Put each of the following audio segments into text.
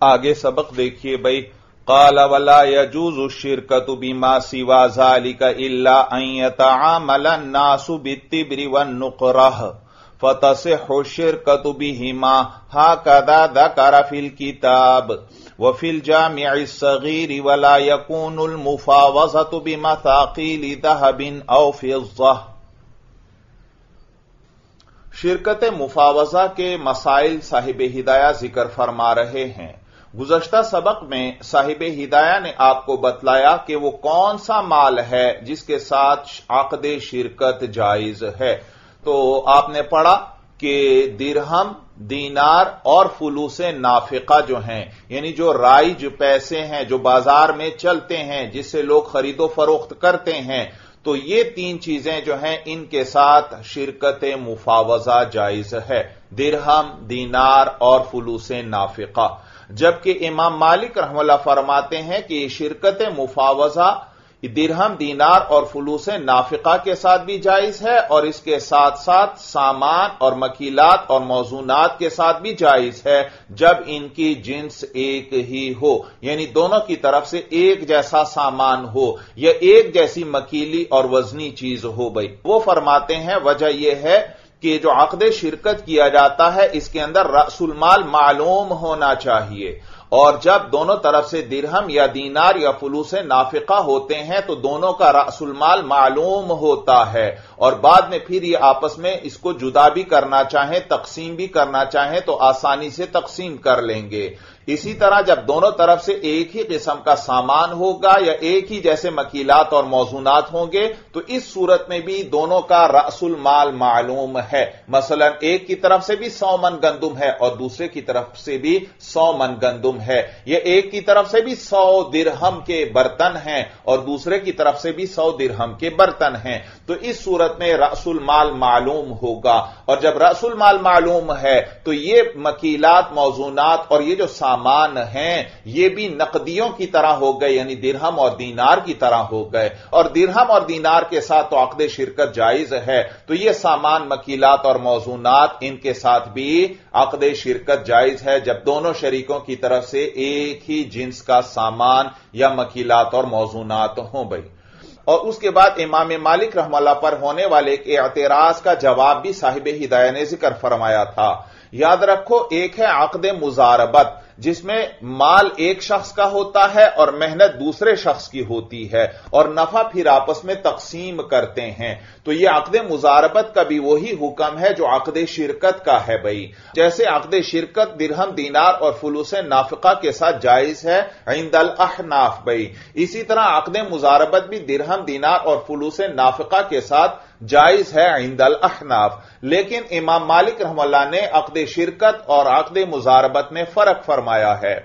آگے سبق دیکھیے بھائی. قال ولا يجوز الشركة بما سوى ذلك الا ان يتعامل الناس بالتبر والنقره فتصح الشركة بهما هكذا ذكر في الكتاب وفي الجامع الصغير ولا يكون المفاوضة بمثاقيل ذهب او فضة. شرکت مفاوضہ کے مسائل صاحب ہدایہ ذکر فرما رہے ہیں. گزشتہ سبق میں صاحب ہدایہ نے آپ کو بتلایا کہ وہ کون سا مال ہے جس کے ساتھ عقد شرکت جائز ہے. تو آپ نے پڑھا کہ درہم، دینار اور فلوس نافقہ جو ہیں، یعنی جو رائج پیسے ہیں جو بازار میں چلتے ہیں جس سے لوگ خرید و فروخت کرتے ہیں، تو یہ تین چیزیں جو ہیں ان کے ساتھ شرکت مفاوضہ جائز ہے، درہم، دینار اور فلوس نافقہ. جبکہ امام مالک رحمہ اللہ فرماتے ہیں کہ یہ شرکت مفاوضہ درہم، دینار اور فلوس نافقہ کے ساتھ بھی جائز ہے اور اس کے ساتھ ساتھ سامان اور مکیلات اور موزونات کے ساتھ بھی جائز ہے جب ان کی جنس ایک ہی ہو، یعنی دونوں کی طرف سے ایک جیسا سامان ہو یا ایک جیسی مکیلی اور وزنی چیز ہو. بھائی وہ فرماتے ہیں وجہ یہ ہے کہ جو عقد شرکت کیا جاتا ہے اس کے اندر رأس المال معلوم ہونا چاہیے، اور جب دونوں طرف سے درہم یا دینار یا فلوس نافقہ ہوتے ہیں تو دونوں کا رأس المال معلوم ہوتا ہے، اور بعد میں پھر یہ آپس میں اس کو جدا بھی کرنا چاہیں، تقسیم بھی کرنا چاہیں تو آسانی سے تقسیم کر لیں گے. اسی طرح جب دونوں طرف سے ایک ہی قسم کا سامان ہوگا یا ایک ہی جیسے مکیلات اور موزونات ہوں گے تو اس صورت میں بھی دونوں کا رأس المال معلوم ہے. مثلا ایک کی طرف سے بھی 100 من گندم ہے اور دوسرے کی طرف سے بھی 100 من گندم ہے، یا ایک کی طرف سے بھی 100 درہم کے برتن ہیں اور دوسرے کی طرف سے بھی 100 درہم کے برتن ہیں، تو اس صورت میں رأس المال معلوم ہوگا. اور جب رأس المال معلوم ہے تو یہ مکیلات، موزونات اور یہ جو سامان ہیں یہ بھی نقدیوں کی طرح ہو گئے، یعنی درہم اور دینار کی طرح ہو گئے، اور درہم اور دینار کے ساتھ تو عقد شرکت جائز ہے، تو یہ سامان، مکیلات اور موزونات ان کے ساتھ بھی عقد شرکت جائز ہے جب دونوں شریکوں کی طرف سے ایک ہی جنس کا سامان یا مکیلات اور موزونات ہوں. بھائی اور اس کے بعد امام مالک رحمہ اللہ پر ہونے والے ایک اعتراض کا جواب بھی صاحب ہدایہ نے ذکر فرمایا تھا. یاد رکھو ایک ہے عقد مزاربت جس میں مال ایک شخص کا ہوتا ہے اور محنت دوسرے شخص کی ہوتی ہے اور نفع پھر آپس میں تقسیم کرتے ہیں، تو یہ عقد مزاربت کا بھی وہی حکم ہے جو عقد شرکت کا ہے. بھائی جیسے عقد شرکت درہم، دینار اور فلوس نافقہ کے ساتھ جائز ہے عند الاحناف، بھائی اسی طرح عقد مزاربت بھی درہم، دینار اور فلوس نافقہ کے ساتھ جائز ہے عند الاحناف. لیکن امام مالک رحمہ اللہ نے عقد شرکت اور عقد مزاربت میں فرق فرمایا ہے.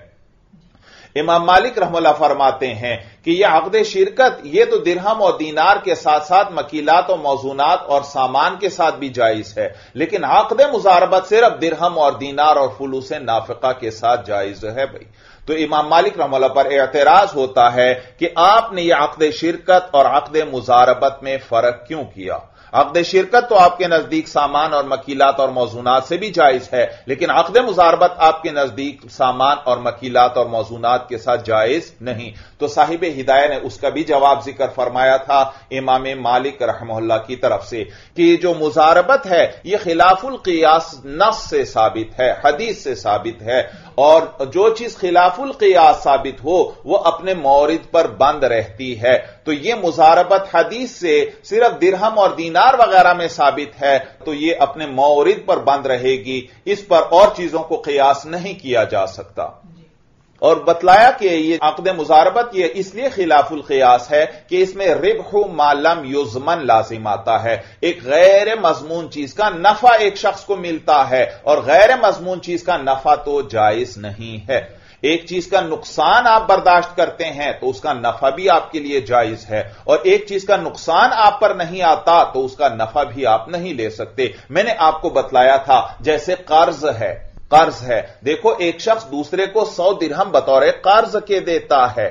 امام مالک رحمہ اللہ فرماتے ہیں کہ یہ عقد شرکت یہ تو درہم اور دینار کے ساتھ ساتھ مکیلات و موزونات اور سامان کے ساتھ بھی جائز ہے، لیکن عقد مزاربت صرف درہم اور دینار اور فلوس نافقہ کے ساتھ جائز ہے. بھائی تو امام مالک رحمہ اللہ پر اعتراض ہوتا ہے کہ آپ نے یہ عقد شرکت اور عقد مزاربت میں فرق کیوں کیا؟ عقد شرکت تو آپ کے نزدیک سامان اور مکیلات اور موزونات سے بھی جائز ہے، لیکن عقد مزاربت آپ کے نزدیک سامان اور مکیلات اور موزونات کے ساتھ جائز نہیں. تو صاحب ہدایہ نے اس کا بھی جواب ذکر فرمایا تھا امام مالک رحمہ اللہ کی طرف سے کہ جو مزاربت ہے یہ خلاف القیاس نص سے ثابت ہے، حدیث سے ثابت ہے، اور جو چیز خلاف القیاس ثابت ہو وہ اپنے مورد پر بند رہتی ہے. تو یہ مزاربت حدیث سے صرف درہم اور دینار وغیرہ میں ثابت ہے تو یہ اپنے مورد پر بند رہے گی، اس پر اور چیزوں کو قیاس نہیں کیا جا سکتا. اور بتلایا کہ یہ عقد مزاربت یہ اس لیے خلاف القیاس ہے کہ اس میں ربح ما لم یضمن لازم آتا ہے. ایک غیر مضمون چیز کا نفع ایک شخص کو ملتا ہے اور غیر مضمون چیز کا نفع تو جائز نہیں ہے. ایک چیز کا نقصان آپ برداشت کرتے ہیں تو اس کا نفع بھی آپ کے لیے جائز ہے، اور ایک چیز کا نقصان آپ پر نہیں آتا تو اس کا نفع بھی آپ نہیں لے سکتے. میں نے آپ کو بتلایا تھا جیسے قرض ہے، دیکھو ایک شخص دوسرے کو 100 درہم بطور قرض کے دیتا ہے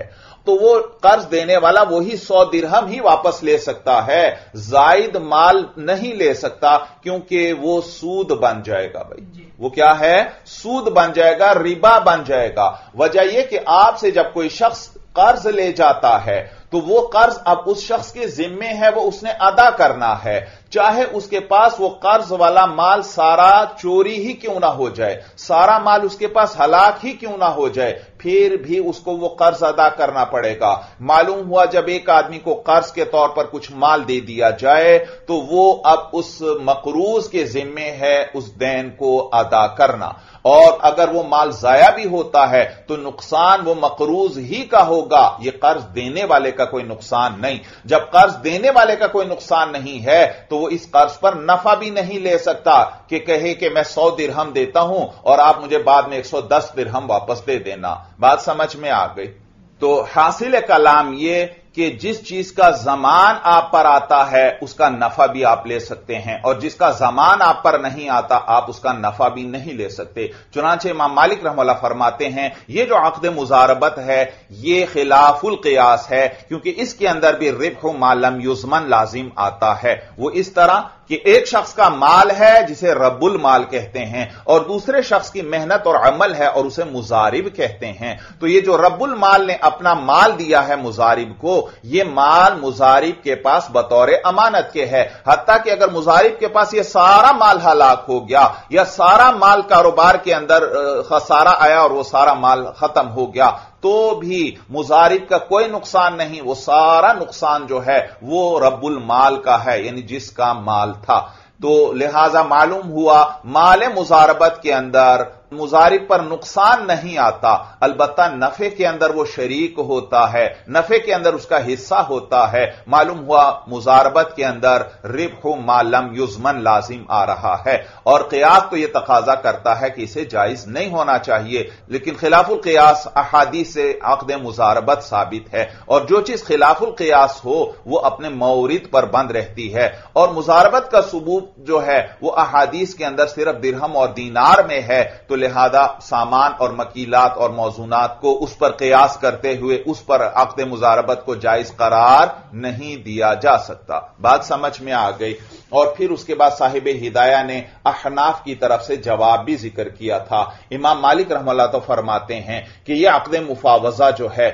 तो वो कर्ज देने वाला वही 100 दिरहम ही वापस ले सकता है, जायद माल नहीं ले सकता, क्योंकि वो सूद बन जाएगा। भाई वो क्या है? सूद बन जाएगा, रिबा बन जाएगा। वजह यह कि आपसे जब कोई शख्स कर्ज ले जाता है तो वो कर्ज अब उस शख्स के जिम्मे है, वो उसने अदा करना है, चाहे उसके पास वो कर्ज वाला माल सारा चोरी ही क्यों ना हो जाए, सारा माल उसके पास हलाक ही क्यों ना हो जाए, फिर भी उसको वो कर्ज अदा करना पड़ेगा। मालूम हुआ जब एक आदमी को कर्ज के तौर पर कुछ माल दे दिया जाए तो वो अब उस मकरूज के जिम्मे है उस देन को अदा करना, और अगर वो माल जाया भी होता है तो नुकसान वो मकरूज ही का होगा, ये कर्ज देने वाले का कोई नुकसान नहीं। जब कर्ज देने वाले का कोई नुकसान नहीं है तो वो इस कर्ज पर नफा भी नहीं ले सकता कि कहे कि मैं 100 दिरहम देता हूं और आप मुझे बाद में 110 दिरहम वापस दे देना। बात समझ में आ गई? तो हासिल कलाम ये कि जिस चीज का जमान आप पर आता है उसका नफा भी आप ले सकते हैं, और जिसका जमान आप पर नहीं आता आप उसका नफा भी नहीं ले सकते। चुनांचे इमाम मालिक रहमतुल्लाह फरमाते हैं ये जो अक़्द मुज़ारबत है ये खिलाफुल क़ियास है, क्योंकि इसके अंदर भी रिब्ह मा लम युज़मन लाजिम आता है। वो इस तरह कि एक शख्स का माल है जिसे रब्बुल माल कहते हैं, और दूसरे शख्स की मेहनत और अमल है और उसे मुजारिब कहते हैं। तो ये जो रब्बुल माल ने अपना माल दिया है मुजारिब को, ये माल मुजारिब के पास बतौर अमानत के है, हत्ता कि अगर मुजारिब के पास ये सारा माल हलाक हो गया या सारा माल कारोबार के अंदर खसारा आया और वो सारा माल खत्म हो गया तो भी मुजारिब का कोई नुकसान नहीं, वो सारा नुकसान जो है वो रब्बुल माल का है, यानी जिसका माल था। तो लिहाजा मालूम हुआ माल मुजारबत के अंदर मुजारिब पर नुकसान नहीं आता, अलबत्ता नफे के अंदर वो शरीक होता है, नफे के अंदर उसका हिस्सा होता है। मालूम हुआ मुजारबत के अंदर रिब्ह मा लम युज़मन लाजिम आ रहा है, और क़ियास तो यह तकाजा करता है कि इसे जायज नहीं होना चाहिए, लेकिन खिलाफुल क़ियास अहादीस से अक़्द मुजारबत साबित है, और जो चीज खिलाफुल क़ियास हो वो अपने मौरिद पर बंद रहती है। और मुजारबत का सबूत जो है वो अहादीस के अंदर सिर्फ दिरहम और दीनार में है, तो लिहाजा सामान और मकीलात और मौजूनात को उस पर क़ियास करते हुए उस पर अक़्द मुज़ारबत को जायज करार नहीं दिया जा सकता। बात समझ में आ गई? और फिर उसके बाद साहिब हिदाया ने अहनाफ की तरफ से जवाब भी जिक्र किया था। इमाम मालिक रहमतुल्लाह तो फरमाते हैं कि यह अक़्द मुफावजा जो है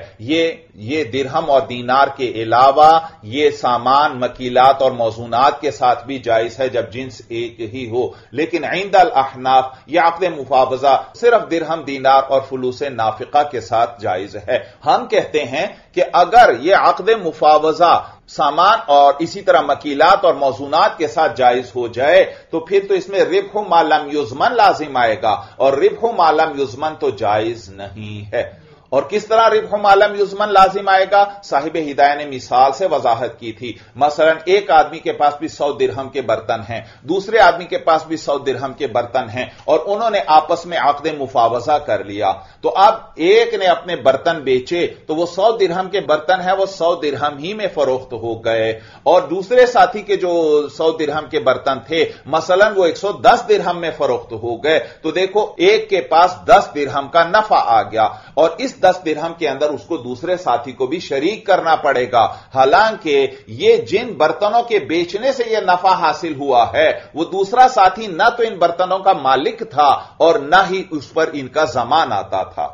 ये दिरहम और दीनार के अलावा ये सामान मकीलात और मौजूनात के साथ भी जायज है जब जिन्स एक ही हो, लेकिन इंदल अहनाफ यह अक़्द मुफावजा सिर्फ दिरहम दीनार और फुलूस नाफिका के साथ जायज है। हम कहते हैं कि अगर यह अक़्द मुफावजा सामान और इसी तरह मकीलात और मौजूनात के साथ जायज हो जाए तो फिर तो इसमें रिब्ह मा लम युज़मन लाजिम आएगा, और रिब्ह मा लम युज़मन तो जायज नहीं है। और किस तरह रिब्ह मा लम युज़मन लाजिम आएगा? साहिब हिदाया ने मिसाल से वजाहत की थी। मसलन एक आदमी के पास भी 100 दिरहम के बर्तन हैं, दूसरे आदमी के पास भी 100 दिरहम के बर्तन हैं, और उन्होंने आपस में अक़्द मुफावजा कर लिया। तो अब एक ने अपने बर्तन बेचे तो वो 100 दिरहम के बर्तन हैं वो 100 दिरहम ही में फरोख्त हो गए, और दूसरे साथी के जो 100 दिरहम के बर्तन थे मसलन वो 110 दिरहम में फरोख्त हो गए। तो देखो एक के पास 10 दिरहम का नफा आ गया, और इस 10 दिरहम के अंदर उसको दूसरे साथी को भी शरीक करना पड़ेगा। हालांकि ये जिन बर्तनों के बेचने से यह नफा हासिल हुआ है वो दूसरा साथी न तो इन बर्तनों का मालिक था और न ही उस पर इनका जमान आता था।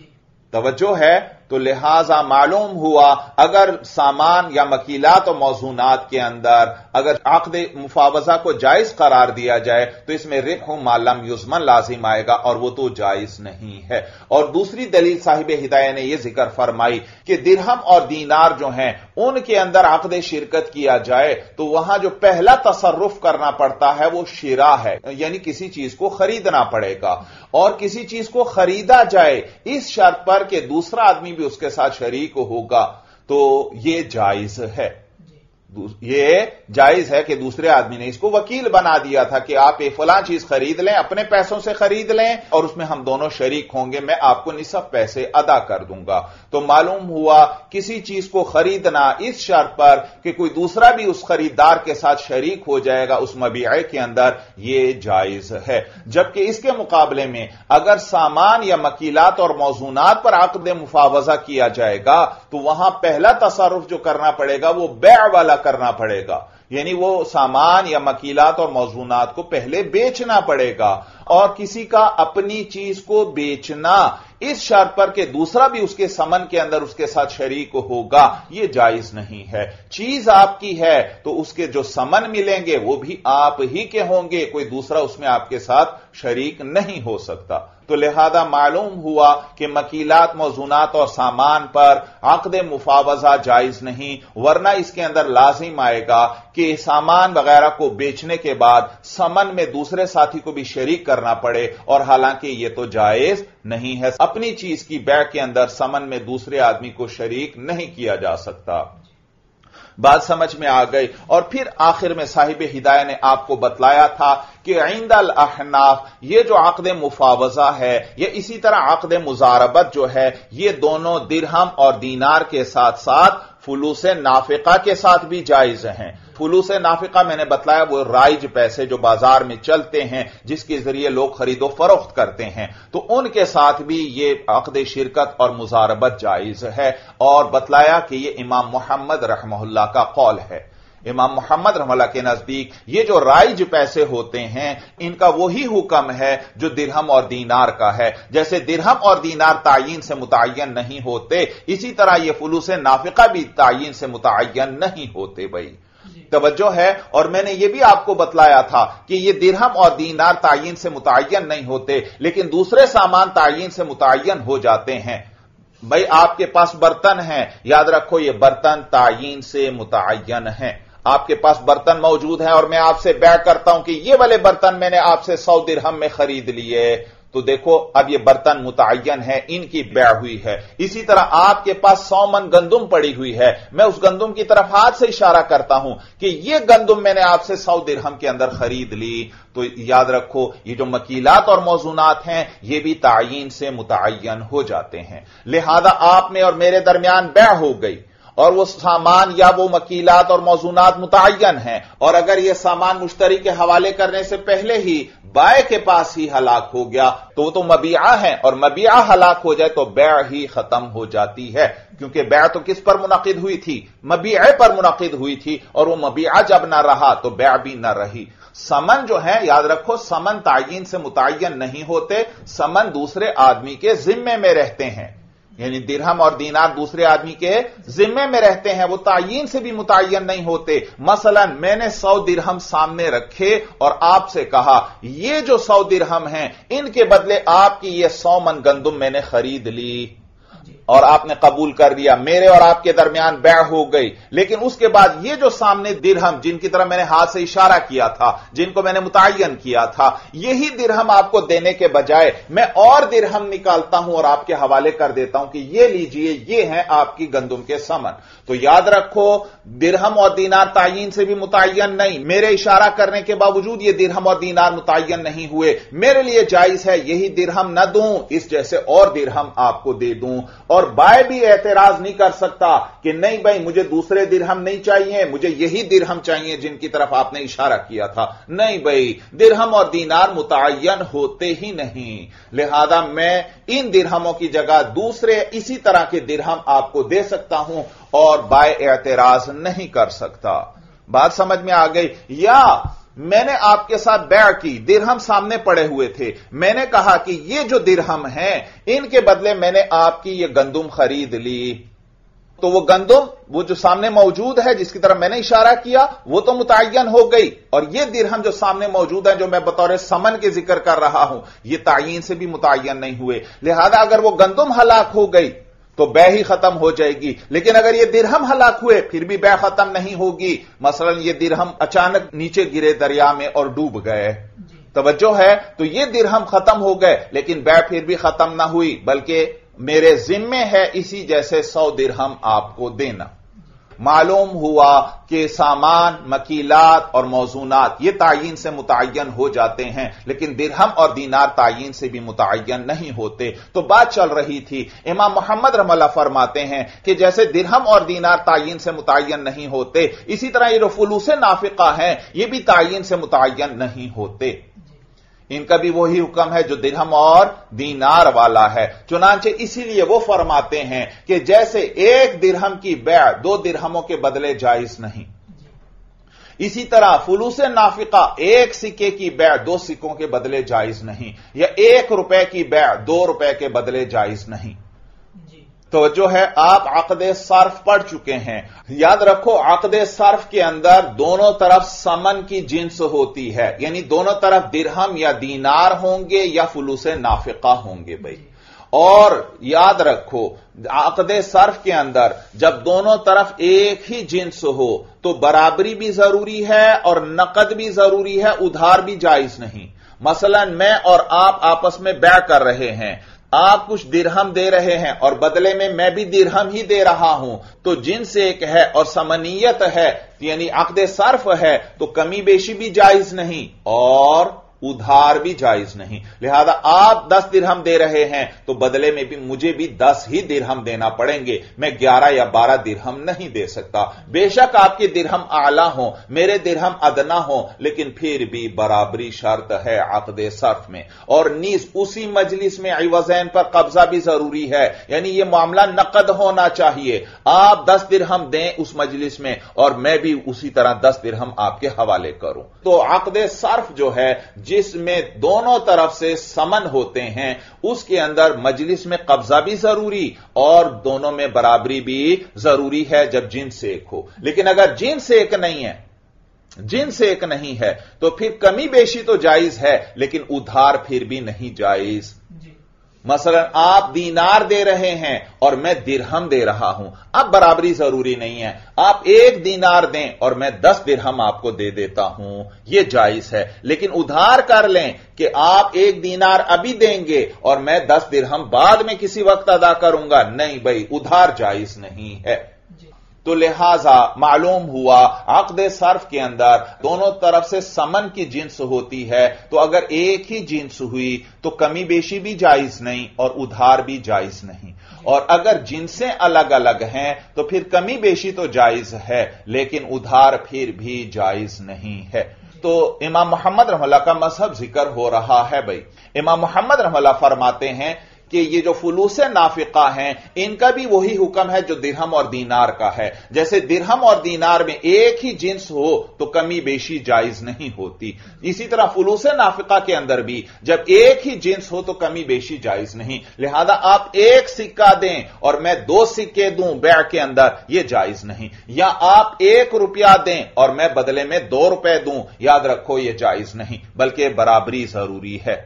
तवज्जो है? तो लिहाजा मालूम हुआ अगर सामान या मकीलात और मौजूनात के अंदर अगर अक़्द मुफावजा को जायज करार दिया जाए तो इसमें रिब्ह मा लम युज़मन लाजिम आएगा, और वो तो जायज नहीं है। और दूसरी दलील साहिब हिदाया ने यह जिक्र फरमाई कि दिरहम और दीनार जो हैं उनके अंदर अक़्द शिरकत किया जाए तो वहां जो पहला तसर्रुफ करना पड़ता है वो शिरा है, यानी किसी चीज को खरीदना पड़ेगा, और किसी चीज को खरीदा जाए इस शर्त पर कि दूसरा आदमी भी उसके साथ शरीक होगा तो यह जायज है। یہ جائز ہے کہ دوسرے آدمی نے اس کو وکیل بنا دیا تھا کہ آپ یہ فلاں چیز خرید لیں، اپنے پیسوں سے خرید لیں اور اس میں ہم دونوں شریک ہوں گے، میں آپ کو نصف پیسے ادا کر دوں گا۔ تو معلوم ہوا کسی چیز کو خریدنا اس شرط پر کہ کوئی دوسرا بھی اس خریدار کے ساتھ شریک ہو جائے گا اس مبیعے کے اندر، یہ جائز ہے۔ جبکہ اس کے مقابلے میں اگر سامان یا مکیلات اور موزونات پر عقد مفاوضہ کیا جائے گا تو وہاں پہلا تصرف جو کرنا پڑے گا وہ بیع والا کرنا پڑے گا، یعنی وہ سامان یا مکیلات اور موزونات کو پہلے بیچنا پڑے گا، اور کسی کا اپنی چیز کو بیچنا اس شرط پر کہ دوسرا بھی اس کے ثمن کے اندر اس کے ساتھ شریک ہوگا، یہ جائز نہیں ہے۔ چیز آپ کی ہے تو اس کے جو ثمن ملیں گے وہ بھی آپ ہی کے ہوں گے، کوئی دوسرا اس میں آپ کے ساتھ شریک نہیں ہو سکتا۔ تو لہذا معلوم ہوا کہ مکیلات، موزونات اور سامان پر عقد مفاوضہ جائز نہیں، ورنہ اس کے اندر لازم آئے گا کہ سامان وغیرہ کو بیچنے کے بعد ثمن میں دوسرے ساتھی کو بھی شریک کرنا پڑے، اور حالانکہ یہ تو جائز نہیں ہے۔ اپنی چیز کی بیع کے اندر ثمن میں دوسرے آدمی کو شریک نہیں کیا جا سکتا۔ بات سمجھ میں آ گئی۔ اور پھر آخر میں صاحب ہدایہ نے آپ کو بتلایا تھا کہ عند الاحناف یہ جو عقد مفاوضہ ہے یا اسی طرح عقد مضاربت جو ہے، یہ دونوں درہم اور دینار کے ساتھ ساتھ فلوس نافقہ کے ساتھ بھی جائز ہیں۔ فلوس نافقہ میں نے بتلایا وہ رائج پیسے جو بازار میں چلتے ہیں، جس کے ذریعے لوگ خرید و فروخت کرتے ہیں، تو ان کے ساتھ بھی یہ عقد شرکت اور مضاربت جائز ہے، اور بتلایا کہ یہ امام محمد رحمہ اللہ کا قول ہے۔ امام محمد رحمہ اللہ کے نزدیک یہ جو رائج پیسے ہوتے ہیں ان کا وہی حکم ہے جو درہم اور دینار کا ہے۔ جیسے درہم اور دینار تعین سے متعین نہیں ہوتے، اسی طرح یہ فلوس نافقہ بھی تعین سے متعین نہیں ہوتے۔ بھائی توجہ ہے۔ اور میں نے یہ بھی آپ کو بتلایا تھا کہ یہ درہم اور دینار تعین سے متعین نہیں ہوتے، لیکن دوسرے سامان تعین سے متعین ہو جاتے ہیں۔ بھائی آپ کے پاس برتن ہیں، یاد رکھو یہ برتن تعین سے متعین ہیں۔ آپ کے پاس برتن موجود ہیں اور میں آپ سے بیع کرتا ہوں کہ یہ والے برتن میں نے آپ سے 100 درہم میں خرید لیے، تو دیکھو اب یہ برتن متعین ہے، ان کی بیع ہوئی ہے۔ اسی طرح آپ کے پاس 100 من گندم پڑی ہوئی ہے، میں اس گندم کی طرف ہاتھ سے اشارہ کرتا ہوں کہ یہ گندم میں نے آپ سے 100 درہم کے اندر خرید لی، تو یاد رکھو یہ جو مکیلات اور موزونات ہیں یہ بھی تعین سے متعین ہو جاتے ہیں۔ لہذا آپ میں اور میرے درمیان بیع ہو گئی، اور وہ سامان یا وہ مکیلات اور موزونات متعین ہیں، اور اگر یہ سامان مشتری کے حوالے کرنے سے پہلے ہی بائع کے پاس ہی ہلاک ہو گیا تو وہ تو مبیعہ ہیں، اور مبیعہ ہلاک ہو جائے تو بیع ہی ختم ہو جاتی ہے، کیونکہ بیع تو کس پر منعقد ہوئی تھی؟ مبیعے پر منعقد ہوئی تھی، اور وہ مبیعہ جب نہ رہا تو بیع بھی نہ رہی۔ ثمن جو ہے یاد رکھو ثمن تعین سے متعین نہیں ہوتے، ثمن دوسرے آدمی کے ذمے میں رہتے ہیں، یعنی درہم اور دینار دوسرے آدمی کے ذمے میں رہتے ہیں، وہ تعین سے بھی متعین نہیں ہوتے۔ مثلا میں نے 100 درہم سامنے رکھے اور آپ سے کہا یہ جو 100 درہم ہیں ان کے بدلے آپ کی یہ 100 من گندم میں نے خرید لی، اور آپ نے قبول کر لیا، میرے اور آپ کے درمیان بیع ہو گئی۔ لیکن اس کے بعد یہ جو سامنے درہم جن کی طرف میں نے ہاتھ سے اشارہ کیا تھا، جن کو میں نے متعین کیا تھا، یہی درہم آپ کو دینے کے بجائے میں اور درہم نکالتا ہوں اور آپ کے حوالے کر دیتا ہوں کہ یہ لیجئے، یہ ہیں آپ کی گندم کے ثمن۔ تو یاد رکھو درہم اور دینار تعین سے بھی متعین نہیں، میرے اشارہ کرنے کے باوجود یہ درہم اور دینار متعین نہیں ہوئے، میرے لیے جائز ہے یہی درہم نہ دوں، اس جیسے اور درہم آپ کو دے دوں، اور بائع بھی اعتراض نہیں کر سکتا کہ نہیں بھائی مجھے دوسرے درہم نہیں چاہیے، مجھے یہی درہم چاہیے جن کی طرف آپ نے اشارہ کیا تھا۔ نہیں بھائی درہم اور دینار متعین ہوتے ہی نہیں، لہذا میں ان درہموں کی جگہ دوسرے اسی طرح کے درہم آپ کو دے سکتا ہوں اور بائع اعتراض نہیں کر سکتا۔ بات سمجھ میں آ گئی؟ یا میں نے آپ کے ساتھ بیع کی، درہم سامنے پڑے ہوئے تھے، میں نے کہا کہ یہ جو درہم ہیں ان کے بدلے میں نے آپ کی یہ گندم خرید لی، تو وہ گندم وہ جو سامنے موجود ہے جس کی طرف میں نے اشارہ کیا وہ تو متعین ہو گئی، اور یہ درہم جو سامنے موجود ہے جو میں بطور ثمن کے ذکر کر رہا ہوں یہ تعین سے بھی متعین نہیں ہوئے، لہذا اگر وہ گندم ہلاک ہو گئی تو بیع ہی ختم ہو جائے گی، لیکن اگر یہ درہم ہلاک ہوئے پھر بھی بیع ختم نہیں ہوگی۔ مثلا یہ درہم اچانک نیچے گرے دریا میں اور ڈوب گئے، توجہ ہے، تو یہ درہم ختم ہو گئے لیکن بیع پھر بھی ختم نہ ہوئی، بلکہ میرے ذمے ہے اسی جیسے 100 درہم آپ کو دینا۔ معلوم ہوا کہ سامان، مکیلات اور موزونات یہ تعین سے متعین ہو جاتے ہیں، لیکن درہم اور دینار تعین سے بھی متعین نہیں ہوتے۔ تو بات چل رہی تھی، امام محمد رحمہ اللہ فرماتے ہیں کہ جیسے درہم اور دینار تعین سے متعین نہیں ہوتے، اسی طرح یہ جو فلوس نافقہ ہیں یہ بھی تعین سے متعین نہیں ہوتے، ان کا بھی وہی حکم ہے جو درہم اور دینار والا ہے۔ چنانچہ اسی لیے وہ فرماتے ہیں کہ جیسے ایک درہم کی بیع 2 درہموں کے بدلے جائز نہیں، اسی طرح فلوس نافقہ ایک سکے کی بیع 2 سکوں کے بدلے جائز نہیں، یا 1 روپے کی بیع 2 روپے کے بدلے جائز نہیں۔ توجہ ہے، آپ عقد صرف پڑھ چکے ہیں، یاد رکھو عقد صرف کے اندر دونوں طرف ثمن کی جنس ہوتی ہے، یعنی دونوں طرف درہم یا دینار ہوں گے یا فلوس نافقہ ہوں گے بھائی۔ اور یاد رکھو عقد صرف کے اندر جب دونوں طرف ایک ہی جنس ہو تو برابری بھی ضروری ہے اور نقد بھی ضروری ہے، ادھار بھی جائز نہیں۔ مثلا میں اور آپ آپس میں بیع کر رہے ہیں، آپ کچھ درہم دے رہے ہیں اور بدلے میں میں بھی درہم ہی دے رہا ہوں، تو جنس ایک ہے اور ثمنیت ہے، یعنی عقد صرف ہے، تو کمی بیشی بھی جائز نہیں اور ادھار بھی جائز نہیں۔ لہذا آپ 10 درہم دے رہے ہیں تو بدلے میں بھی مجھے بھی 10 ہی درہم دینا پڑیں گے، میں 11 یا 12 درہم نہیں دے سکتا۔ بے شک آپ کے درہم اعلی ہوں، میرے درہم ادنا ہوں، لیکن پھر بھی برابری شرط ہے عقد صرف میں۔ اور نیز اسی مجلس میں عوضین پر قبضہ بھی ضروری ہے، یعنی یہ معاملہ نقد ہونا چاہیے۔ آپ 10 درہم دیں اس مجلس میں اور میں بھی اسی طرح 10 درہم آپ کے حوالے کروں۔ تو عقد صرف جو ہے جس میں دونوں طرف سے ثمن ہوتے ہیں، اس کے اندر مجلس میں قبضہ بھی ضروری اور دونوں میں برابری بھی ضروری ہے جب جنس ایک ہو۔ لیکن اگر جنس ایک نہیں ہے تو پھر کمی بیشی تو جائز ہے لیکن ادھار پھر بھی نہیں جائز۔ مثلا آپ دینار دے رہے ہیں اور میں درہم دے رہا ہوں، اب برابری ضروری نہیں ہے، آپ 1 دینار دیں اور میں 10 درہم آپ کو دے دیتا ہوں، یہ جائز ہے۔ لیکن ادھار کر لیں کہ آپ 1 دینار ابھی دیں گے اور میں 10 درہم بعد میں کسی وقت ادا کروں گا، نہیں بھائی ادھار جائز نہیں ہے۔ تو لہذا معلوم ہوا عقد صرف کے اندر دونوں طرف سے ثمن کی جنس ہوتی ہے، تو اگر ایک ہی جنس ہوئی تو کمی بیشی بھی جائز نہیں اور ادھار بھی جائز نہیں، اور اگر جنسیں الگ الگ ہیں تو پھر کمی بیشی تو جائز ہے لیکن ادھار پھر بھی جائز نہیں ہے۔ تو امام محمد رحمہ اللہ کا مذہب ذکر ہو رہا ہے بھائی۔ امام محمد رحمہ اللہ فرماتے ہیں کہ یہ جو فلوس نافقہ ہیں ان کا بھی وہی حکم ہے جو درہم اور دینار کا ہے۔ جیسے درہم اور دینار میں ایک ہی جنس ہو تو کمی بیشی جائز نہیں ہوتی، اسی طرح فلوس نافقہ کے اندر بھی جب ایک ہی جنس ہو تو کمی بیشی جائز نہیں۔ لہذا آپ 1 سکہ دیں اور میں 2 سکے دوں بیع کے اندر، یہ جائز نہیں، یا آپ 1 روپیہ دیں اور میں بدلے میں 2 روپے دوں، یاد رکھو یہ جائز نہیں، بلکہ برابری ضروری ہے،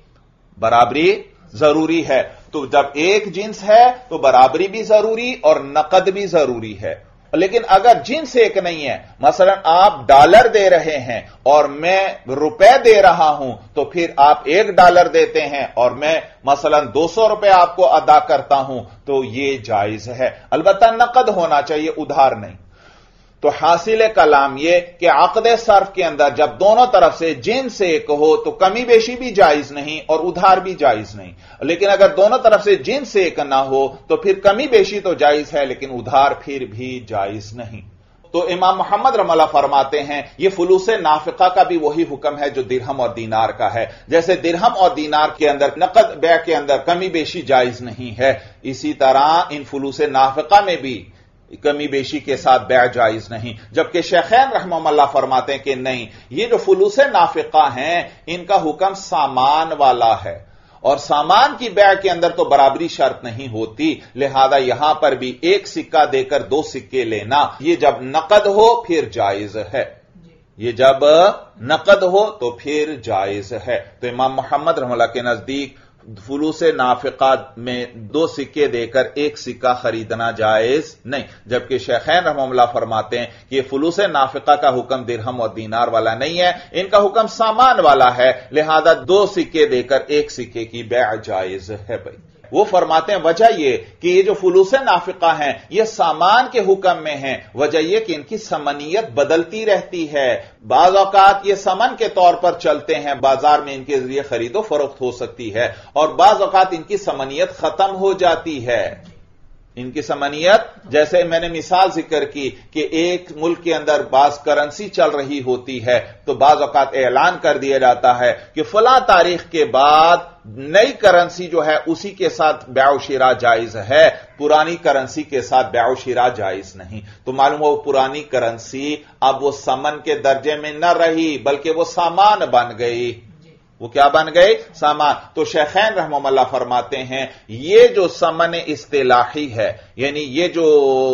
برابری ضروری ہے۔ تو جب ایک جنس ہے تو برابری بھی ضروری اور نقد بھی ضروری ہے۔ لیکن اگر جنس ایک نہیں ہے، مثلا آپ ڈالر دے رہے ہیں اور میں روپے دے رہا ہوں، تو پھر آپ $1 دیتے ہیں اور میں مثلا 200 روپے آپ کو ادا کرتا ہوں، تو یہ جائز ہے، البتہ نقد ہونا چاہیے، ادھار نہیں۔ تو حاصل کلام یہ کہ عقد صرف کے اندر جب دونوں طرف سے جنس ایک ہو تو کمی بیشی بھی جائز نہیں اور ادھار بھی جائز نہیں، لیکن اگر دونوں طرف سے جنس ایک نہ ہو تو پھر کمی بیشی تو جائز ہے لیکن ادھار پھر بھی جائز نہیں۔ تو امام محمد رحمہ اللہ فرماتے ہیں یہ فلوس نافقہ کا بھی وہی حکم ہے جو درہم اور دینار کا ہے۔ جیسے درہم اور دینار کے اندر نقد بیع کے اندر کمی بیشی جائز نہیں ہے، اسی طرح ان فلوس نافقہ میں بھی کمی بیشی کے ساتھ بیع جائز نہیں۔ جبکہ شیخین رحمہ اللہ فرماتے ہیں کہ نہیں، یہ جو فلوس نافقہ ہیں ان کا حکم سامان والا ہے، اور سامان کی بیع کے اندر تو برابری شرط نہیں ہوتی، لہذا یہاں پر بھی 1 سکہ دے کر 2 سکے لینا یہ جب نقد ہو پھر جائز ہے، یہ جب نقد ہو تو پھر جائز ہے۔ تو امام محمد رحمہ اللہ کے نزدیک فلوس نافقہ میں 2 سکے دے کر 1 سکہ خریدنا جائز نہیں، جبکہ شیخین رحمہ اللہ فرماتے ہیں کہ یہ فلوس نافقہ کا حکم درہم اور دینار والا نہیں ہے، ان کا حکم سامان والا ہے، لہذا 2 سکے دے کر 1 سکے کی بیع جائز ہے بھائی۔ وہ فرماتے ہیں وجہ یہ کہ یہ جو فلوس نافقہ ہیں یہ سامان کے حکم میں ہیں، وجہ یہ کہ ان کی ثمنیت بدلتی رہتی ہے، بعض اوقات یہ ثمن کے طور پر چلتے ہیں، بازار میں ان کے ذریعے خرید و فروخت ہو سکتی ہے، اور بعض اوقات ان کی ثمنیت ختم ہو جاتی ہے۔ ان کی ثمنیت، جیسے میں نے مثال ذکر کی کہ ایک ملک کے اندر بعض کرنسی چل رہی ہوتی ہے تو بعض اوقات اعلان کر دیا جاتا ہے کہ فلاں تاریخ کے بعد نئی کرنسی جو ہے اسی کے ساتھ بیع و شراء جائز ہے، پرانی کرنسی کے ساتھ بیع و شراء جائز نہیں، تو معلوم ہو پرانی کرنسی اب وہ ثمن کے درجے میں نہ رہی بلکہ وہ سامان بن گئی۔ وہ کیا بن گئے؟ سامان۔ تو شیخین رحمہ اللہ فرماتے ہیں یہ جو ثمن اصطلاحی ہے، یعنی یہ جو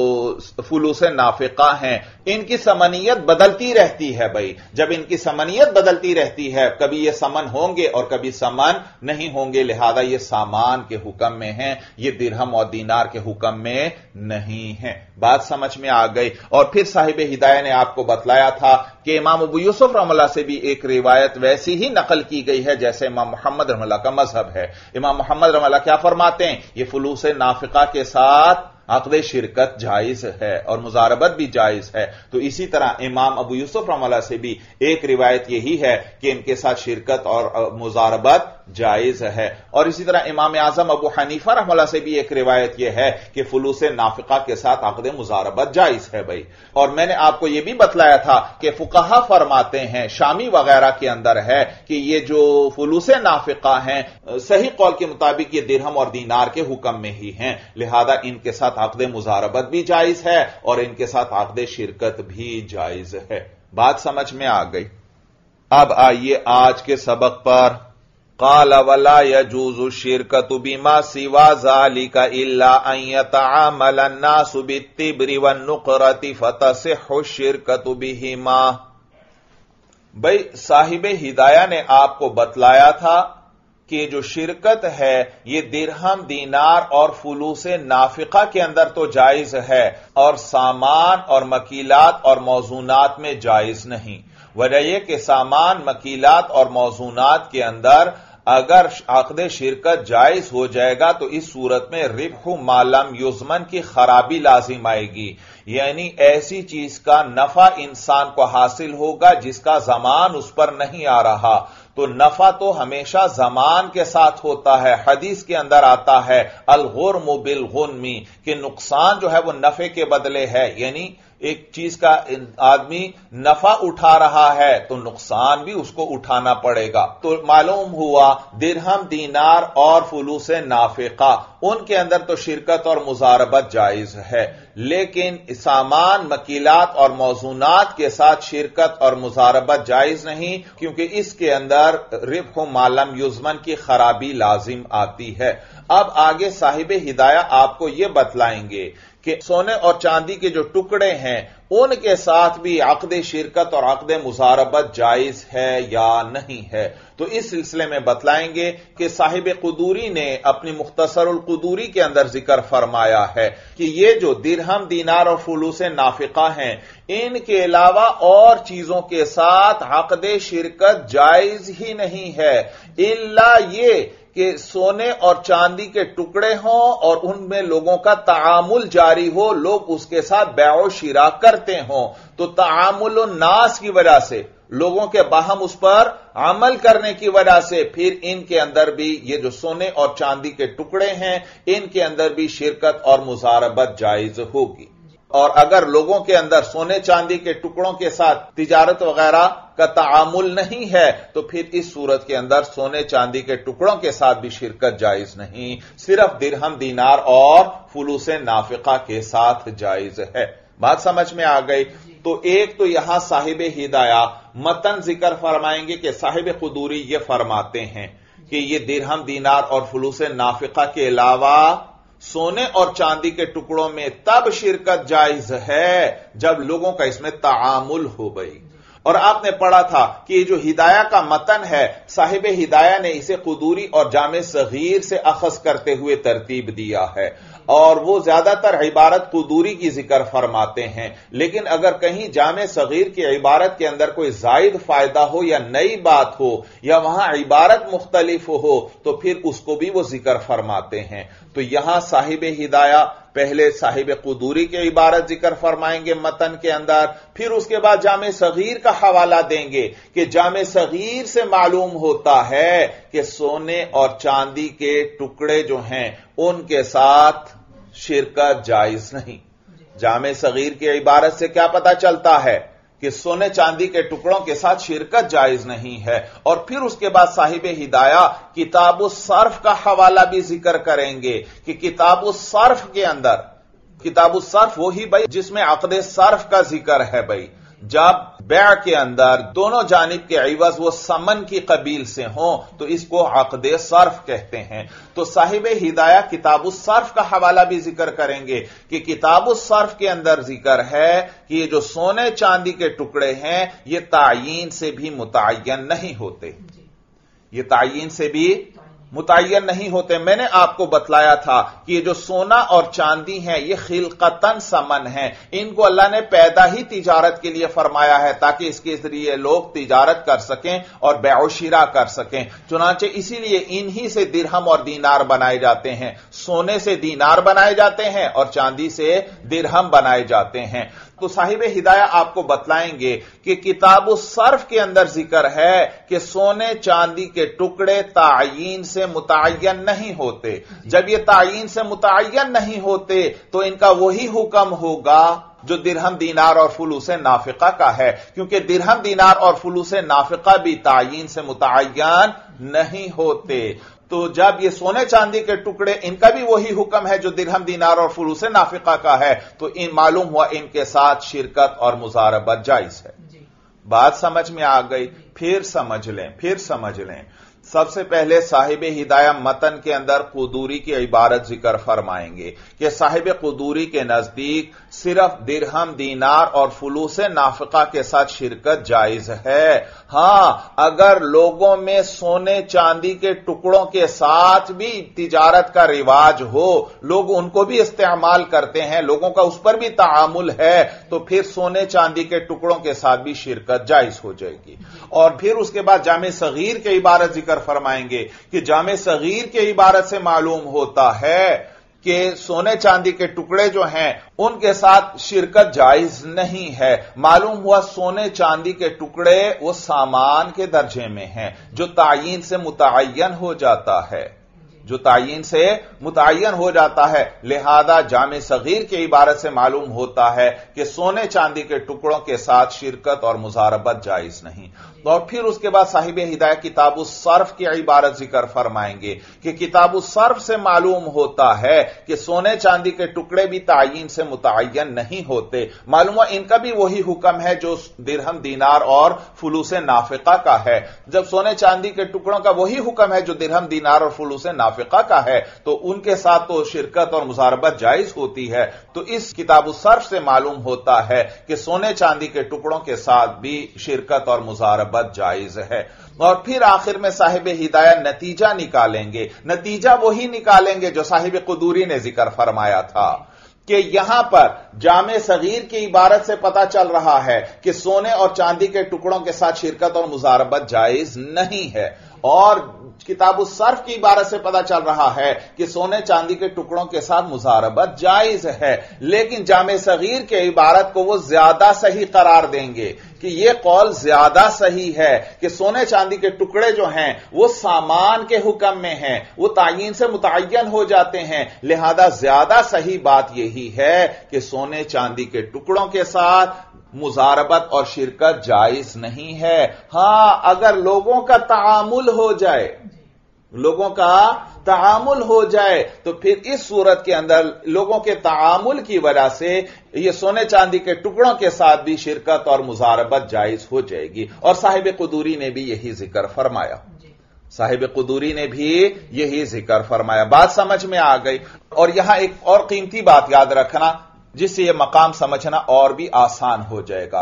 فلوس نافقہ ہیں، ان کی ثمنیت بدلتی رہتی ہے بھائی۔ جب ان کی ثمنیت بدلتی رہتی ہے، کبھی یہ ثمن ہوں گے اور کبھی ثمن نہیں ہوں گے، لہذا یہ سامان کے حکم میں ہیں، یہ درہم اور دینار کے حکم میں نہیں ہیں۔ بات سمجھ میں آ گئی۔ اور پھر صاحب ہدایہ نے آپ کو بتلایا تھا کہ امام ابو یوسف رحمہ اللہ سے بھی ایک روایت ویسی ہی نقل کی گئی ہے جیسے امام محمد رحمہ اللہ کا مذہب ہے۔ امام محمد رحمہ اللہ کیا فرماتے ہیں؟ یہ فلوس نافقہ کے ساتھ عقد شرکت جائز ہے اور مزاربت بھی جائز ہے۔ تو اسی طرح امام ابو یوسف رحمہ اللہ سے بھی ایک روایت یہی ہے کہ ان کے ساتھ شرکت اور مزاربت جائز ہے، اور اسی طرح امام اعظم ابو حنیفہ رحمہ اللہ سے بھی ایک روایت یہ ہے کہ فلوس نافقہ کے ساتھ عقد مزاربت جائز ہے بھائی۔ اور میں نے آپ کو یہ بھی بتلایا تھا کہ فقہا فرماتے ہیں، شامی وغیرہ کے اندر ہے کہ یہ جو فلوس نافقہ ہیں صحیح قول کے مطابق یہ درہم اور دینار کے حکم میں ہی ہیں، لہذا ان کے ساتھ عقد مزاربت بھی جائز ہے اور ان کے ساتھ عقد شرکت بھی جائز ہے۔ بات سمجھ میں آ گئی۔ اب آئیے آج کے سبق پر۔ قال ولا يجوز الشركة بما سوى ذلك الا ان يتعامل الناس بالتبر والنقرة فتصح الشركة بهما۔ بھئی صاحب ہدایہ نے آپ کو بتلایا تھا کہ جو شرکت ہے یہ درہم دینار اور فلوس نافقہ کے اندر تو جائز ہے اور سامان اور مکیلات اور موزونات میں جائز نہیں۔ وجہ یہ کہ سامان، مکیلات اور موزونات کے اندر اگر عقد شرکت جائز ہو جائے گا تو اس صورت میں ربح ما لم یضمن کی خرابی لازم آئے گی، یعنی ایسی چیز کا نفع انسان کو حاصل ہوگا جس کا ضمان اس پر نہیں آ رہا۔ تو نفع تو ہمیشہ ضمان کے ساتھ ہوتا ہے، حدیث کے اندر آتا ہے الغرم بالغنم کہ نقصان جو ہے وہ نفع کے بدلے ہے، یعنی ایک چیز کا آدمی نفع اٹھا رہا ہے تو نقصان بھی اس کو اٹھانا پڑے گا۔ تو معلوم ہوا درہم دینار اور فلوس نافقہ ان کے اندر تو شرکت اور مزاربت جائز ہے، لیکن سامان، مکیلات اور موزونات کے ساتھ شرکت اور مزاربت جائز نہیں، کیونکہ اس کے اندر ربح ما لم یضمن کی خرابی لازم آتی ہے۔ اب آگے صاحب ہدایہ آپ کو یہ بتلائیں گے کہ سونے اور چاندی کے جو ٹکڑے ہیں ان کے ساتھ بھی عقد شرکت اور عقد مزاربت جائز ہے یا نہیں ہے۔ تو اس سلسلے میں بتلائیں گے کہ صاحب قدوری نے اپنی مختصر القدوری کے اندر ذکر فرمایا ہے کہ یہ جو درہم دینار اور فلوس نافقہ ہیں ان کے علاوہ اور چیزوں کے ساتھ عقد شرکت جائز ہی نہیں ہے، الا یہ کہ سونے اور چاندی کے ٹکڑے ہوں اور ان میں لوگوں کا تعامل جاری ہو، لوگ اس کے ساتھ بیع و شراء کرتے ہوں، تو تعامل الناس کی وجہ سے، لوگوں کے باہم اس پر عمل کرنے کی وجہ سے پھر ان کے اندر بھی یہ جو سونے اور چاندی کے ٹکڑے ہیں ان کے اندر بھی شرکت اور مزاربت جائز ہوگی۔ اور اگر لوگوں کے اندر سونے چاندی کے ٹکڑوں کے ساتھ تجارت وغیرہ کا تعامل نہیں ہے تو پھر اس صورت کے اندر سونے چاندی کے ٹکڑوں کے ساتھ بھی شرکت جائز نہیں، صرف درہم دینار اور فلوس نافقہ کے ساتھ جائز ہے۔ بات سمجھ میں آ گئی؟ تو ایک تو یہاں صاحب ہدایہ متن ذکر فرمائیں گے کہ صاحب قدوری یہ فرماتے ہیں کہ یہ درہم دینار اور فلوس نافقہ کے علاوہ سونے اور چاندی کے ٹکڑوں میں تب شرکت جائز ہے جب لوگوں کا اس میں تعامل ہو گئی، اور آپ نے پڑھا تھا کہ یہ جو ہدایہ کا متن ہے صاحب ہدایہ نے اسے قدوری اور جامع صغیر سے اخذ کرتے ہوئے ترتیب دیا ہے، اور وہ زیادہ تر عبارت قدوری کی ذکر فرماتے ہیں، لیکن اگر کہیں جامع صغیر کی عبارت کے اندر کوئی زائد فائدہ ہو یا نئی بات ہو یا وہاں عبارت مختلف ہو تو پھر اس کو بھی وہ ذکر فرماتے ہیں۔ تو یہاں صاحب ہدایہ پہلے صاحب قدوری کی عبارت ذکر فرمائیں گے متن کے اندر، پھر اس کے بعد جامع صغیر کا حوالہ دیں گے کہ جامع صغیر سے معلوم ہوتا ہے کہ سونے اور چاندی کے ٹکڑے جو ہیں ان کے ساتھ شرکت جائز نہیں۔ جامع صغیر کی عبارت سے کیا پتہ چلتا ہے کہ سونے چاندی کے ٹکڑوں کے ساتھ شرکت جائز نہیں ہے، اور پھر اس کے بعد صاحب ہدایہ کتاب الصرف کا حوالہ بھی ذکر کریں گے کہ کتاب الصرف کے اندر، کتاب الصرف وہی بھائی جس میں عقد صرف کا ذکر ہے بھائی، جب بیع کے اندر دونوں جانب کے عوض وہ ثمن کی قبیل سے ہوں تو اس کو عقد صرف کہتے ہیں۔ تو صاحب ہدایہ کتاب الصرف کا حوالہ بھی ذکر کریں گے کہ کتاب الصرف کے اندر ذکر ہے کہ یہ جو سونے چاندی کے ٹکڑے ہیں یہ تعیین سے بھی متعین نہیں ہوتے، یہ تعیین سے بھی متعین نہیں ہوتے۔ میں نے آپ کو بتلایا تھا کہ یہ جو سونا اور چاندی ہیں یہ خلقتاً ثمن ہیں، ان کو اللہ نے پیدا ہی تجارت کے لیے فرمایا ہے تاکہ اس کے ذریعے لوگ تجارت کر سکیں اور بیع و شراء کر سکیں، چنانچہ اسی لیے انہی سے درہم اور دینار بنائے جاتے ہیں، سونے سے دینار بنائے جاتے ہیں اور چاندی سے درہم بنائے جاتے ہیں۔ تو صاحب ہدایہ آپ کو بتلائیں گے کہ کتاب الصرف کے اندر ذکر ہے کہ سونے چاندی کے ٹکڑے تعیین سے متعین نہیں ہوتے، جب یہ تعیین سے متعین نہیں ہوتے تو ان کا وہی حکم ہوگا جو درہم دینار اور فلوس نافقہ کا ہے، کیونکہ درہم دینار اور فلوس نافقہ بھی تعیین سے متعین نہیں ہوتے۔ تو جب یہ سونے چاندی کے ٹکڑے ان کا بھی وہی حکم ہے جو درہم دینار اور فلوس نافقہ کا ہے، تو ان معلوم ہوا ان کے ساتھ شرکت اور مضاربت جائز ہے۔ بات سمجھ میں آ گئی؟ پھر سمجھ لیں۔ سب سے پہلے صاحب ہدایہ متن کے اندر قدوری کی عبارت ذکر فرمائیں گے کہ صاحب قدوری کے نزدیک صرف درہم دینار اور فلوس نافقہ کے ساتھ شرکت جائز ہے۔ ہاں، اگر لوگوں میں سونے چاندی کے ٹکڑوں کے ساتھ بھی تجارت کا رواج ہو، لوگ ان کو بھی استعمال کرتے ہیں، لوگوں کا اس پر بھی تعامل ہے، تو پھر سونے چاندی کے ٹکڑوں کے ساتھ بھی شرکت جائز ہو جائے گی۔ اور پھر اس کے بعد جامع صغیر کی عبارت ذکر فرمائیں گے کہ جامع صغیر کی عبارت سے معلوم ہوتا ہے کہ سونے چاندی کے ٹکڑے جو ہیں ان کے ساتھ شرکت جائز نہیں ہے۔ معلوم ہوا سونے چاندی کے ٹکڑے وہ سامان کے درجے میں ہیں جو تعیین سے متعین ہو جاتا ہے، لہذا جامع صغیر کی عبارت سے معلوم ہوتا ہے کہ سونے چاندی کے ٹکڑوں کے ساتھ شرکت اور مضاربت جائز نہیں۔ اور پھر اس کے بعد صاحب ہدایہ کتاب الصرف کی عبارت ذکر فرمائیں گے کہ کتاب الصرف سے معلوم ہوتا ہے کہ سونے چاندی کے ٹکڑے بھی تعیین سے متعین نہیں ہوتے، معلوم ہوا ان کا بھی وہی حکم ہے جو درہم دینار اور فلوس نافقہ کا ہے۔ جب سونے چاندی کے ٹکڑوں کا وہی حکم ہے جو درہم دینار اور فلوس نافقہ کا ہے تو ان کے ساتھ تو شرکت اور مضاربت جائز ہوتی ہے۔ تو اس کتاب الصرف سے معلوم ہوتا ہے کہ سونے چاندی کے ٹکڑوں کے ساتھ بھی شرکت اور مضاربت جائز ہے۔ اور پھر آخر میں صاحب ہدایہ نتیجہ نکالیں گے، نتیجہ وہی نکالیں گے جو صاحب قدوری نے ذکر فرمایا تھا کہ یہاں پر جامع صغیر کی عبارت سے پتا چل رہا ہے کہ سونے اور چاندی کے ٹکڑوں کے ساتھ شرکت اور مضاربت جائز نہیں ہے، اور کتاب الصرف کی عبارت سے پتا چل رہا ہے کہ سونے چاندی کے ٹکڑوں کے ساتھ مضاربت جائز ہے، لیکن جامع صغیر کے عبارت کو وہ زیادہ صحیح قرار دیں گے کہ یہ قول زیادہ صحیح ہے کہ سونے چاندی کے ٹکڑے جو ہیں وہ سامان کے حکم میں ہیں، وہ تعیین سے متعین ہو جاتے ہیں، لہذا زیادہ صحیح بات یہی ہے کہ سونے چاندی کے ٹکڑوں کے ساتھ مضاربت اور شرکت جائز نہیں ہے۔ ہاں، اگر لوگوں کا تعامل ہو جائے تو پھر اس صورت کے اندر لوگوں کے تعامل کی وجہ سے یہ سونے چاندی کے ٹکڑوں کے ساتھ بھی شرکت اور مضاربت جائز ہو جائے گی، اور صاحب قدوری نے بھی یہی ذکر فرمایا۔ بات سمجھ میں آ گئی۔ اور یہاں ایک اور قیمتی بات یاد رکھنا جس سے یہ مقام سمجھنا اور بھی آسان ہو جائے گا۔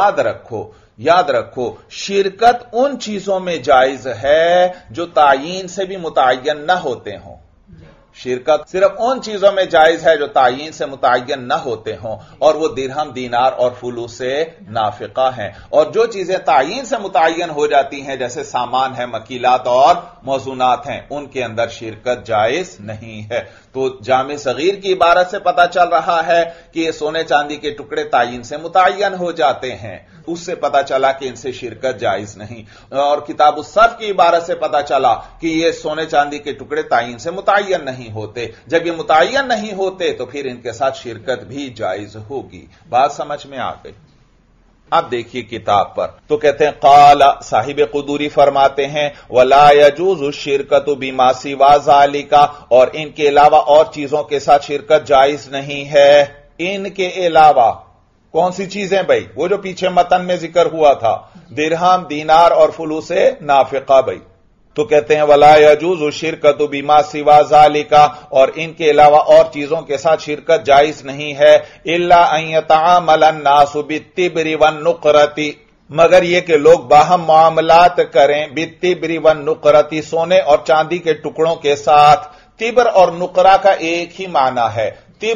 یاد رکھو شرکت ان چیزوں میں جائز ہے جو تعین سے بھی متعین نہ ہوتے ہوں۔ شرکت صرف ان چیزوں میں جائز ہے جو تعین سے متعین نہ ہوتے ہوں، اور وہ درہم، دینار اور فلوس نافقہ ہیں۔ اور جو چیزیں تعین سے متعین ہو جاتی ہیں جیسے سامان ہے، مکیلات اور موزونات ہیں، ان کے اندر شرکت جائز نہیں ہے۔ تو جامع صغیر کی عبارت سے پتا چل رہا ہے کہ یہ سونے چاندی کے ٹکڑے تعین سے متعین ہو جاتے ہیں، اس سے پتا چلا کہ ان سے شرکت جائز نہیں۔ اور کتاب الصرف کی عبارت سے پتا چلا کہ یہ سونے چاندی کے ٹکڑے تعین سے متعین نہیں ہوتے۔ جب یہ متعین نہیں ہوتے تو پھر ان کے ساتھ شرکت بھی جائز ہوگی۔ بات سمجھ میں آ گئی؟ اب دیکھیے کتاب پر تو کہتے ہیں قال صاحب قدوری فرماتے ہیں ولا يجوز الشرکۃ بما سوا ذلك، اور ان کے علاوہ اور چیزوں کے ساتھ شرکت جائز نہیں ہے۔ ان کے علاوہ کون سی چیزیں بھائی؟ وہ جو پیچھے متن میں ذکر ہوا تھا، درہم، دینار اور فلوس نافقہ بھائی۔ تو کہتے ہیں ولا يجوز الشرکۃ بما سوا ذلك، اور ان کے علاوہ اور چیزوں کے ساتھ شرکت جائز نہیں ہے، الا ان يتعامل الناس بالتبر والنقرۃ، مگر یہ کہ لوگ باہم معاملات کریں بالتبر والنقرۃ، سونے اور چاندی کے ٹکڑوں کے ساتھ۔ تبر اور نقرہ کا ایک ہی معنی ہے۔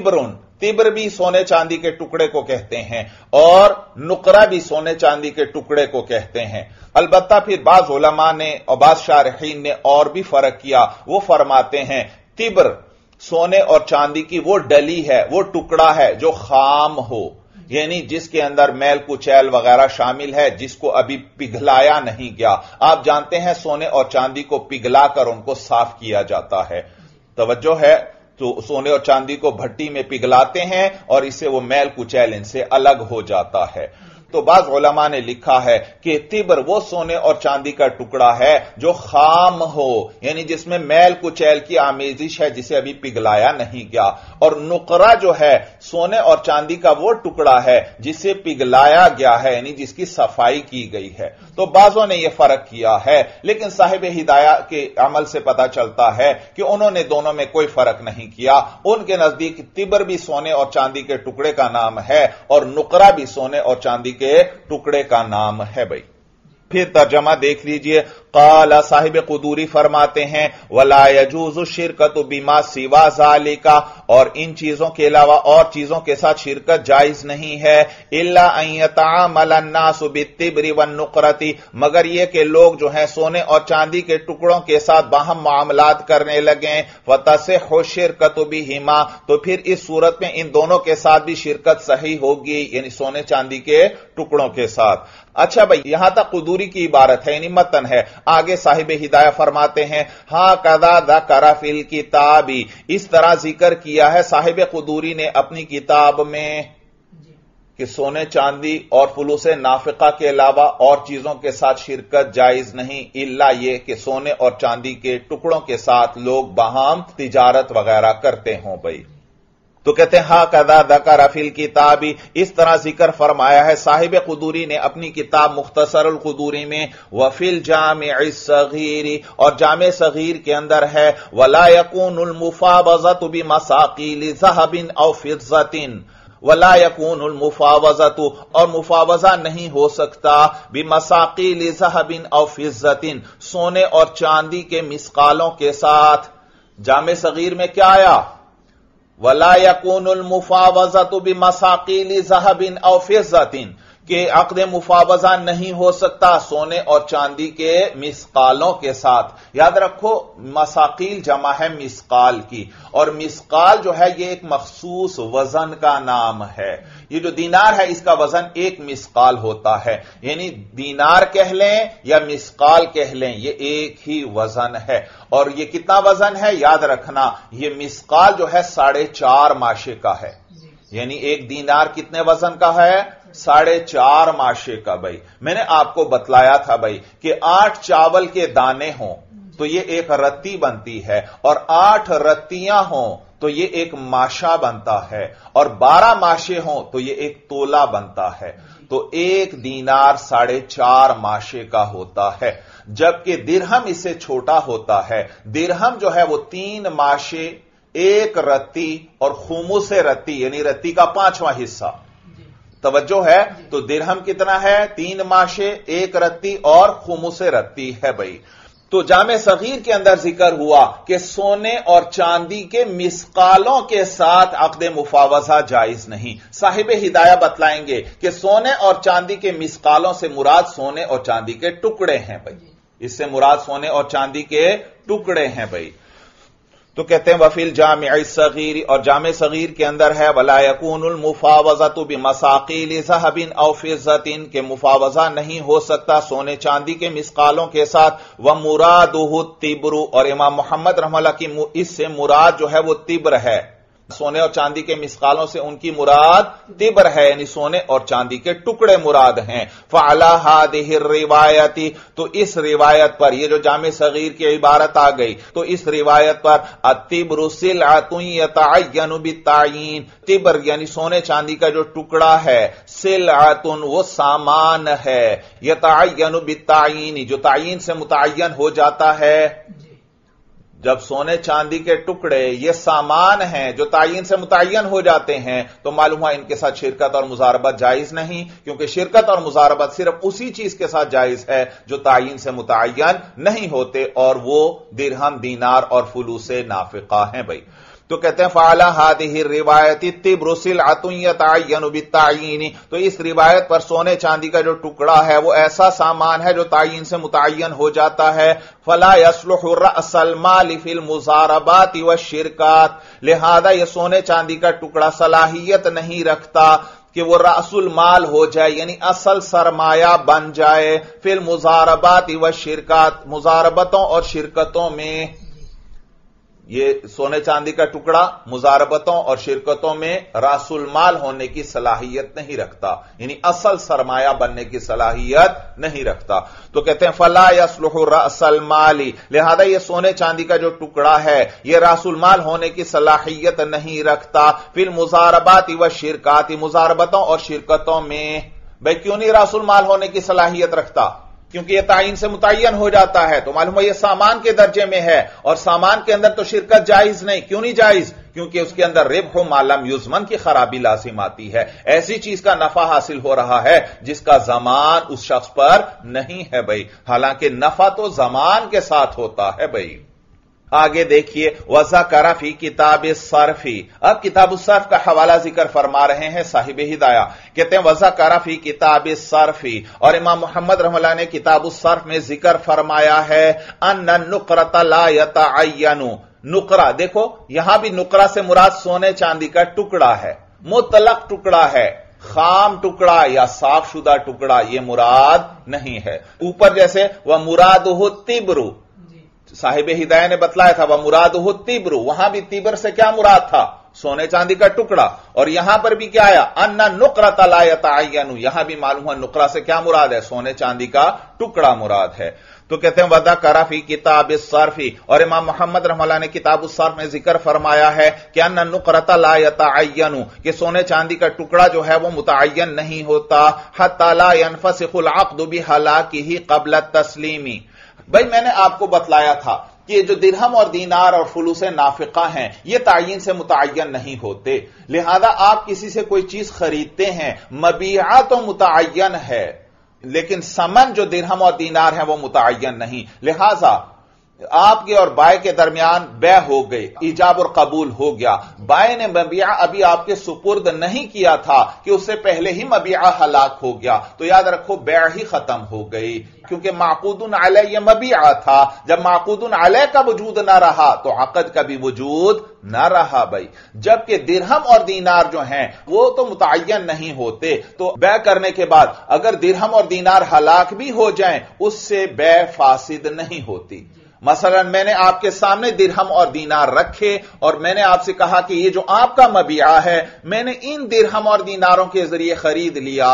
تبر بھی سونے چاندی کے ٹکڑے کو کہتے ہیں اور نقرہ بھی سونے چاندی کے ٹکڑے کو کہتے ہیں۔ البتہ پھر بعض علماء نے اور بعض شارحین نے اور بھی فرق کیا۔ وہ فرماتے ہیں تبر سونے اور چاندی کی وہ ڈلی ہے، وہ ٹکڑا ہے جو خام ہو، یعنی جس کے اندر میل کچیل وغیرہ شامل ہے، جس کو ابھی پگھلایا نہیں گیا۔ آپ جانتے ہیں سونے اور چاندی کو پگھلا کر ان کو صاف کیا جاتا ہے، توجہ ہے؟ تو سونے اور چاندی کو بھٹی میں پگھلاتے ہیں اور اس سے وہ میل کچیل ان سے الگ ہو جاتا ہے۔ تو بعض علماء نے لکھا ہے کہ تبر وہ سونے اور چاندی کا ٹکڑا ہے جو خام ہو، یعنی جس میں میل کچیل کی آمیزش ہے، جسے ابھی پگھلایا نہیں گیا۔ اور نقرہ جو ہے سونے اور چاندی کا وہ ٹکڑا ہے جسے پگھلایا گیا ہے، یعنی جس کی صفائی کی گئی ہے۔ تو بعضوں نے یہ فرق کیا ہے، لیکن صاحب ہدایہ کے عمل سے پتا چلتا ہے کہ انہوں نے دونوں میں کوئی فرق نہیں کیا۔ ان کے نزدیک تبر بھی سونے اور چاندی کے ٹکڑے کا نام ہے اور نقرہ بھی سونے اور چاندی کے ٹکڑے کا نام ہے بھائی۔ پھر ترجمہ دیکھ لیجئے۔ قال صاحب قدوری فرماتے ہیں ولا يجوز الشرکۃ بما سوا ذلك، اور ان چیزوں کے علاوہ اور چیزوں کے ساتھ شرکت جائز نہیں ہے، الا ان يتعامل الناس بالتبر والنقرۃ، مگر یہ کہ لوگ جو ہیں سونے اور چاندی کے ٹکڑوں کے ساتھ باہم معاملات کرنے لگیں، فتصح الشرکۃ بہما، تو پھر اس صورت میں ان دونوں کے ساتھ بھی شرکت صحیح ہوگی، یعنی سونے چاندی کے ٹکڑوں کے ساتھ۔ اچھا بھائی، یہاں تک قدوری کی عبارت ہے، یعنی متن ہے۔ آگے صاحب ہدایہ فرماتے ہیں ہاں کذا ذکر فی الکتاب، اس طرح ذکر کیا ہے صاحب قدوری نے اپنی کتاب میں کہ سونے چاندی اور فلوس نافقہ کے علاوہ اور چیزوں کے ساتھ شرکت جائز نہیں، الا یہ کہ سونے اور چاندی کے ٹکڑوں کے ساتھ لوگ باہم تجارت وغیرہ کرتے ہوں بھائی۔ تو کہتے ہیں ہاں کذا ذکر فی الکتاب، اس طرح ذکر فرمایا ہے صاحب قدوری نے اپنی کتاب مختصر القدوری میں، وفی الجامع الصغیر، اور جامع صغیر کے اندر ہے، ولا یکون المفاوضۃ بمساقیل ذہب او فضۃ، ولا یکون المفاوضۃ، اور مفاوضہ نہیں ہو سکتا بمساقیل ذہب او فضۃ، سونے اور چاندی کے مسقالوں کے ساتھ۔ جامع صغیر میں کیا آیا؟ ولا يكون المفاوضۃ بمساقیل ذہب او فضۃ، کہ عقد مفاوضہ نہیں ہو سکتا سونے اور چاندی کے مسقالوں کے ساتھ۔ یاد رکھو مساقیل جمع ہے مسقال کی، اور مسقال جو ہے یہ ایک مخصوص وزن کا نام ہے۔ یہ جو دینار ہے اس کا وزن ایک مسقال ہوتا ہے، یعنی دینار کہہ لیں یا مسقال کہہ لیں، یہ ایک ہی وزن ہے۔ اور یہ کتنا وزن ہے یاد رکھنا، یہ مسقال جو ہے 4.5 ماشے کا ہے، یعنی ایک دینار کتنے وزن کا ہے؟ 4.5 ماشے کا بھائی۔ میں نے آپ کو بتلایا تھا بھائی کہ 8 چاول کے دانے ہوں تو یہ ایک رتی بنتی ہے، اور 8 رتیاں ہوں تو یہ ایک ماشا بنتا ہے، اور 12 ماشے ہوں تو یہ ایک تولا بنتا ہے۔ تو ایک دینار 4.5 ماشے کا ہوتا ہے، جبکہ درہم اس سے چھوٹا ہوتا ہے۔ درہم جو ہے وہ 3 ماشے ایک رتی اور خمس رتی یعنی رتی کا 5واں حصہ. توجہ ہے؟ تو درہم کتنا ہے؟ 3 ماشے، ایک رتی اور خمس رتی ہے بھائی. تو جامع صغیر کے اندر ذکر ہوا کہ سونے اور چاندی کے مسقالوں کے ساتھ عقد مفاوضہ جائز نہیں. صاحب ہدایہ بتلائیں گے کہ سونے اور چاندی کے مسقالوں سے مراد سونے اور چاندی کے ٹکڑے ہیں بھائی. اس سے مراد سونے اور چاندی کے ٹکڑے ہیں بھائی. تو کہتے ہیں وفی الجامع الصغیر، اور جامع صغیر کے اندر ہے ولا یکون المفاوضۃ بمساقیل ذهب او فضۃ، کہ مفاوضہ نہیں ہو سکتا سونے چاندی کے مسقالوں کے ساتھ. ومرادہ التبر، اور امام محمد رحمہ اللہ کی اس سے مراد جو ہے وہ تبر ہے. سونے اور چاندی کے مسقالوں سے ان کی مراد تبر ہے، یعنی سونے اور چاندی کے ٹکڑے مراد ہیں. فعلی هذه الروایت، تو اس روایت پر، یہ جو جامع صغیر کی عبارت آ گئی، تو اس روایت پر التبر سلعۃ یتعین بالتعیین، تبر یعنی سونے چاندی کا جو ٹکڑا ہے، سلعۃ وہ سامان ہے، یتعین بالتعیین جو تعین سے متعین ہو جاتا ہے. جب سونے چاندی کے ٹکڑے یہ سامان ہیں جو تعین سے متعین ہو جاتے ہیں تو معلوم ہوا ان کے ساتھ شرکت اور مضاربت جائز نہیں، کیونکہ شرکت اور مضاربت صرف اسی چیز کے ساتھ جائز ہے جو تعین سے متعین نہیں ہوتے، اور وہ درہم، دینار اور فلوس نافقہ ہیں بھائی. تو کہتے ہیں فعلی هذه الروایت التبر سلعۃ یتعین بالتعیین، تو اس روایت پر سونے چاندی کا جو ٹکڑا ہے وہ ایسا سامان ہے جو تعین سے متعین ہو جاتا ہے. فلا يصلح رأس المال فی المضاربات والشرکات، لہذا یہ سونے چاندی کا ٹکڑا صلاحیت نہیں رکھتا کہ وہ رأس المال ہو جائے، یعنی اصل سرمایہ بن جائے، فی المضاربات والشرکات، مضاربتوں اور شرکتوں میں. یہ سونے چاندی کا ٹکڑا مضاربتوں اور شرکتوں میں راس المال ہونے کی صلاحیت نہیں رکھتا، یعنی اصل سرمایہ بننے کی صلاحیت نہیں رکھتا. تو کہتے ہیں فلا یصلح رأس المال، لہذا یہ سونے چاندی کا جو ٹکڑا ہے یہ راس المال ہونے کی صلاحیت نہیں رکھتا فی المضاربات والشرکات، مضاربتوں اور شرکتوں میں. بھائی کیوں نہیں راس المال ہونے کی صلاحیت رکھتا؟ کیونکہ یہ تعین سے متعین ہو جاتا ہے، تو معلوم ہے یہ سامان کے درجے میں ہے، اور سامان کے اندر تو شرکت جائز نہیں. کیوں نہیں جائز؟ کیونکہ اس کے اندر ربح ما لم یضمن کی خرابی لازم آتی ہے. ایسی چیز کا نفع حاصل ہو رہا ہے جس کا ضمان اس شخص پر نہیں ہے بھائی، حالانکہ نفع تو ضمان کے ساتھ ہوتا ہے بھائی. آگے دیکھیے وذکر فی کتاب الصرف، اب کتاب الصرف کا حوالہ ذکر فرما رہے ہیں صاحب ہدایہ. کہتے ہیں وذکر فی کتاب الصرف، اور امام محمد رحمہ اللہ نے کتاب الصرف میں ذکر فرمایا ہے ان النقرۃ لا یتعین. نقرہ دیکھو، یہاں بھی نقرہ سے مراد سونے چاندی کا ٹکڑا ہے، مطلق ٹکڑا ہے، خام ٹکڑا یا صاف شدہ ٹکڑا یہ مراد نہیں ہے. اوپر جیسے ومرادہ التبر، صاحب ہدایہ نے بتلایا تھا ومرادہ التبر، وہاں بھی تبر سے کیا مراد تھا؟ سونے چاندی کا ٹکڑا. اور یہاں پر بھی کیا آیا؟ ان النقرۃ لا یتعین، یہاں بھی معلوم ہوا نقرہ سے کیا مراد ہے؟ سونے چاندی کا ٹکڑا مراد ہے. تو کہتے ہیں وذکر فی کتاب الصرف، اور امام محمد رحمہ اللہ نے کتاب الصرف میں ذکر فرمایا ہے کہ ان النقرۃ لا یتعین، کہ سونے چاندی کا ٹکڑا جو ہے وہ متعین نہیں ہوتا حتی لا ينفسخ العقد بہلاکہ قبل التسلیم. بھائی میں نے آپ کو بتلایا تھا کہ یہ جو درہم اور دینار اور فلوس نافقہ ہیں یہ تعین سے متعین نہیں ہوتے، لہذا آپ کسی سے کوئی چیز خریدتے ہیں، مبیعہ تو متعین ہے لیکن ثمن جو درہم اور دینار ہیں وہ متعین نہیں. لہذا آپ کے اور بائے کے درمیان بے ہو گئی، ایجاب اور قبول ہو گیا، بائے نے مبیعہ ابھی آپ کے سپرد نہیں کیا تھا کہ اس سے پہلے ہی مبیعہ ہلاک ہو گیا، تو یاد رکھو بیع ہی ختم ہو گئی، کیونکہ معقود علیہ یہ مبیعہ تھا. جب معقود علیہ کا وجود نہ رہا تو عقد کا بھی وجود نہ رہا بھائی. جبکہ درہم اور دینار جو ہیں وہ تو متعین نہیں ہوتے، تو بیع کرنے کے بعد اگر درہم اور دینار ہلاک بھی ہو جائیں اس سے بیع فاسد نہیں ہوتی. مثلا میں نے آپ کے سامنے درہم اور دینار رکھے اور میں نے آپ سے کہا کہ یہ جو آپ کا مبیعہ ہے میں نے ان درہم اور دیناروں کے ذریعے خرید لیا،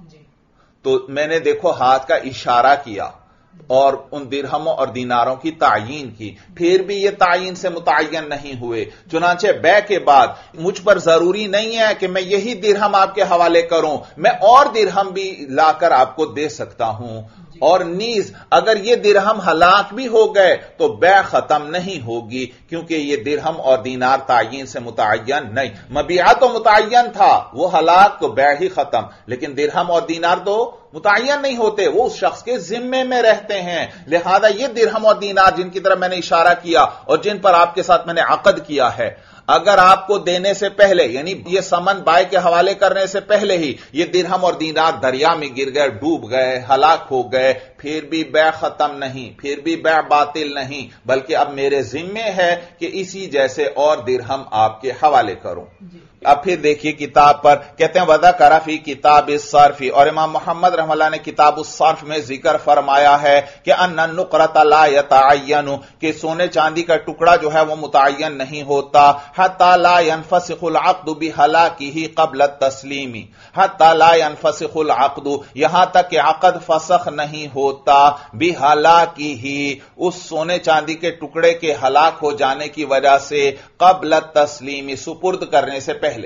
تو میں نے دیکھو ہاتھ کا اشارہ کیا اور ان درہموں اور دیناروں کی تعیین کی، پھر بھی یہ تعین سے متعین نہیں ہوئے. چنانچہ بیع کے بعد مجھ پر ضروری نہیں ہے کہ میں یہی درہم آپ کے حوالے کروں، میں اور درہم بھی لا کر آپ کو دے سکتا ہوں، اور نیز اگر یہ درہم ہلاک بھی ہو گئے تو بیع ختم نہیں ہوگی، کیونکہ یہ درہم اور دینار تعین سے متعین نہیں۔ مبیعہ تو متعین تھا، وہ ہلاک تو بیع ہی ختم، لیکن درہم اور دینار تو متعین نہیں ہوتے، وہ اس شخص کے ذمے میں رہتے ہیں۔ لہذا یہ درہم اور دینار جن کی طرف میں نے اشارہ کیا اور جن پر آپ کے ساتھ میں نے عقد کیا ہے، اگر آپ کو دینے سے پہلے، یعنی یہ سمن بائے کے حوالے کرنے سے پہلے ہی یہ درہم اور دینار دریا میں گر گئے، ڈوب گئے، ہلاک ہو گئے، پھر بھی بیع ختم نہیں، پھر بھی بیع باطل نہیں، بلکہ اب میرے ذمے ہے کہ اسی جیسے اور درہم آپ کے حوالے کروں۔ اب پھر دیکھیے کتاب پر کہتے ہیں وذکر فی کتاب الصرف، اور امام محمد رحمہ اللہ نے کتاب الصرف میں ذکر فرمایا ہے کہ ان النقرۃ لا یتعین، کہ سونے چاندی کا ٹکڑا جو ہے وہ متعین نہیں ہوتا، حتی لا ينفسخ العقد بہلاکہ قبل التسلیم، حتی لا ينفسخ العقد، یہاں تک کہ عقد فسخ نہیں ہوتا، بہلاکہ، اس سونے چاندی کے ٹکڑے کے ہلاک ہو جانے کی وجہ سے، قبل التسلیم، سپرد کرنے سے پہلے،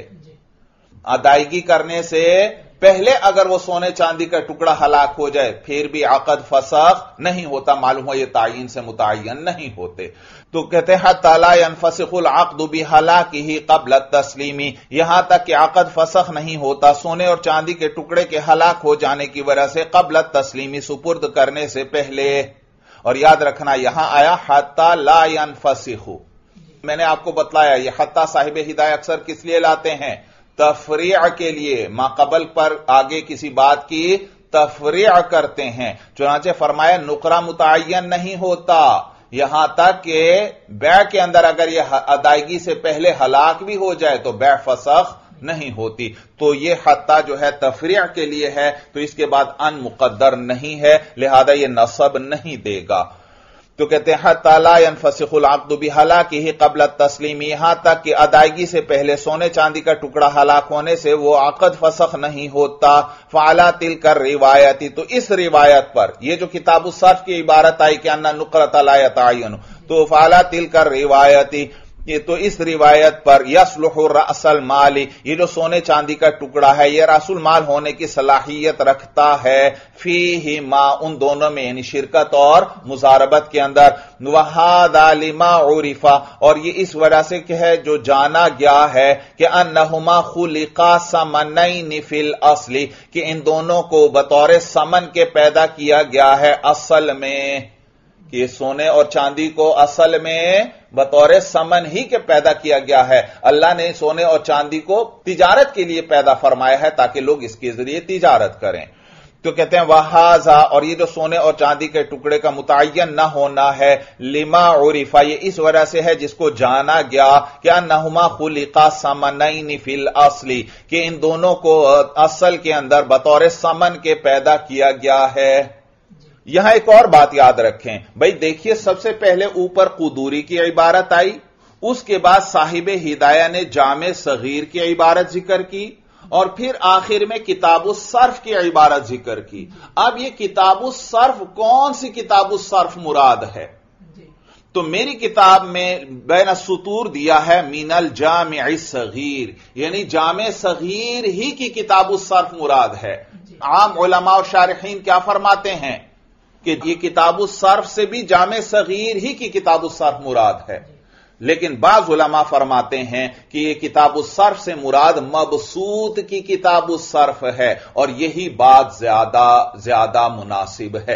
ادائیگی کرنے سے پہلے اگر وہ سونے چاندی کا ٹکڑا ہلاک ہو جائے پھر بھی عقد فسخ نہیں ہوتا، معلوم ہو یہ تعین سے متعین نہیں ہوتے۔ تو کہتے ہیں حتی لا ينفسخ العقد بہلاکہ قبل التسلیم، یہاں تک کہ عقد فسخ نہیں ہوتا سونے اور چاندی کے ٹکڑے کے ہلاک ہو جانے کی وجہ سے، قبل التسلیم، سپرد کرنے سے پہلے۔ اور یاد رکھنا یہاں آیا حتی لا ينفسخ، میں نے آپ کو بتلایا یہ حتی صاحب ہدایہ اکثر کس لیے لاتے ہیں؟ تفریع کے لیے، ما قبل پر آگے کسی بات کی تفریع کرتے ہیں، چنانچہ فرمایا نقرہ متعین نہیں ہوتا یہاں تک کہ بیع کے اندر اگر یہ ادائیگی سے پہلے ہلاک بھی ہو جائے تو بیع فسخ نہیں ہوتی۔ تو یہ حتی جو ہے تفریع کے لیے ہے، تو اس کے بعد ان مقدر نہیں ہے، لہذا یہ نصب نہیں دے گا۔ تو کہتے ہیں حتی لا ينفسخ العقد بہلاکہ قبل التسلیم، یہاں تک کہ ادائیگی سے پہلے سونے چاندی کا ٹکڑا ہلاک ہونے سے وہ عقد فسخ نہیں ہوتا۔ فعلی تلک الروایت، تو اس روایت پر، یہ جو کتاب الصرف کی عبارت آئی کہ ان النقرۃ لا یتعین، تو فعلی تلک الروایت، تو اس روایت پر یصلح رأس المال، یہ جو سونے چاندی کا ٹکڑا ہے یہ رأس المال ہونے کی صلاحیت رکھتا ہے، فیہ ما، ان دونوں میں یعنی شرکت اور مضاربت کے اندر، وہذا لما عرف، اور یہ اس وجہ سے کہ ہے جو جانا گیا ہے کہ انہما خلقا ثمنین فی الاصل، کہ ان دونوں کو بطور ثمن کے پیدا کیا گیا ہے اصل میں، کہ سونے اور چاندی کو اصل میں بطور ثمن ہی کے پیدا کیا گیا ہے۔ اللہ نے سونے اور چاندی کو تجارت کے لیے پیدا فرمایا ہے تاکہ لوگ اس کے ذریعے تجارت کریں۔ تو کہتے ہیں وہذا، اور یہ جو سونے اور چاندی کے ٹکڑے کا متعین نہ ہونا ہے، لما عرف، یہ اس وجہ سے ہے جس کو جانا گیا کہ انہما خلقا ثمنین فی الاصل، کہ ان دونوں کو اصل کے اندر بطور ثمن کے پیدا کیا گیا ہے۔ یہاں ایک اور بات یاد رکھیں بھائی، دیکھیے سب سے پہلے اوپر قدوری کی عبارت آئی، اس کے بعد صاحب ہدایہ نے جامع صغیر کی عبارت ذکر کی، اور پھر آخر میں کتاب الصرف کی عبارت ذکر کی۔ اب یہ کتاب الصرف کون سی کتاب الصرف مراد ہے؟ تو میری کتاب میں بین السطور دیا ہے من الجامع الصغیر، یعنی جامع صغیر ہی کی کتاب الصرف مراد ہے۔ عام علماء اور شارحین کیا فرماتے ہیں کہ یہ کتاب الصرف سے بھی جامع صغیر ہی کی کتاب الصرف مراد ہے، لیکن بعض علماء فرماتے ہیں کہ یہ کتاب الصرف سے مراد مبسوط کی کتاب الصرف ہے، اور یہی بات زیادہ مناسب ہے،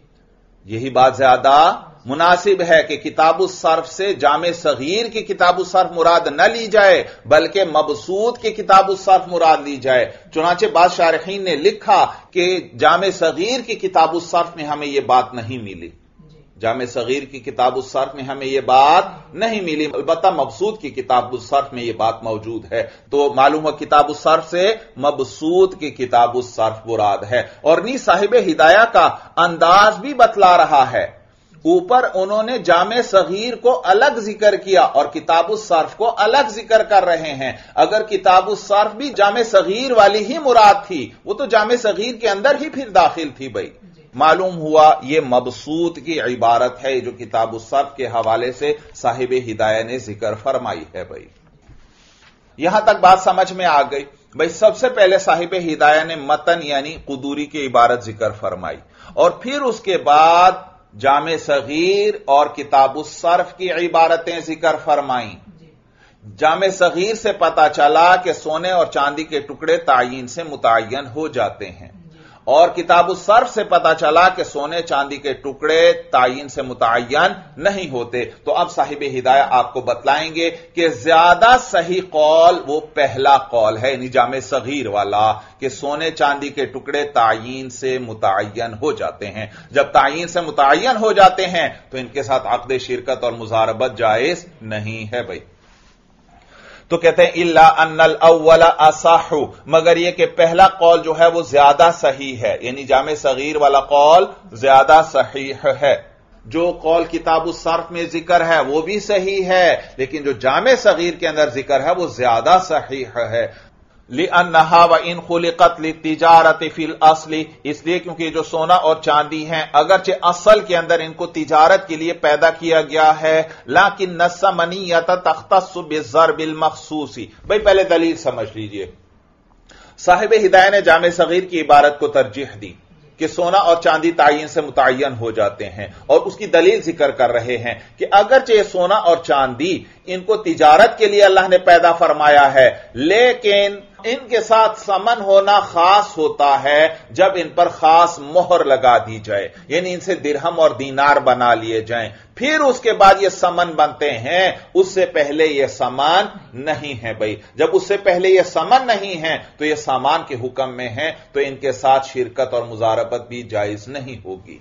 یہی بات زیادہ مناسب ہے کہ کتاب الصرف سے جامع صغیر کی کتاب الصرف مراد نہ لی جائے بلکہ مبسوط کی کتاب الصرف مراد لی جائے۔ چنانچہ بعض شارحین نے لکھا کہ جامع صغیر کی کتاب الصرف میں ہمیں یہ بات نہیں ملی، جامع صغیر کی کتاب الصرف میں ہمیں یہ بات نہیں ملی، البتہ مبسوط کی کتاب الصرف میں یہ بات موجود ہے۔ تو معلوم ہوا کتاب الصرف سے مبسوط کی کتاب الصرف مراد ہے۔ اور نہیں صاحب ہدایہ کا انداز بھی بتلا رہا ہے، اوپر انہوں نے جامع صغیر کو الگ ذکر کیا اور کتاب الصرف کو الگ ذکر کر رہے ہیں۔ اگر کتاب الصرف بھی جامع صغیر والی ہی مراد تھی، وہ تو جامع صغیر کے اندر ہی پھر داخل تھی بھائی۔ معلوم ہوا یہ مبسوط کی عبارت ہے جو کتاب الصرف کے حوالے سے صاحب ہدایہ نے ذکر فرمائی ہے بھائی۔ یہاں تک بات سمجھ میں آ گئی۔ भाई सबसे पहले साहिब हिदाया ने मतन यानी कुदूरी की इबारत जिक्र फरमाई और फिर उसके बाद जामे सगीर और किताबुस सर्फ की इबारतें जिक्र फरमाई। जामे सगीर से पता चला कि सोने और चांदी के टुकड़े तायीन से मुतय्यन हो जाते हैं और किताबुस सर्फ से पता चला कि सोने चांदी के टुकड़े तायीन से मुतय्यन नहीं होते। तो अब साहिब हिदाया आपको बतलाएंगे कि ज्यादा सही कौल वो पहला कौल है, यानी जामे सगीर वाला, कि सोने चांदी के टुकड़े तायीन से मुतय्यन हो जाते हैं। जब तायीन से मुतय्यन हो जाते हैं तो इनके साथ अक़्द शिरकत और मुज़ारबत जायज नहीं है। भाई तो कहते हैं इल्ला अन्नल अव्वला असहु, मगर यह कि पहला कौल जो है वो ज्यादा सही है, यानी जामे सगीर वाला कौल ज्यादा सही है। जो कौल किताबुस सर्फ में जिक्र है वो भी सही है, लेकिन जो जामे सगीर के अंदर जिक्र है वो ज्यादा सही है। लिअन्नहा व इन खुलिकत लितिजारत फिल असली, इसलिए क्योंकि जो सोना और चांदी हैं अगरचे असल के अंदर इनको तिजारत के लिए पैदा किया गया है, लाकिन नस्समनियत तख्तस्सु बिज़र्बिल मखसूसी। भाई पहले दलील समझ लीजिए। साहिब हिदाया ने जामे सगीर की इबारत को तरजीह दी कि सोना और चांदी तायीन से मुतय्यन हो जाते हैं और उसकी दलील जिक्र कर रहे हैं कि अगरचे सोना और चांदी इनको तिजारत के लिए अल्लाह ने पैदा फरमाया है, लेकिन इनके साथ समन होना खास होता है जब इन पर खास मोहर लगा दी जाए, यानी इनसे दिरहम और दीनार बना लिए जाएं, फिर उसके बाद ये समन बनते हैं। उससे पहले ये समन नहीं है। भाई जब उससे पहले ये समन नहीं है तो ये सामान के हुक्म में है, तो इनके साथ शिरकत और मुजारबत भी जायज नहीं होगी।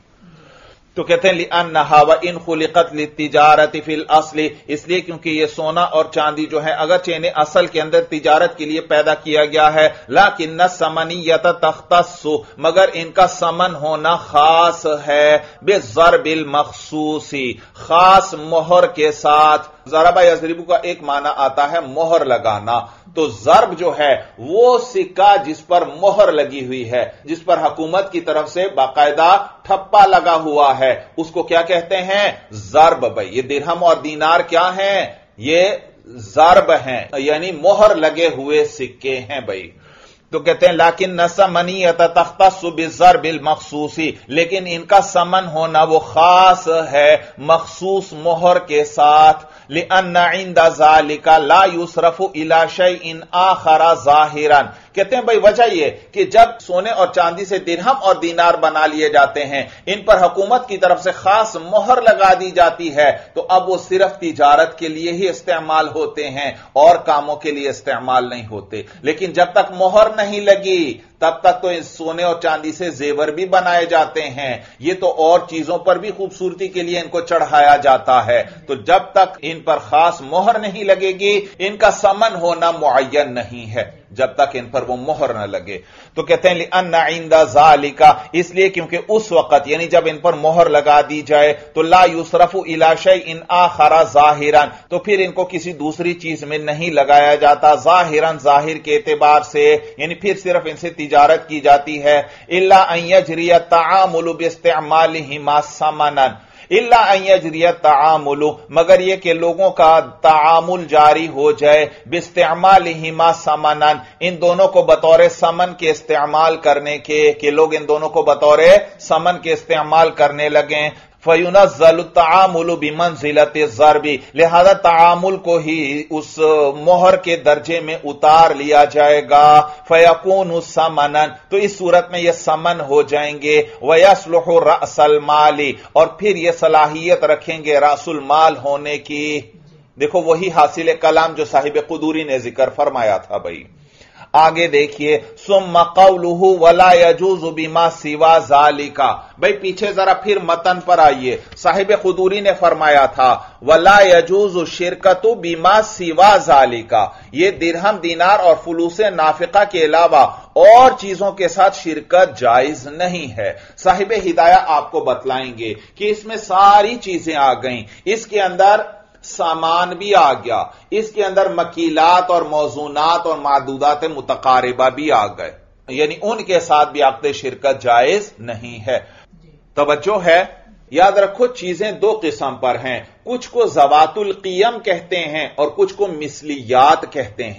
तो कहते हैं लिअन्नहा व इन खुलिकत लितिजारत फिल असली, इसलिए क्योंकि ये सोना और चांदी जो है अगरचे इन्हें असल के अंदर तिजारत के लिए पैदा किया गया है, लाकिन्न समनियत तख्तस्सु, मगर इनका समन होना खास है, बिज़र्बिल मखसूसी, खास मोहर के साथ। ज़रबा यज़रिबु का एक माना आता है मोहर लगाना, तो ज़र्ब जो है वो सिक्का जिस पर मोहर लगी हुई है, जिस पर हुकूमत की तरफ से बाकायदा ठप्पा लगा हुआ है, उसको क्या कहते हैं? ज़र्ब। भाई ये दिरहम और दीनार क्या हैं? ये ज़र्ब हैं, यानी मोहर लगे हुए सिक्के हैं। भाई तो कहते हैं लाकिन नस्समनियत तख्तस्सु बिज़र्बिल मखसूसी, लेकिन इनका समन होना वो खास है मखसूस मोहर के साथ। लिअन्ना इंदा ज़ालिका ला युसरफु इला शैइन आखरा ज़ाहिरन, कहते हैं भाई वजह यह कि जब सोने और चांदी से दिरहम और दीनार बना लिए जाते हैं, इन पर हुकूमत की तरफ से खास मोहर लगा दी जाती है, तो अब वो सिर्फ तिजारत के लिए ही इस्तेमाल होते हैं और कामों के लिए इस्तेमाल नहीं होते। लेकिन जब तक मोहर नहीं लगी तब तक तो इस सोने और चांदी से जेवर भी बनाए जाते हैं, ये तो और चीजों पर भी खूबसूरती के लिए इनको चढ़ाया जाता है। तो जब तक इन पर खास मोहर नहीं लगेगी इनका समन होना मुअय्यन नहीं है, जब तक इन पर वो मोहर न लगे। तो कहते हैं लिअन्ना इंदा ज़ालिका, इसलिए क्योंकि उस वक्त यानी जब इन पर मोहर लगा दी जाए तो ला युसरफु इला शैइन आखरा ज़ाहिरन, तो फिर इनको किसी दूसरी चीज में नहीं लगाया जाता, ज़ाहिरन ज़ाहिर के एतबार से, यानी फिर सिर्फ इनसे तिजारत की जाती है। इल्ला अन यजरिया तआमुलु बिइस्तिमालिहिमा समनन, इल्ला अन यजरिया तआमुलु, मगर यह कि लोगों का तआमुल जारी हो जाए, बिइस्तिमालिहिमा समनन, इन दोनों को बतौर समन के इस्तेमाल करने के, कि लोग इन दोनों को बतौर समन के इस्तेमाल करने लगे। फयुनज़्ज़लु तआमुलु बिमंज़िलति ज़र्बी, लिहाजा तआमुल को ही उस मोहर के दर्जे में उतार लिया जाएगा। फयकूनु समनन, तो इस सूरत में यह समन हो जाएंगे। वयस्लुहु रअसल माली, और फिर यह सलाहियत रखेंगे रअसुल माल होने की। देखो वही हासिल कलाम जो साहिब कुदूरी ने जिक्र फरमाया था। भाई आगे देखिए, सुम्मा कौलुहु वला यजूज़ु बिमा सिवा ज़ालिका। भाई पीछे जरा फिर मतन पर आइए। साहिब खुदूरी ने फरमाया था वला यजूज़ु शिरकतु बिमा सिवा ज़ालिका, ये दिरहम दीनार और फुलूसे नाफिका के अलावा और चीजों के साथ शिरकत जायज नहीं है। साहिब हिदाया आपको बतलाएंगे कि इसमें सारी चीजें आ गईं, इसके अंदर सामान भी आ गया, इसके अंदर मकीलात और मौजूनात और मादूदात मुतकारिबा भी आ गए, यानी उनके साथ भी अक़्द शिरकत जायज नहीं है। तवज्जो है, याद रखो चीजें दो किस्म पर हैं, कुछ को ज़वातुल क़ियम कहते हैं और कुछ को मिसलियात कहते हैं।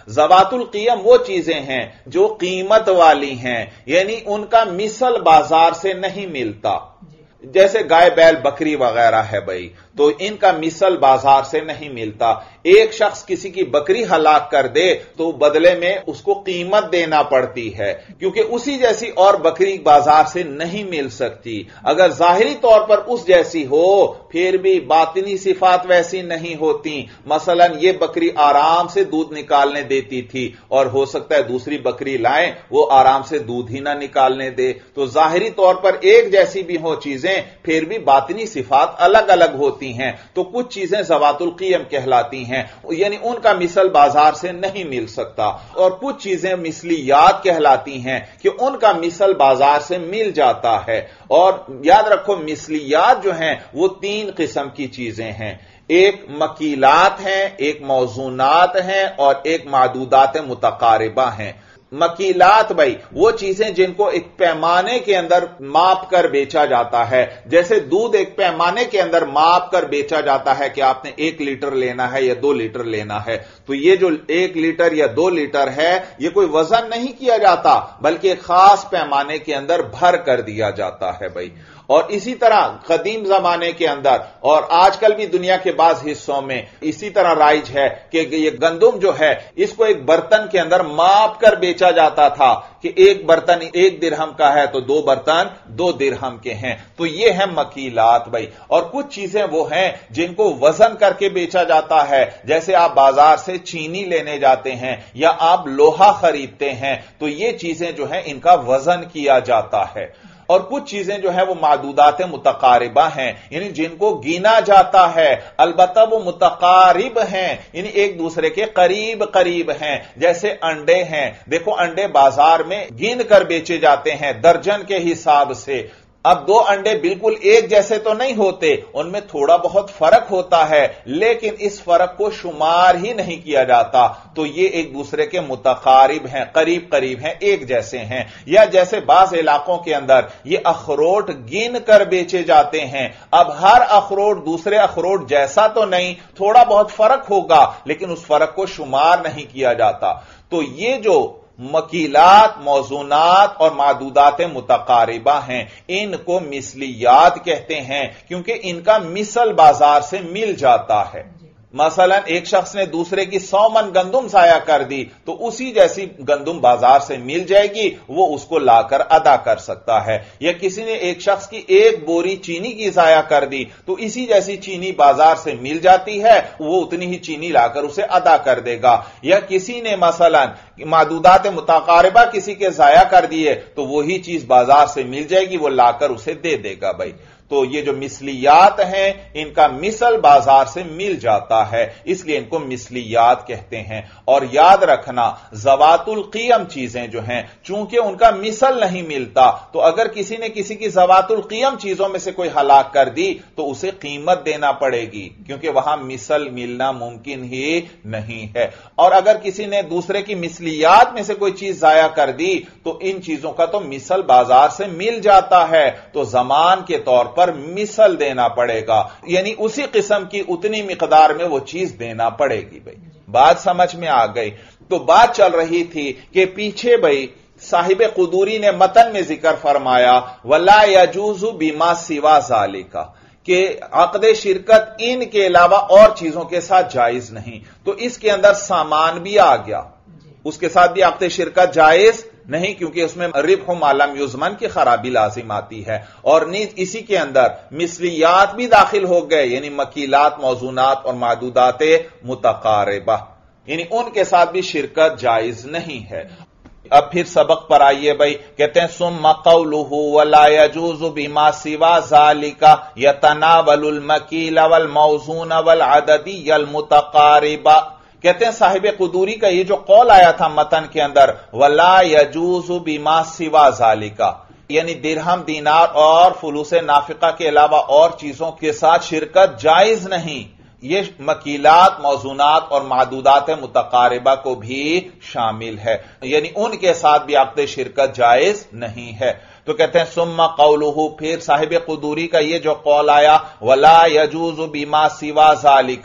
ज़वातुल क़ियम वो चीजें हैं जो कीमत वाली हैं, यानी उनका मिसल बाजार से नहीं मिलता, जैसे गाय बैल बकरी वगैरह है भाई, तो इनका मिसल बाजार से नहीं मिलता। एक शख्स किसी की बकरी हलाक कर दे तो बदले में उसको कीमत देना पड़ती है, क्योंकि उसी जैसी और बकरी बाजार से नहीं मिल सकती। अगर जाहिरी तौर पर उस जैसी हो फिर भी बातिनी सिफात वैसी नहीं होती। मसलन ये बकरी आराम से दूध निकालने देती थी और हो सकता है दूसरी बकरी लाएं वो आराम से दूध ही ना निकालने दे, तो जाहिरी तौर पर एक जैसी भी हो चीजें फिर भी बातिनी सिफात अलग अलग होती हैं। तो कुछ चीजें ज़वातुल क़ियम कहलाती हैं, यानी उनका मिसल बाजार से नहीं मिल सकता, और कुछ चीजें मिसलियात कहलाती हैं कि उनका मिसल बाजार से मिल जाता है। और याद रखो मिसलियात जो हैं वो 3 किस्म की चीजें हैं, एक मकीलात हैं, एक मौजूनात हैं और एक मादूदात मुतकारिबा हैं। मकीलात भाई वो चीजें जिनको एक पैमाने के अंदर माप कर बेचा जाता है, जैसे दूध एक पैमाने के अंदर माप कर बेचा जाता है कि आपने 1 लीटर लेना है या 2 लीटर लेना है, तो ये जो 1 लीटर या 2 लीटर है ये कोई वजन नहीं किया जाता बल्कि एक खास पैमाने के अंदर भर कर दिया जाता है भाई। और इसी तरह कदीम जमाने के अंदर और आजकल भी दुनिया के बाज हिस्सों में इसी तरह राइज है कि ये गंदुम जो है इसको एक बर्तन के अंदर माप कर बेचा जाता था कि एक बर्तन 1 दिरहम का है तो 2 बर्तन 2 दिरहम के हैं। तो ये है मकीलात भाई। और कुछ चीजें वो हैं जिनको वजन करके बेचा जाता है, जैसे आप बाजार से चीनी लेने जाते हैं या आप लोहा खरीदते हैं, तो ये चीजें जो है इनका वजन किया जाता है। और कुछ चीजें जो है वो मादूदात मुतकारिबा हैं, यानी जिनको गिना जाता है, अलबत्ता वो मुतकारिब हैं, यानी एक दूसरे के करीब करीब हैं। जैसे अंडे हैं, देखो अंडे बाजार में गिन कर बेचे जाते हैं दर्जन के हिसाब से। अब 2 अंडे बिल्कुल एक जैसे तो नहीं होते, उनमें थोड़ा बहुत फर्क होता है, लेकिन इस फर्क को शुमार ही नहीं किया जाता, तो ये एक दूसरे के मुतकारिब हैं, करीब करीब हैं, एक जैसे हैं। या जैसे बाज इलाकों के अंदर ये अखरोट गिन कर बेचे जाते हैं, अब हर अखरोट दूसरे अखरोट जैसा तो नहीं, थोड़ा बहुत फर्क होगा, लेकिन उस फर्क को शुमार नहीं किया जाता। तो ये जो मकीलात, मौजूनात और मादूदात मुतकारिबा हैं, इनको मिसलियात कहते हैं, क्योंकि इनका मिसल बाजार से मिल जाता है। मसलन एक शख्स ने दूसरे की 100 मन गंदुम जाया कर दी, तो उसी जैसी गंदुम बाजार से मिल जाएगी, वो उसको लाकर अदा कर सकता है। या किसी ने एक शख्स की 1 बोरी चीनी की जाया कर दी, तो इसी जैसी चीनी बाजार से मिल जाती है, वो उतनी ही चीनी लाकर उसे अदा कर देगा। या किसी ने मसलन मादूदात मुतकारिबा किसी के जाया कर दिए, तो वही चीज बाजार से मिल जाएगी, वो लाकर उसे दे देगा भाई। तो ये जो मिसलियात हैं इनका मिसल बाजार से मिल जाता है, इसलिए इनको मिसलियात कहते हैं। और याद रखना ज़वातुल क़ियम चीजें जो हैं चूंकि उनका मिसल नहीं मिलता, तो अगर किसी ने किसी की ज़वातुल क़ियम चीजों में से कोई हलाक कर दी तो उसे कीमत देना पड़ेगी, क्योंकि वहां मिसल मिलना मुमकिन ही नहीं है। और अगर किसी ने दूसरे की मिसलियात में से कोई चीज जाया कर दी तो इन चीजों का तो मिसल बाजार से मिल जाता है, तो जमान के तौर पर मिसल देना पड़ेगा, यानी उसी किस्म की उतनी मिकदार में वो चीज देना पड़ेगी भाई। बात समझ में आ गई। तो बात चल रही थी कि पीछे भाई साहिब कुदूरी ने मतन में जिक्र फरमाया वला यजूजु बिमा सिवा ज़ालिका, कि अक़्द शिरकत इनके अलावा और चीजों के साथ जायज नहीं। तो इसके अंदर सामान भी आ गया, उसके साथ भी अक़्द शिरकत जायज नहीं, क्योंकि उसमें रिब्ह मालम युज़मन की खराबी लाजिम आती है। और नीज इसी के अंदर मिसलियात भी दाखिल हो गए, यानी मकीलात, मौजूनात और मादूदात मुतकारिबा, यानी उनके साथ भी शिरकत जायज नहीं है। अब फिर सबक पर आइए भाई, कहते हैं सुम्मा क़ौलुहु वला यजूज़ु बिमा सिवा ज़ालिका यतनावलुल मकील वल मौज़ून वल अददी वल मुतकारिबा। कहते हैं साहिब कुदूरी का ये जो कौल आया था मतन के अंदर वला यजूज़ु बिमा सिवा ज़ालिका, यानी दिरहम, दीनार और फुलूस नाफिका के अलावा और चीजों के साथ शिरकत जायज नहीं, ये मकीलात, मौजूनात और मादूदात मुतकारिबा को भी शामिल है, यानी उनके साथ भी अक़्द शिरकत जायज नहीं है। तो कहते हैं सुम्मा क़ौलुहु, फिर साहिब कुदूरी का ये जो कौल आया वला यजूज़ु बिमा सिवा ज़ालिका,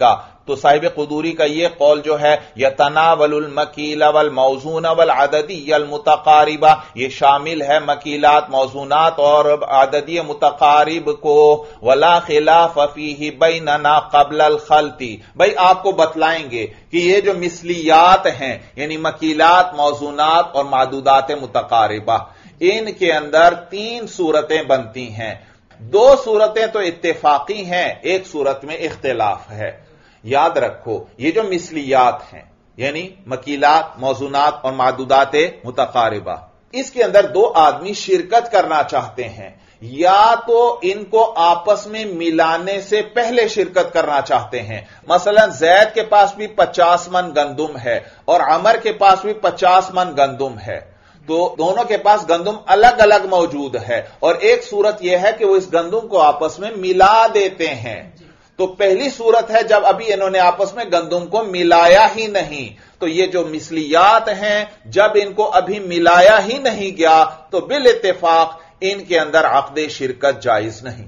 تو صاحب قدوری کا یہ قول جو ہے یتناول المکیل والموزون والعددی المتقاربہ، یہ شامل ہے مکیلات، موزونات اور عددی متقارب کو، ولا خلاف فیہ بیننا قبل الخلط، بھائی آپ کو بتلائیں گے کہ یہ جو مثلیات ہیں یعنی مکیلات، موزونات اور معدودات متقاربہ، ان کے اندر 3 صورتیں بنتی ہیں، 2 صورتیں تو اتفاقی ہیں، ایک صورت میں اختلاف ہے۔ یاد رکھو یہ جو مثلیات ہیں یعنی مکیلات، موزونات اور معدودات متقاربہ، اس کے اندر 2 آدمی شرکت کرنا چاہتے ہیں، یا تو ان کو آپس میں ملانے سے پہلے شرکت کرنا چاہتے ہیں، مثلا زید کے پاس بھی 50 من گندم ہے اور عمر کے پاس بھی 50 من گندم ہے، تو دونوں کے پاس گندم الگ الگ موجود ہے، اور ایک صورت یہ ہے کہ وہ اس گندم کو آپس میں ملا دیتے ہیں۔ تو پہلی صورت ہے جب ابھی انہوں نے آپس میں گندم کو ملایا ہی نہیں، تو یہ جو مثلیات ہیں جب ان کو ابھی ملایا ہی نہیں گیا تو بالاتفاق ان کے اندر عقد شرکت جائز نہیں،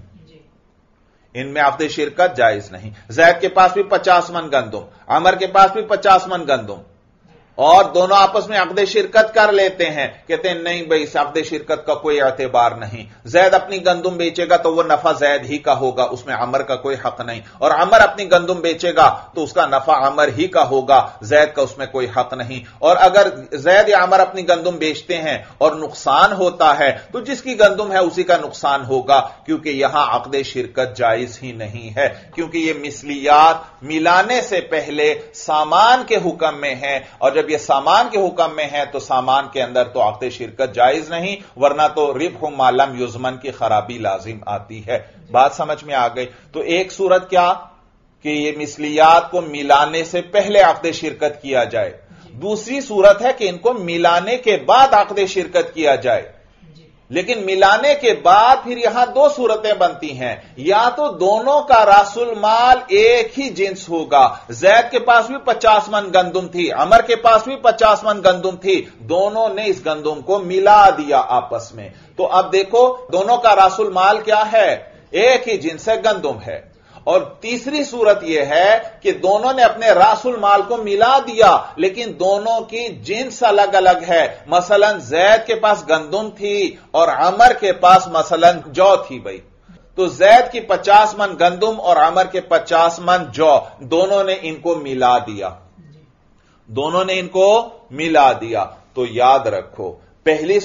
ان میں عقد شرکت جائز نہیں۔ زید کے پاس بھی 50 من گندم، عمر کے پاس بھی 50 من گندم، اور دونوں آپس میں عقد شرکت کر لیتے ہیں، کہتے ہیں نہیں بھائی اس عقد شرکت کا کوئی اعتبار نہیں، زید اپنی گندم بیچے گا تو وہ نفع زید ہی کا ہوگا، اس میں عمر کا کوئی حق نہیں، اور عمر اپنی گندم بیچے گا تو اس کا نفع عمر ہی کا ہوگا، زید کا اس میں کوئی حق نہیں۔ اور اگر زید یا عمر اپنی گندم بیچتے ہیں اور نقصان ہوتا ہے تو جس کی گندم ہے اسی کا نقصان ہوگا، کیونکہ یہاں عقد شرکت جائز ہی نہیں ہے، کیونکہ یہ مثلیات ملانے سے پہلے سامان کے حکم میں ہیں، اور جب یہ سامان کے حکم میں ہے تو سامان کے اندر تو عقد شرکت جائز نہیں، ورنہ تو ربح ما لم یضمن کی خرابی لازم آتی ہے۔ بات سمجھ میں آ گئی؟ تو ایک صورت کیا کہ یہ مثلیات کو ملانے سے پہلے عقد شرکت کیا جائے، دوسری صورت ہے کہ ان کو ملانے کے بعد عقد شرکت کیا جائے، لیکن ملانے کے بعد پھر یہاں 2 صورتیں بنتی ہیں، یا تو دونوں کا راس المال ایک ہی جنس ہوگا، زید کے پاس بھی 50 من گندم تھی، عمر کے پاس بھی 50 من گندم تھی، دونوں نے اس گندم کو ملا دیا آپس میں، تو اب دیکھو دونوں کا راس المال کیا ہے، ایک ہی جنس ہے، گندم ہے۔ اور تیسری صورت یہ ہے کہ دونوں نے اپنے راس المال کو ملا دیا لیکن دونوں کی جنس الگ الگ ہے، مثلا زید کے پاس گندم تھی اور عمر کے پاس مثلا جو تھی، بھائی تو زید کی 50 من گندم اور عمر کے 50 من جو، دونوں نے ان کو ملا دیا، دونوں نے ان کو ملا دیا۔ تو یاد رکھو پہلی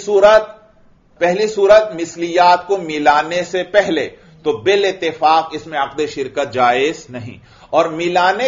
صورت مثلیات کو ملانے سے پہلے تو بالاتفاق اس میں عقد شرکت جائز نہیں، اور ملانے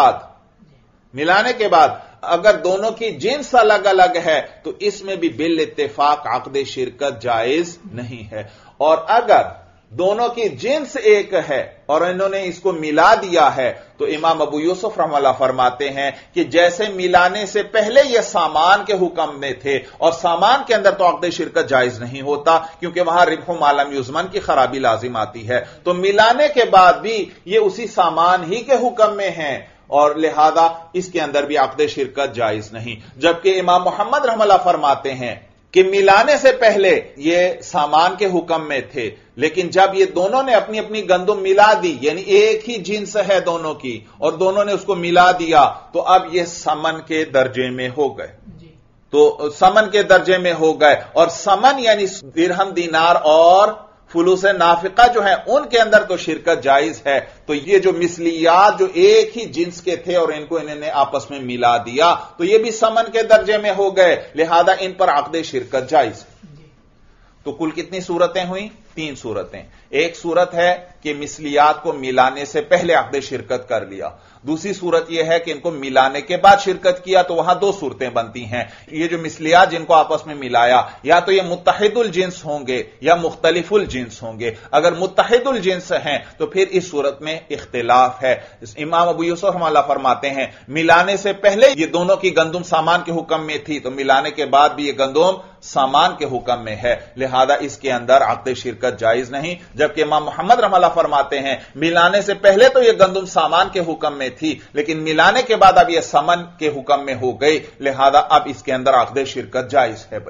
کے بعد اگر دونوں کی جنس الگ الگ ہے تو اس میں بھی بالاتفاق عقد شرکت جائز نہیں ہے، اور اگر دونوں کی جنس ایک ہے اور انہوں نے اس کو ملا دیا ہے تو امام ابو یوسف رحمہ اللہ فرماتے ہیں کہ جیسے ملانے سے پہلے یہ سامان کے حکم میں تھے اور سامان کے اندر تو عقد شرکت جائز نہیں ہوتا کیونکہ وہاں ربح ما لم یضمن کی خرابی لازم آتی ہے، تو ملانے کے بعد بھی یہ اسی سامان ہی کے حکم میں ہیں اور لہذا اس کے اندر بھی عقد شرکت جائز نہیں، جبکہ امام محمد رحمہ اللہ فرماتے ہیں کہ ملانے سے پہلے یہ سامان کے حکم میں تھے، لیکن جب یہ دونوں نے اپنی اپنی گندم ملا دی یعنی ایک ہی جنس ہے دونوں کی اور دونوں نے اس کو ملا دیا تو اب یہ سمن کے درجے میں ہو گئے، تو سمن کے درجے میں ہو گئے، اور سمن یعنی درہم دینار اور فلوس نافقہ جو ہیں ان کے اندر تو شرکت جائز ہے، تو یہ جو مثلیات جو ایک ہی جنس کے تھے اور ان کو انہوں نے آپس میں ملا دیا تو یہ بھی سمن کے درجے میں ہو گئے، لہذا ان پر عقد شرکت جائز۔ تو کل کتنی صورتیں ہوئیں؟ 3 صورتیں۔ ایک صورت ہے کہ مثلیات کو ملانے سے پہلے عقد شرکت کر لیا، دوسری صورت یہ ہے کہ ان کو ملانے کے بعد شرکت کیا، تو وہاں 2 صورتیں بنتی ہیں، یہ جو مثلیات جن کو آپس میں ملایا یا تو یہ متحد الجنس ہوں گے یا مختلف الجنس ہوں گے، اگر متحد الجنس ہیں تو پھر اس صورت میں اختلاف ہے۔ امام ابو یوسف رحمہ اللہ فرماتے ہیں ملانے سے پہلے یہ دونوں کی گندم سامان کے حکم میں تھی، تو ملانے کے بعد بھی یہ گندم سامان کے حکم میں ہے، لہذا اس کے اندر عقد شرکت جائز نہیں، جبکہ امام محمد رحمہ اللہ فرماتے ہیں ملانے سے پہلے تو یہ گندم سامان کے حکم میں تھی لیکن ملانے کے بعد اب یہ سمن کے حکم میں ہو گئی، لہذا اب اس کے اندر عقد شرکت جائز ہے بھائی۔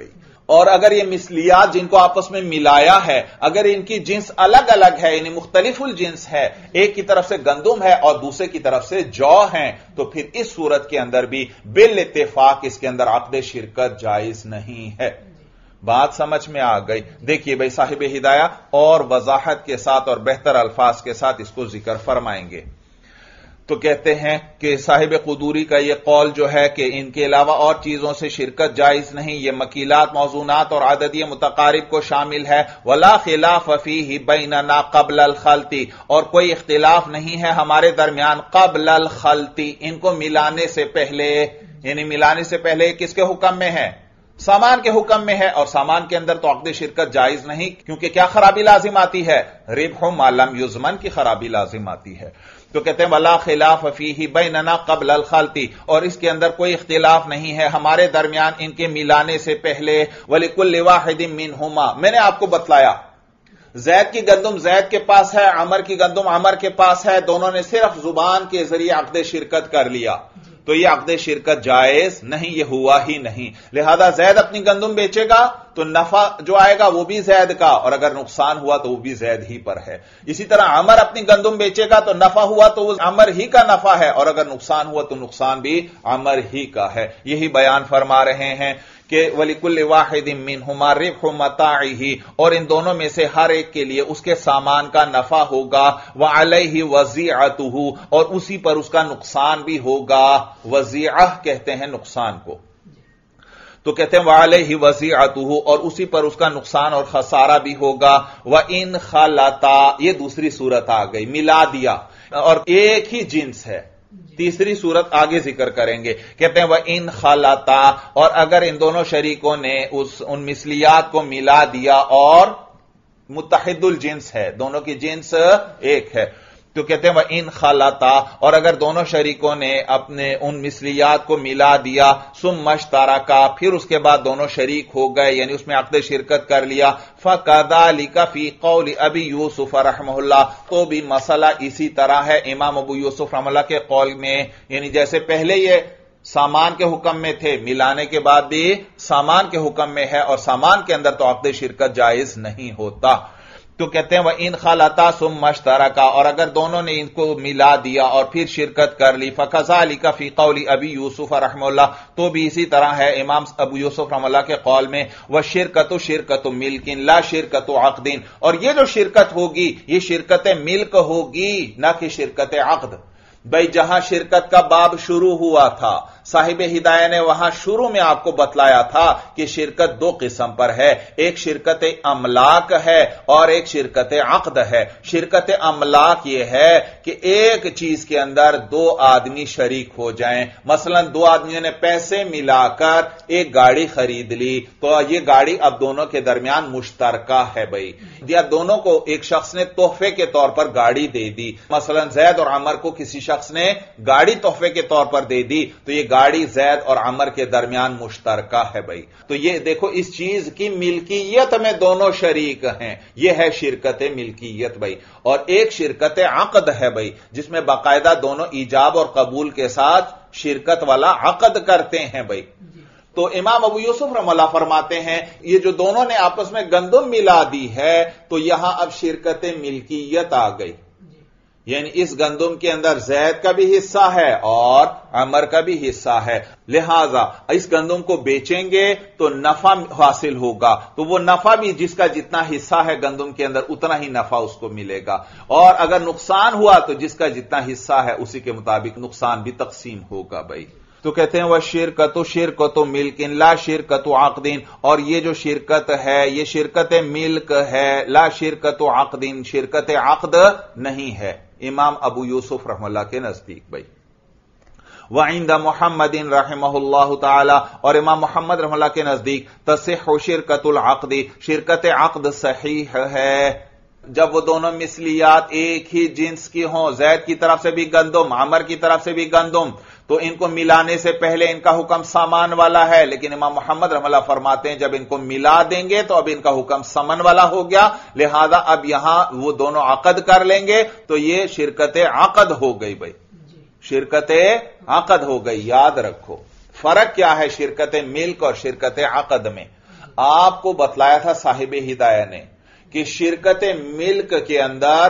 اور اگر یہ مثلیات جن کو آپس میں ملایا ہے اگر ان کی جنس الگ الگ ہے یعنی مختلف الجنس ہے، ایک کی طرف سے گندم ہے اور دوسرے کی طرف سے جو ہیں، تو پھر اس صورت کے اندر بھی بالاتفاق اس کے اندر عقد شرکت جائز نہیں ہے۔ بات سمجھ میں آ گئی؟ دیکھیے بھائی صاحب ہدایہ اور وضاحت کے ساتھ اور بہتر الفاظ کے ساتھ اس کو ذکر فرمائیں گے۔ تو کہتے ہیں کہ صاحب قدوری کا یہ قول جو ہے کہ ان کے علاوہ اور چیزوں سے شرکت جائز نہیں، یہ مکیلات، موزونات اور عددی متقارب کو شامل ہے۔ ولا خلاف فیہ بیننا قبل الخلط، اور کوئی اختلاف نہیں ہے ہمارے درمیان قبل الخلط، ان کو ملانے سے پہلے، یعنی ملانے سے پہلے کس کے حکم میں ہے؟ سامان کے حکم میں ہے، اور سامان کے اندر تو عقد شرکت جائز نہیں، کیونکہ کیا خرابی لازم آتی ہے؟ ربح ما لم یضمن کی خرابی لازم آتی ہے۔ تو کہتے ہیں ولا خلاف فیہ بیننا قبل الخلط، اور اس کے اندر کوئی اختلاف نہیں ہے ہمارے درمیان ان کے ملانے سے پہلے۔ ولکل واحد منہما، میں نے آپ کو بتلایا زید کی گندم زید کے پاس ہے، عمر کی گندم عمر کے پاس ہے، دونوں نے صرف زبان کے ذریعے عقد شرکت کر لیا، تو یہ عقد شرکت جائز نہیں، یہ ہوا ہی نہیں۔ لہذا زید اپنی گندم بیچے گا تو نفع جو آئے گا وہ بھی زید کا، اور اگر نقصان ہوا تو وہ بھی زید ہی پر ہے۔ اسی طرح عمر اپنی گندم بیچے گا تو نفع ہوا تو وہ عمر ہی کا نفع ہے، اور اگر نقصان ہوا تو نقصان بھی عمر ہی کا ہے۔ یہی بیان فرما رہے ہیں کہ وَلِكُلِّ وَاحِدٍ مِّنْهُمَا رِبْحُ مَتَاعِهِ، اور ان دونوں میں سے ہر ایک کے لیے اس کے سامان کا نفع ہوگا، وَعَلَيْهِ وَزِيعَتُهُ، اور اسی پر اس کا نقصان بھی ہوگا۔ وزیعہ کہتے ہیں نقصان کو، تو کہتے ہیں وَعَلَيْهِ وَزِيعَتُهُ، اور اسی پر اس کا نقصان اور خسارہ بھی ہوگا۔ وَإِنْ خَلَطَا، یہ دوسری صورت آ گئی، ملا دیا اور ایک ہی جنس ہے۔ تیسری صورت آگے ذکر کریں گے، کہتے ہیں وَإِنْ خَلَطَا، اور اگر ان دونوں شریکوں نے ان مثلیات کو ملا دیا اور متحد الجنس ہے، دونوں کی جنس ایک ہے، تو کہتے ہیں وَإِنْ خَلَطَا، اور اگر دونوں شریکوں نے اپنے ان مثلیات کو ملا دیا، ثُمَّ اشْتَرَكَا، پھر اس کے بعد دونوں شریک ہو گئے یعنی اس میں عقد شرکت کر لیا، فَكَذَلِكَ فِي قَوْلِ أَبِي يُوسُفَ رحمہ اللہ، تو بھی مسئلہ اسی طرح ہے امام ابو یوسف رحمہ اللہ کے قول میں، یعنی جیسے پہلے یہ سامان کے حکم میں تھے، ملانے کے بعد بھی سامان کے حکم میں ہے، اور سامان کے اندر تو عقد شرکت جائز نہیں ہوتا۔ تو کہتے ہیں وَإِنْ خَلَطَا ثُمَّ اشْتَرَكَا، اور اگر دونوں نے ان کو ملا دیا اور پھر شرکت کر لی، فَكَذَلِكَ فِي قَوْلِ أَبِي يُوسُفَ رحمہ اللہ، تو بھی اسی طرح ہے امام ابو یوسف رحمہ اللہ کے قول میں، وَالشِّرْكَةُ شِرْكَةُ مِلْكٍ لَا شِرْكَةُ عَقْدٍ، اور یہ جو شرکت ہوگی یہ شرکت ملک ہوگی نہ کہ شرکت عقد۔ بھئی جہاں شرکت کا باب شروع ہوا تھا، صاحب ہدایہ نے وہاں شروع میں آپ کو بتلایا تھا کہ شرکت دو قسم پر ہے، ایک شرکت املاک ہے اور ایک شرکت عقد ہے۔ شرکت املاک یہ ہے کہ ایک چیز کے اندر دو آدمی شریک ہو جائیں، مثلا دو آدمیوں نے پیسے ملا کر ایک گاڑی خرید لی، تو یہ گاڑی اب دونوں کے درمیان مشترکہ ہے بھئی، یا دونوں کو ایک شخص نے تحفے کے طور پر گاڑی دے دی، مثلا زید اور عمر کو کسی شخص نے گاڑی تحفے کے طور پر دے دی، تو یہ گاڑی زید اور عمر کے درمیان مشترکہ ہے بھائی۔ تو یہ دیکھو اس چیز کی ملکیت میں دونوں شریک ہیں، یہ ہے شرکت ملکیت بھائی۔ اور ایک شرکت عقد ہے بھائی، جس میں باقاعدہ دونوں ایجاب اور قبول کے ساتھ شرکت والا عقد کرتے ہیں بھائی۔ تو امام ابو یوسف رحمہ اللہ فرماتے ہیں یہ جو دونوں نے آپس میں گندم ملا دی ہے تو یہاں اب شرکت ملکیت آ گئی، یعنی اس گندم کے اندر زید کا بھی حصہ ہے اور عمر کا بھی حصہ ہے، لہذا اس گندم کو بیچیں گے تو نفع حاصل ہوگا، تو وہ نفع بھی جس کا جتنا حصہ ہے گندم کے اندر اتنا ہی نفع اس کو ملے گا، اور اگر نقصان ہوا تو جس کا جتنا حصہ ہے اسی کے مطابق نقصان بھی تقسیم ہوگا بھائی۔ تو کہتے ہیں وہ شرکت ملک لا شرکت عقد، اور یہ جو شرکت ہے یہ شرکت ملک ہے، لا شرکت عقد، شرکت عقد نہیں ہے امام ابو یوسف رحمہ اللہ کے نزدیک بھائی۔ وعند محمد رحمہ اللہ تعالی، اور امام محمد رحمہ اللہ کے نزدیک تصح شرکت العقد، شرکت عقد صحیح ہے جب وہ دونوں مثلیات ایک ہی جنس کی ہوں، زید کی طرف سے بھی گندم عمر کی طرف سے بھی گندم، تو ان کو ملانے سے پہلے ان کا حکم سامان والا ہے، لیکن امام محمد رحمہ اللہ فرماتے ہیں جب ان کو ملا دیں گے تو اب ان کا حکم سمن والا ہو گیا، لہذا اب یہاں وہ دونوں عقد کر لیں گے تو یہ شرکت عقد ہو گئی بھائی، شرکت عقد ہو گئی۔ یاد رکھو فرق کیا ہے شرکت ملک اور شرکت عقد میں۔ آپ کو بتلایا تھا صاحب ہدایہ نے کہ شرکت ملک کے اندر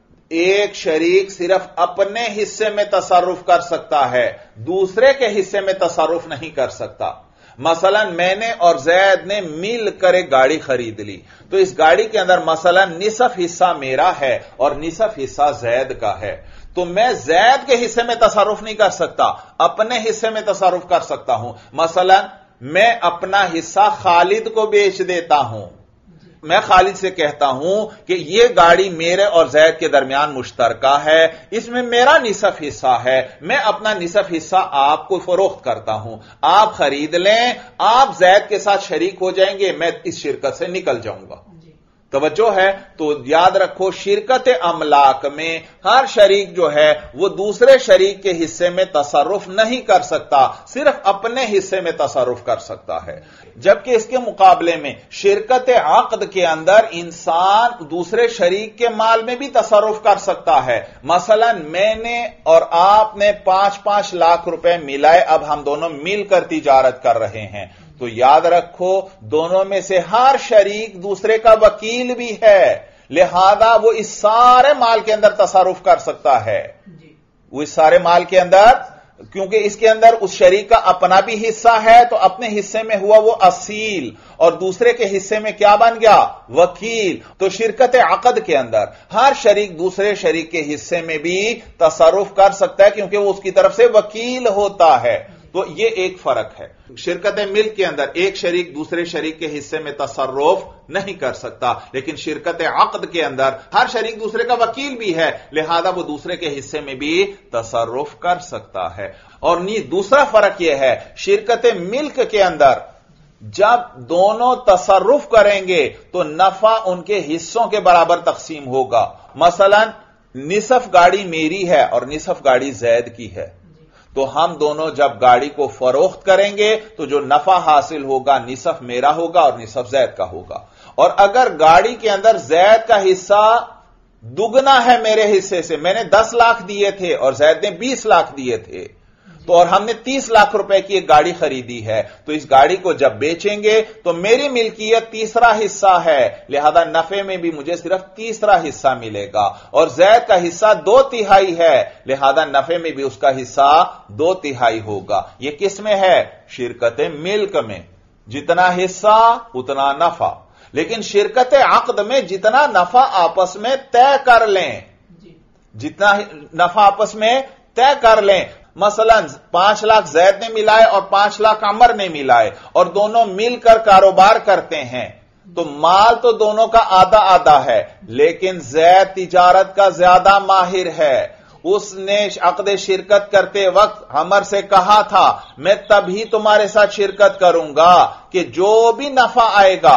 ایک شریک صرف اپنے حصے میں تصرف کر سکتا ہے، دوسرے کے حصے میں تصرف نہیں کر سکتا۔ مثلا میں نے اور زید نے مل کر ایک گاڑی خرید لی، تو اس گاڑی کے اندر مثلا نصف حصہ میرا ہے اور نصف حصہ زید کا ہے، تو میں زید کے حصے میں تصرف نہیں کر سکتا، اپنے حصے میں تصرف کر سکتا ہوں۔ مثلا میں اپنا حصہ خالد کو بیچ دیتا ہوں، میں خالد سے کہتا ہوں کہ یہ گاڑی میرے اور زید کے درمیان مشترکہ ہے، اس میں میرا نصف حصہ ہے، میں اپنا نصف حصہ آپ کو فروخت کرتا ہوں، آپ خرید لیں، آپ زید کے ساتھ شریک ہو جائیں گے، میں اس شرکت سے نکل جاؤں گا۔ توجہ ہے؟ تو یاد رکھو شرکت املاک میں ہر شریک جو ہے وہ دوسرے شریک کے حصے میں تصرف نہیں کر سکتا، صرف اپنے حصے میں تصرف کر سکتا ہے، جبکہ اس کے مقابلے میں شرکت عقد کے اندر انسان دوسرے شریک کے مال میں بھی تصرف کر سکتا ہے۔ مثلا میں نے اور آپ نے 5-5 لاکھ روپے ملائے، اب ہم دونوں مل کر تجارت کر رہے ہیں، تو یاد رکھو دونوں میں سے ہر شریک دوسرے کا وکیل بھی ہے، لہذا وہ اس سارے مال کے اندر تصرف کر سکتا ہے، وہ اس سارے مال کے اندر، کیونکہ اس کے اندر اس شریک کا اپنا بھی حصہ ہے، تو اپنے حصے میں ہوا وہ اصیل اور دوسرے کے حصے میں کیا بن گیا؟ وکیل۔ تو شرکت عقد کے اندر ہر شریک دوسرے شریک کے حصے میں بھی تصرف کر سکتا ہے، کیونکہ وہ اس کی طرف سے وکیل ہوتا ہے۔ تو یہ ایک فرق ہے، شرکت ملک کے اندر ایک شریک دوسرے شریک کے حصے میں تصرف نہیں کر سکتا، لیکن شرکت عقد کے اندر ہر شریک دوسرے کا وکیل بھی ہے، لہذا وہ دوسرے کے حصے میں بھی تصرف کر سکتا ہے۔ اور دوسرا فرق یہ ہے، شرکت ملک کے اندر جب دونوں تصرف کریں گے تو نفع ان کے حصوں کے برابر تقسیم ہوگا۔ مثلا نصف گاڑی میری ہے اور نصف گاڑی زید کی ہے، تو ہم دونوں جب گاڑی کو فروخت کریں گے تو جو نفع حاصل ہوگا نصف میرا ہوگا اور نصف زید کا ہوگا۔ اور اگر گاڑی کے اندر زید کا حصہ دگنا ہے میرے حصے سے، میں نے 10 لاکھ دیے تھے اور زید نے 20 لاکھ دیے تھے، تو اور ہم نے 30 لاکھ روپے کی ایک گاڑی خریدی ہے، تو اس گاڑی کو جب بیچیں گے تو میری ملکیت تیسرا حصہ ہے، لہذا نفع میں بھی مجھے صرف تیسرا حصہ ملے گا، اور زید کا حصہ 2/3 ہے، لہذا نفع میں بھی اس کا حصہ 2/3 ہوگا۔ یہ کس میں ہے؟ شرکت ملک میں، جتنا حصہ اتنا نفع۔ لیکن شرکت عقد میں جتنا نفع آپس میں طے کر لیں، جتنا نفع آپس میں طے کر لیں، مثلا 5 لاکھ زید نے ملائے اور 5 لاکھ عمر نے ملائے، اور دونوں مل کر کاروبار کرتے ہیں، تو مال تو دونوں کا آدھا آدھا ہے، لیکن زید تجارت کا زیادہ ماہر ہے، اس نے عقد شرکت کرتے وقت عمر سے کہا تھا میں تبھی تمہارے ساتھ شرکت کروں گا کہ جو بھی نفع آئے گا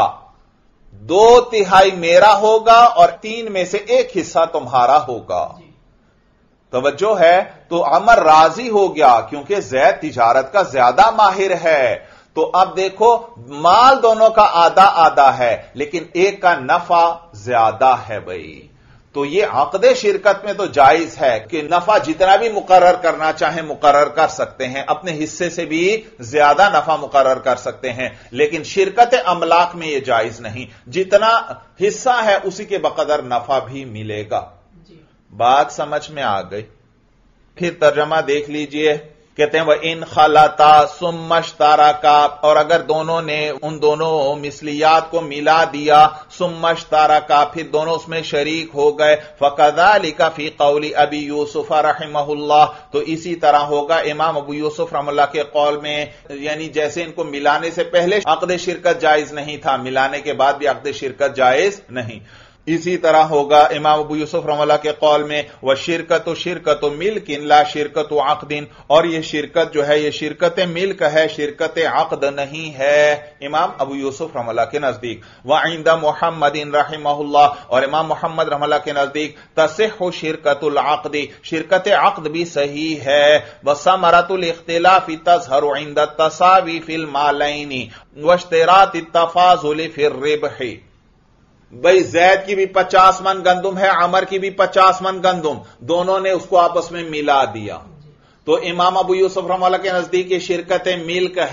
2/3 میرا ہوگا اور 3 میں سے 1 حصہ تمہارا ہوگا۔ توجہ ہے؟ تو عمر راضی ہو گیا کیونکہ زید تجارت کا زیادہ ماہر ہے۔ تو اب دیکھو مال دونوں کا آدھا آدھا ہے، لیکن ایک کا نفع زیادہ ہے بھائی۔ تو یہ عقد شرکت میں تو جائز ہے کہ نفع جتنا بھی مقرر کرنا چاہیں مقرر کر سکتے ہیں، اپنے حصے سے بھی زیادہ نفع مقرر کر سکتے ہیں، لیکن شرکت املاک میں یہ جائز نہیں، جتنا حصہ ہے اسی کے بقدر نفع بھی ملے گا۔ بات سمجھ میں آ گئی؟ پھر ترجمہ دیکھ لیجئے، کہتے ہیں وَإِنْ خَلَطَا ثُمَّ اشْتَرَكَا، اور اگر دونوں نے ان دونوں مثلیات کو ملا دیا، ثُمَّ اشْتَرَكَا، پھر دونوں اس میں شریک ہو گئے، فَكَذَلِكَ فِي قَوْلِ أَبِي يُوسُفَ رَحِمَهُ اللَّهُ، تو اسی طرح ہوگا امام ابو یوسف رحمہ اللہ کے قول میں، یعنی جیسے ان کو ملانے سے پہلے عقد شرکت جائز نہیں تھا، ملانے کے بعد بھی عقد شرکت جائز نہیں، اسی طرح ہوگا امام ابو یوسف رحمہ اللہ کے قول میں وَشِرْكَةُ شِرْكَةُ مِلْكٍ لَا شِرْكَةُ عَقْدٍ، اور یہ شرکت جو ہے یہ شرکت ملک ہے، شرکت عقد نہیں ہے، امام ابو یوسف رحمہ اللہ کے نزدیک۔ وَعِنْدَ مُحَمَّدٍ رحمہ اللہ، اور امام محمد رحمہ اللہ کے نزدیک تَصِحُّ شِرْكَةُ الْعَقْدِ، شرکت عقد بھی صحیح ہے، وَثَمَرَةُ الْاخْتِلَافِ تَظْهَرُ عِنْدَ التَّسَاوِي فِي الْمَالَيْنِ وَاشْتِرَاطِ التَّفَاضُلِ فِي الرِّبْحِ۔ بھئی زید کی بھی 50 من گندم ہے، عمر کی بھی 50 من گندم، دونوں نے اس کو آپس میں ملا دیا، تو امام ابو یوسف رحمہ اللہ کے نزدیک یہ شرکت ملک ہے،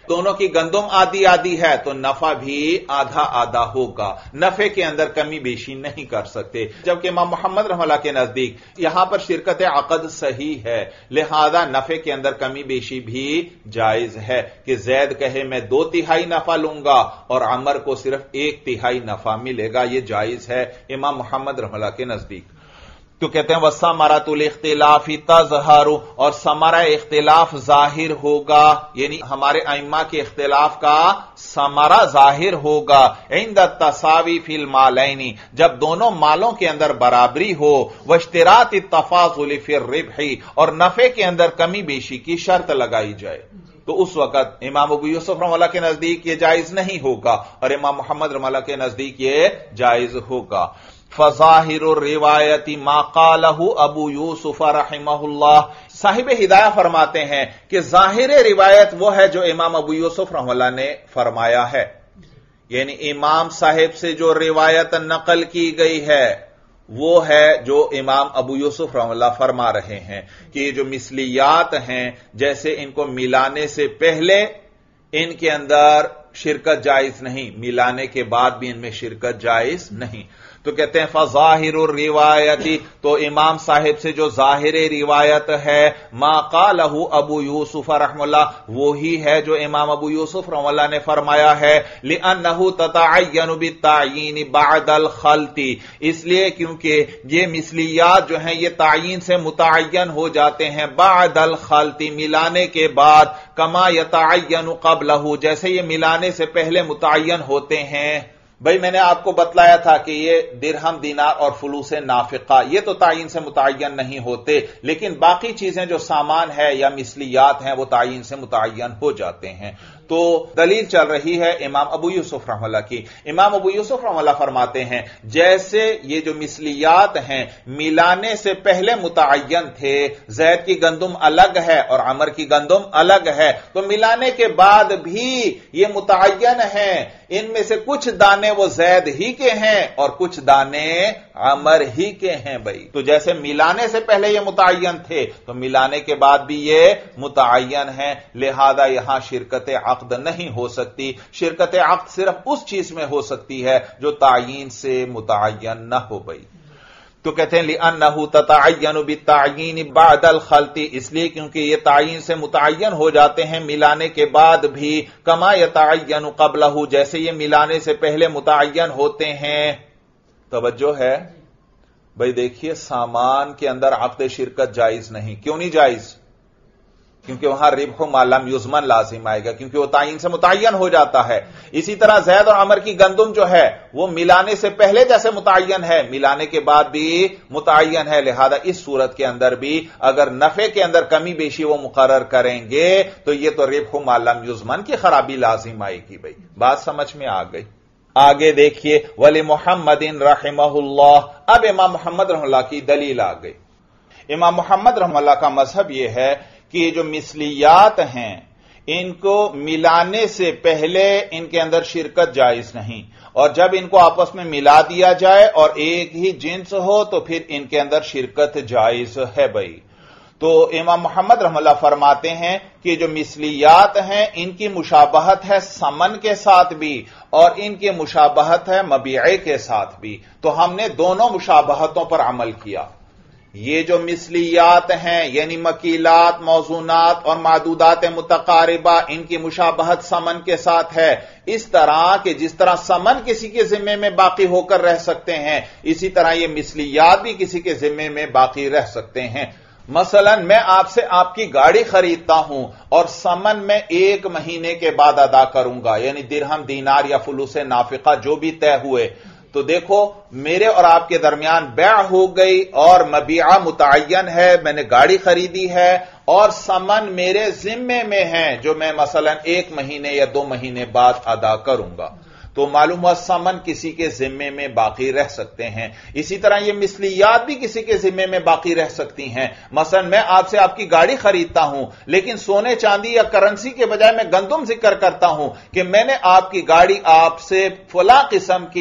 दोनों की गंदुम आधी आधी है तो नफा भी आधा आधा होगा, नफे के अंदर कमी बेशी नहीं कर सकते। जबकि इमाम मोहम्मद रहमतुल्लाह के नजदीक यहां पर शिरकत अक़द सही है, लिहाजा नफे के अंदर कमी बेशी भी जायज है कि जैद कहे मैं 2/3 नफा लूंगा और अमर को सिर्फ 1/3 नफा मिलेगा, यह जायज है इमाम मोहम्मद रहमतुल्लाह के नजदीक। तो कहते हैं वसमरातुल इख्तिलाफी तज़हरु, और समरा इख्तिलाफ जाहिर होगा, यानी हमारे अइम्मा के इख्तिलाफ का समरा जाहिर होगा इंद तसावी फिल मालैनी, जब दोनों मालों के अंदर बराबरी हो, वश्तिरात तफाजुल फिर रिबही, और नफे के अंदर कमी बेशी की शर्त लगाई जाए, तो उस वक्त इमाम अबू यूसुफ रहमतुल्लाह के नजदीक यह जायज नहीं होगा और इमाम मोहम्मद रहमतुल्लाह के नजदीक यह जायज होगा। फज़ाहिरुर रिवायती मा क़ालहु अबू यूसुफ रहमहुल्लाह, साहिब हिदाया फरमाते हैं कि जाहिर रिवायत वो है जो इमाम अबू यूसुफ रहमहुल्लाह ने फरमाया है, यानी इमाम साहिब से जो रिवायत नकल की गई है वो है जो इमाम अबू यूसुफ रहमतुल्लाह फरमा रहे हैं कि ये जो मिसलियात हैं, जैसे इनको मिलाने से पहले इनके अंदर शिरकत जायज नहीं, मिलाने के बाद भी इनमें शिरकत जायज नहीं। तो कहते हैं फज़ाहिरुर रिवायती, तो इमाम साहिब से जो जाहिर रिवायत है मा क़ालहु अबू यूसुफ रहमतुल्लाह, वो ही है जो इमाम अबू यूसुफ रहमतुल्लाह ने फरमाया है, लिअन्नहु ततअय्यनु बित्तायीन बअदल खल्ती, इसलिए क्योंकि ये मिसलियात जो हैं ये तायीन से मुतअय्यन हो जाते हैं बअदल खल्ती, मिलाने के बाद, कमा यतअय्यनु क़ब्लहु, जैसे ये मिलाने से पहले मुतअय्यन होते हैं। भाई मैंने आपको बतलाया था कि ये दिरहम दीनार और फुलूस नाफिका ये तो तायीन से मुतअय्यन नहीं होते, लेकिन बाकी चीजें जो सामान है या मिसलियात हैं वो तायीन से मुतअय्यन हो जाते हैं। तो दलील चल रही है इमाम अबू यूसुफ रहमतुल्लाह की। इमाम अबू यूसुफ रहमतुल्लाह फरमाते हैं जैसे ये जो मिसलियात हैं मिलाने से पहले मुतअय्यन थे, जैद की गंदुम अलग है और अमर की गंदुम अलग है, तो मिलाने के बाद भी ये मुतअय्यन है, इनमें से कुछ दाने वो जैद ही के हैं और कुछ दाने अमर ही के हैं। भाई तो जैसे मिलाने से पहले ये मुतअय्यन थे तो मिलाने के बाद भी ये मुतअय्यन है, लिहाजा यहां शिरकत अक़द नहीं हो सकती। शिरकत अक़द सिर्फ उस चीज में हो सकती है जो तायीन से मुतअय्यन न हो। भाई तो कहते हैं लिअन्नहु ततअय्यनु बित्तायीन बअदल खल्ती, इसलिए क्योंकि ये तायीन से मुतअय्यन हो जाते हैं मिलाने के बाद भी, कमा यतअय्यनु क़ब्लहु, जैसे ये मिलाने से पहले मुतअय्यन होते हैं। तवज्जो है भाई, देखिए सामान के अंदर अक़द शिरकत जायज नहीं। क्यों नहीं जायज? क्योंकि वहां रिबहु मा लम युज़मन लाजिम आएगा, क्योंकि वो तायीन से मुतअय्यन हो जाता है। इसी तरह जैद और अमर की गंदुम जो है वो मिलाने से पहले जैसे मुतअय्यन है, मिलाने के बाद भी मुतअय्यन है, लिहाजा इस सूरत के अंदर भी अगर नफे के अंदर कमी बेशी वो मुकर्रर करेंगे तो ये तो रिबहु मा लम युज़मन की खराबी लाजिम आएगी। भाई बात समझ में आ गई। आगे देखिए वली मुहम्मदिन रहमहुल्लाह, अब इमाम मोहम्मद रहमतुल्लाह की दलील आ गई। इमाम मोहम्मद रहमतुल्लाह का मजहब यह है कि ये जो मिसलियात हैं इनको मिलाने से पहले इनके अंदर शिरकत जायज नहीं, और जब इनको आपस में मिला दिया जाए और एक ही जिन्स हो तो फिर इनके अंदर शिरकत जायज है। भाई तो इमाम मोहम्मद रहमतुल्लाह फरमाते हैं कि जो मिसलियात हैं इनकी मुशाबहत है समन के साथ भी और इनकी मुशाबहत है मबीए के साथ भी, तो हमने दोनों मुशाबहतों पर अमल किया। ये जो मिसलियात हैं यानी मकीलात, मौजूनात और मादूदात मुतकारिबा, इनकी मुशाबहत समन के साथ है, इस तरह कि जिस तरह समन किसी के जिम्मे में बाकी होकर रह सकते हैं, इसी तरह ये मिसलियात भी किसी के जिम्मे में बाकी रह सकते हैं। मसलन मैं आपसे आपकी गाड़ी खरीदता हूं और समन में 1 महीने के बाद अदा करूंगा, यानी दिरहम दीनार या फुलूस नाफिका जो भी तय हुए, तो देखो मेरे और आपके दरमियान बैअ हो गई और मबीआ मुतअय्यन है, मैंने गाड़ी खरीदी है और समन मेरे जिम्मे में है जो मैं मसलन 1 महीने या 2 महीने बाद अदा करूंगा, तो मालूम हुआ समन किसी के जिम्मे में बाकी रह सकते हैं। इसी तरह ये मिसलियात भी किसी के जिम्मे में बाकी रह सकती हैं। मसलन मैं आपसे आपकी गाड़ी खरीदता हूं लेकिन सोने चांदी या करेंसी के बजाय मैं गंदुम जिक्र करता हूं कि मैंने आपकी गाड़ी आपसे फला किस्म की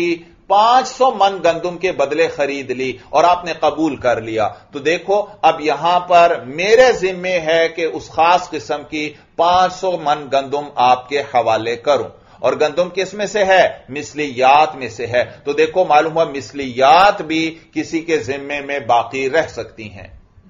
500 من گندم کے بدلے خرید لی اور آپ نے قبول کر لیا، تو دیکھو اب یہاں پر میرے ذمے ہے کہ اس خاص قسم کی 500 من گندم آپ کے حوالے کروں، اور گندم کس میں سے ہے؟ مثلیات میں سے ہے، تو دیکھو معلوم ہوا مثلیات بھی کسی کے ذمے میں باقی رہ سکتی ہیں۔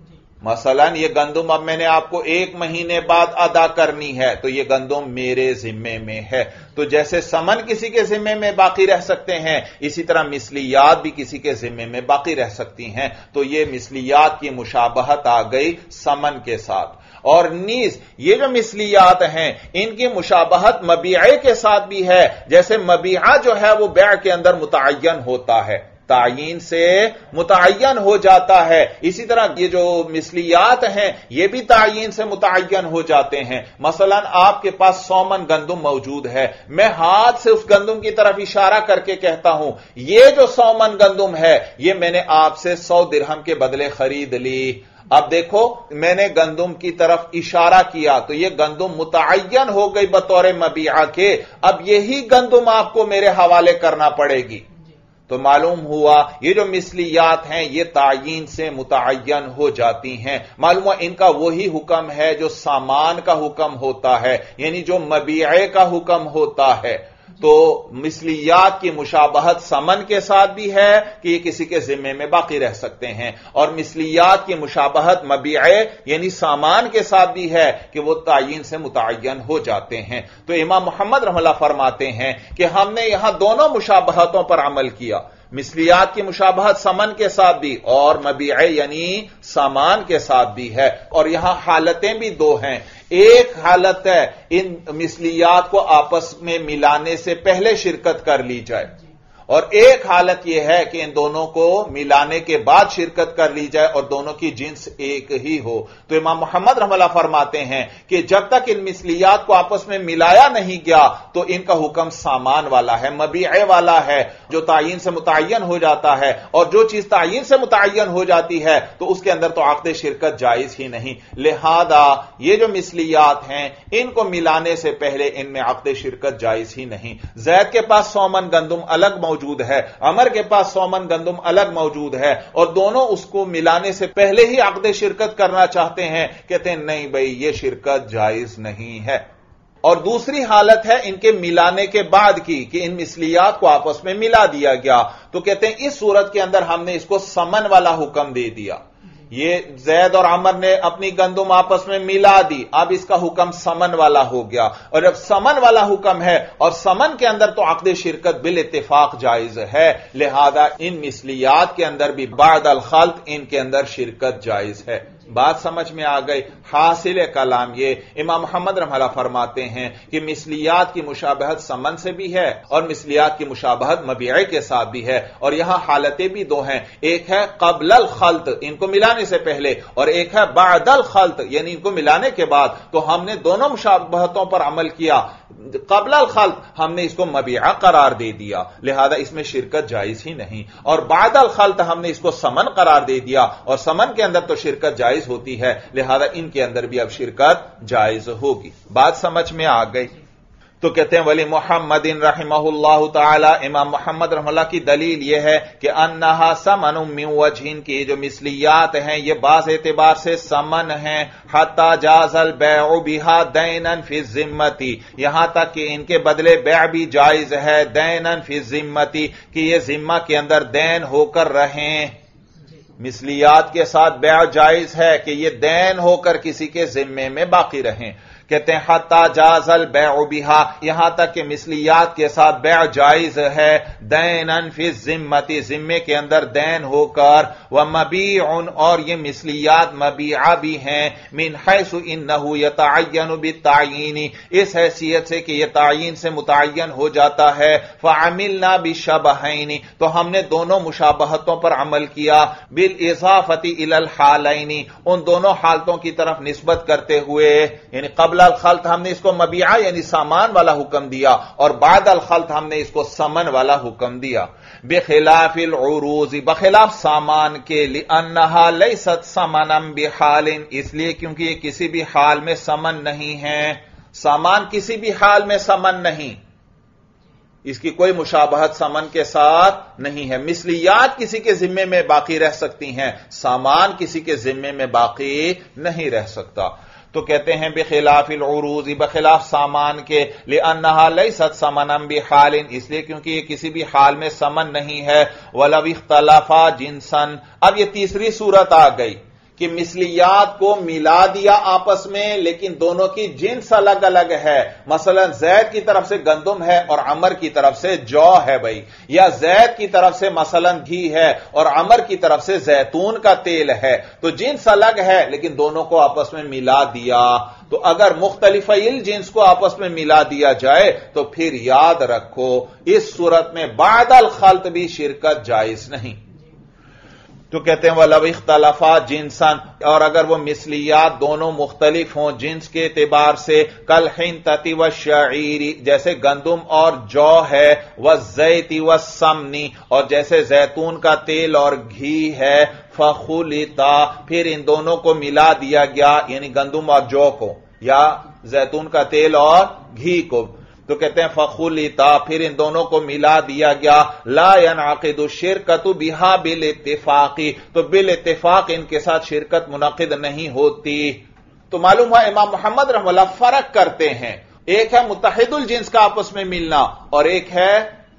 مثلا یہ گندم اب میں نے آپ کو 1 مہینے بعد ادا کرنی ہے، تو یہ گندم میرے ذمے میں ہے، تو جیسے سمن کسی کے ذمے میں باقی رہ سکتے ہیں، اسی طرح مثلیات بھی کسی کے ذمے میں باقی رہ سکتی ہیں، تو یہ مثلیات کی مشابہت آ گئی سمن کے ساتھ۔ اور نیز یہ جو مثلیات ہیں ان کی مشابہت مبیعے کے ساتھ بھی ہے، جیسے مبیعہ جو ہے وہ بیع کے اندر متعین ہوتا ہے، تعیین سے متعین ہو جاتا ہے، اسی طرح یہ جو مثلیات ہیں یہ بھی تعیین سے متعین ہو جاتے ہیں۔ مثلا آپ کے پاس 100 من گندم موجود ہے، میں ہاتھ سے اس گندم کی طرف اشارہ کر کے کہتا ہوں یہ جو 100 من گندم ہے یہ میں نے آپ سے 100 درہم کے بدلے خرید لی۔ اب دیکھو میں نے گندم کی طرف اشارہ کیا تو یہ گندم متعین ہو گئی بطور مبیعہ کے، اب یہی گندم آپ کو میرے حوالے کرنا پڑے گی، تو معلوم ہوا یہ جو مثلیات ہیں یہ تعیین سے متعین ہو جاتی ہیں۔ معلوم ہوا ان کا وہی حکم ہے جو سامان کا حکم ہوتا ہے، یعنی جو مبیعے کا حکم ہوتا ہے۔ تو مثلیات کی مشابہت سمن کے ساتھ بھی ہے کہ یہ کسی کے ذمے میں باقی رہ سکتے ہیں، اور مثلیات کی مشابہت مبیعے یعنی سامان کے ساتھ بھی ہے کہ وہ تعیین سے متعین ہو جاتے ہیں۔ تو امام محمد رحمہ اللہ فرماتے ہیں کہ ہم نے یہاں دونوں مشابہتوں پر عمل کیا، مثلیات کی مشابہت سمن کے ساتھ بھی اور مبیعے یعنی سامان کے ساتھ بھی ہے، اور یہاں حالتیں بھی دو ہیں۔ ایک حالت ہے ان مثلیات کو آپس میں ملانے سے پہلے شرکت کر لی جائے، اور ایک حالت یہ ہے کہ ان دونوں کو ملانے کے بعد شرکت کر لی جائے اور دونوں کی جنس ایک ہی ہو۔ تو امام محمد رحمہ اللہ فرماتے ہیں کہ جب تک ان مثلیات کو آپس میں ملایا نہیں گیا تو ان کا حکم سامان والا ہے، مبیعے والا ہے، جو تعین سے متعین ہو جاتا ہے، اور جو چیز تعین سے متعین ہو جاتی ہے تو اس کے اندر تو عقد شرکت جائز ہی نہیں، لہذا یہ جو مثلیات ہیں ان کو ملانے سے پہلے ان میں عقد شرکت جائز ہی نہیں۔ زید کے پاس 100 من گندم الگ موجود ہے، عمر کے پاس 100 من گندم الگ موجود ہے، اور دونوں اس کو ملانے سے پہلے ہی عقد شرکت کرنا چاہتے ہیں، کہتے ہیں نہیں بھائی یہ شرکت جائز نہیں ہے۔ اور دوسری حالت ہے ان کے ملانے کے بعد کی کہ ان مثلیات کو آپس میں ملا دیا گیا، تو کہتے ہیں اس صورت کے اندر ہم نے اس کو سمن والا حکم دے دیا، یہ زید اور عمر نے اپنی گندم آپس میں ملا دی، اب اس کا حکم سمن والا ہو گیا، اور جب سمن والا حکم ہے اور سمن کے اندر تو عقد شرکت بالاتفاق جائز ہے، لہذا ان مثلیات کے اندر بھی بعد الخلط ان کے اندر شرکت جائز ہے۔ بات سمجھ میں آ گئی؟ حاصل کلام یہ امام محمد رحمہ اللہ فرماتے ہیں کہ مثلیات کی مشابہت سمن سے بھی ہے اور مثلیات کی مشابہت مبیعے کے ساتھ بھی ہے، اور یہاں حالتیں بھی دو ہیں، ایک ہے قبل الخلط ان کو ملانے سے پہلے، اور ایک ہے بعد الخلط یعنی ان کو ملانے کے بعد، تو ہم نے دونوں مشابہتوں پر عمل کیا۔ قبل الخلط ہم نے اس کو مبیعہ قرار دے دیا، لہذا اس میں شرکت جائز ہی نہیں، اور بعد الخلط ہم نے اس کو سمن قرار دے دیا، اور سمن کے اندر تو شرکت جائز ہوتی ہے، لہذا ان کے اندر بھی اب شرکت جائز ہوگی۔ بات سمجھ میں آ گئی؟ تو کہتے ہیں ولی محمد رحمہ اللہ تعالی، امام محمد رحمہ اللہ کی دلیل یہ ہے کہ انہا سمن من وجہ، کی جو مثلیات ہیں یہ بعض اعتبار سے سمن ہیں، حتی جاز البیع بہا دینا فی الذمۃ، یہاں تک کہ ان کے بدلے بیع بھی جائز ہے، دینا فی الذمۃ کہ یہ ذمہ کے اندر دین ہو کر رہیں، مثلیات کے ساتھ بیع جائز ہے کہ یہ دین ہو کر کسی کے ذمے میں باقی رہیں۔ کہتے ہیں حتی جاز البیع بہا، یہاں تک کہ مثلیات کے ساتھ بیع جائز ہے، دینا فی الذمۃ ذمے کے اندر دین ہو کر، ومبیع اور یہ مثلیات مبیعہ بھی ہیں، من حیث انہ یتعین بالتعیین اس حیثیت سے کہ یہ تعین سے متعین ہو جاتا ہے، فعملنا بالشبہین تو ہم نے دونوں مشابہتوں پر عمل کیا، بالاضافۃ الی الحالین ان دونوں حالتوں کی طرف نسبت کرتے ہوئے، یعنی قبل الخلط ہم نے اس کو مبیعہ یعنی سامان والا حکم دیا، اور بعد الخلط ہم نے اس کو سمن والا حکم دیا، بخلاف العروض بخلاف سامان کے، لانہا لیست سمنا بحال اس لیے کیونکہ یہ کسی بھی حال میں سمن نہیں ہے، سامان کسی بھی حال میں سمن نہیں، اس کی کوئی مشابہت سمن کے ساتھ نہیں ہے. مثلیات کسی کے ذمے میں باقی رہ سکتی ہیں، سامان کسی کے ذمے میں باقی نہیں رہ سکتا. تو کہتے ہیں بخلاف العروض، بخلاف سامان کے، لأنہا لیست ثمنا بحال، اس لیے کیونکہ یہ کسی بھی حال میں ثمن نہیں ہے. ولو اختلفا جنسا، اب یہ تیسری صورت آ گئی کہ مثلیات کو ملا دیا آپس میں لیکن دونوں کی جنس الگ الگ ہے. مثلا زید کی طرف سے گندم ہے اور عمر کی طرف سے جو ہے بھائی، یا زید کی طرف سے مثلا گھی ہے اور عمر کی طرف سے زیتون کا تیل ہے. تو جنس الگ ہے لیکن دونوں کو آپس میں ملا دیا. تو اگر مختلفی الجنس کو آپس میں ملا دیا جائے تو پھر یاد رکھو اس صورت میں بعد الخلط بھی شرکت جائز نہیں. تو کہتے ہیں وَلَوْ اخْتَلَفَا جِنسًا، اور اگر وہ مثلیات دونوں مختلف ہوں جنس کے اعتبار سے، کَالْحِنْطَةِ وَالشَّعِيرِ، جیسے گندم اور جو ہے، وَالزَّيْتِ وَالسَّمْنِ، اور جیسے زیتون کا تیل اور گھی ہے، فَخُلِطَا، پھر ان دونوں کو ملا دیا گیا، یعنی گندم اور جو کو یا زیتون کا تیل اور گھی کو. تو کہتے ہیں فخلطا، پھر ان دونوں کو ملا دیا گیا. لا ينعقد الشرکۃ بها بالاتفاق، تو بالاتفاق ان کے ساتھ شرکت منعقد نہیں ہوتی. تو معلوم ہوا امام محمد رحمہ اللہ فرق کرتے ہیں، ایک ہے متحد الجنس کا آپس میں ملنا اور ایک ہے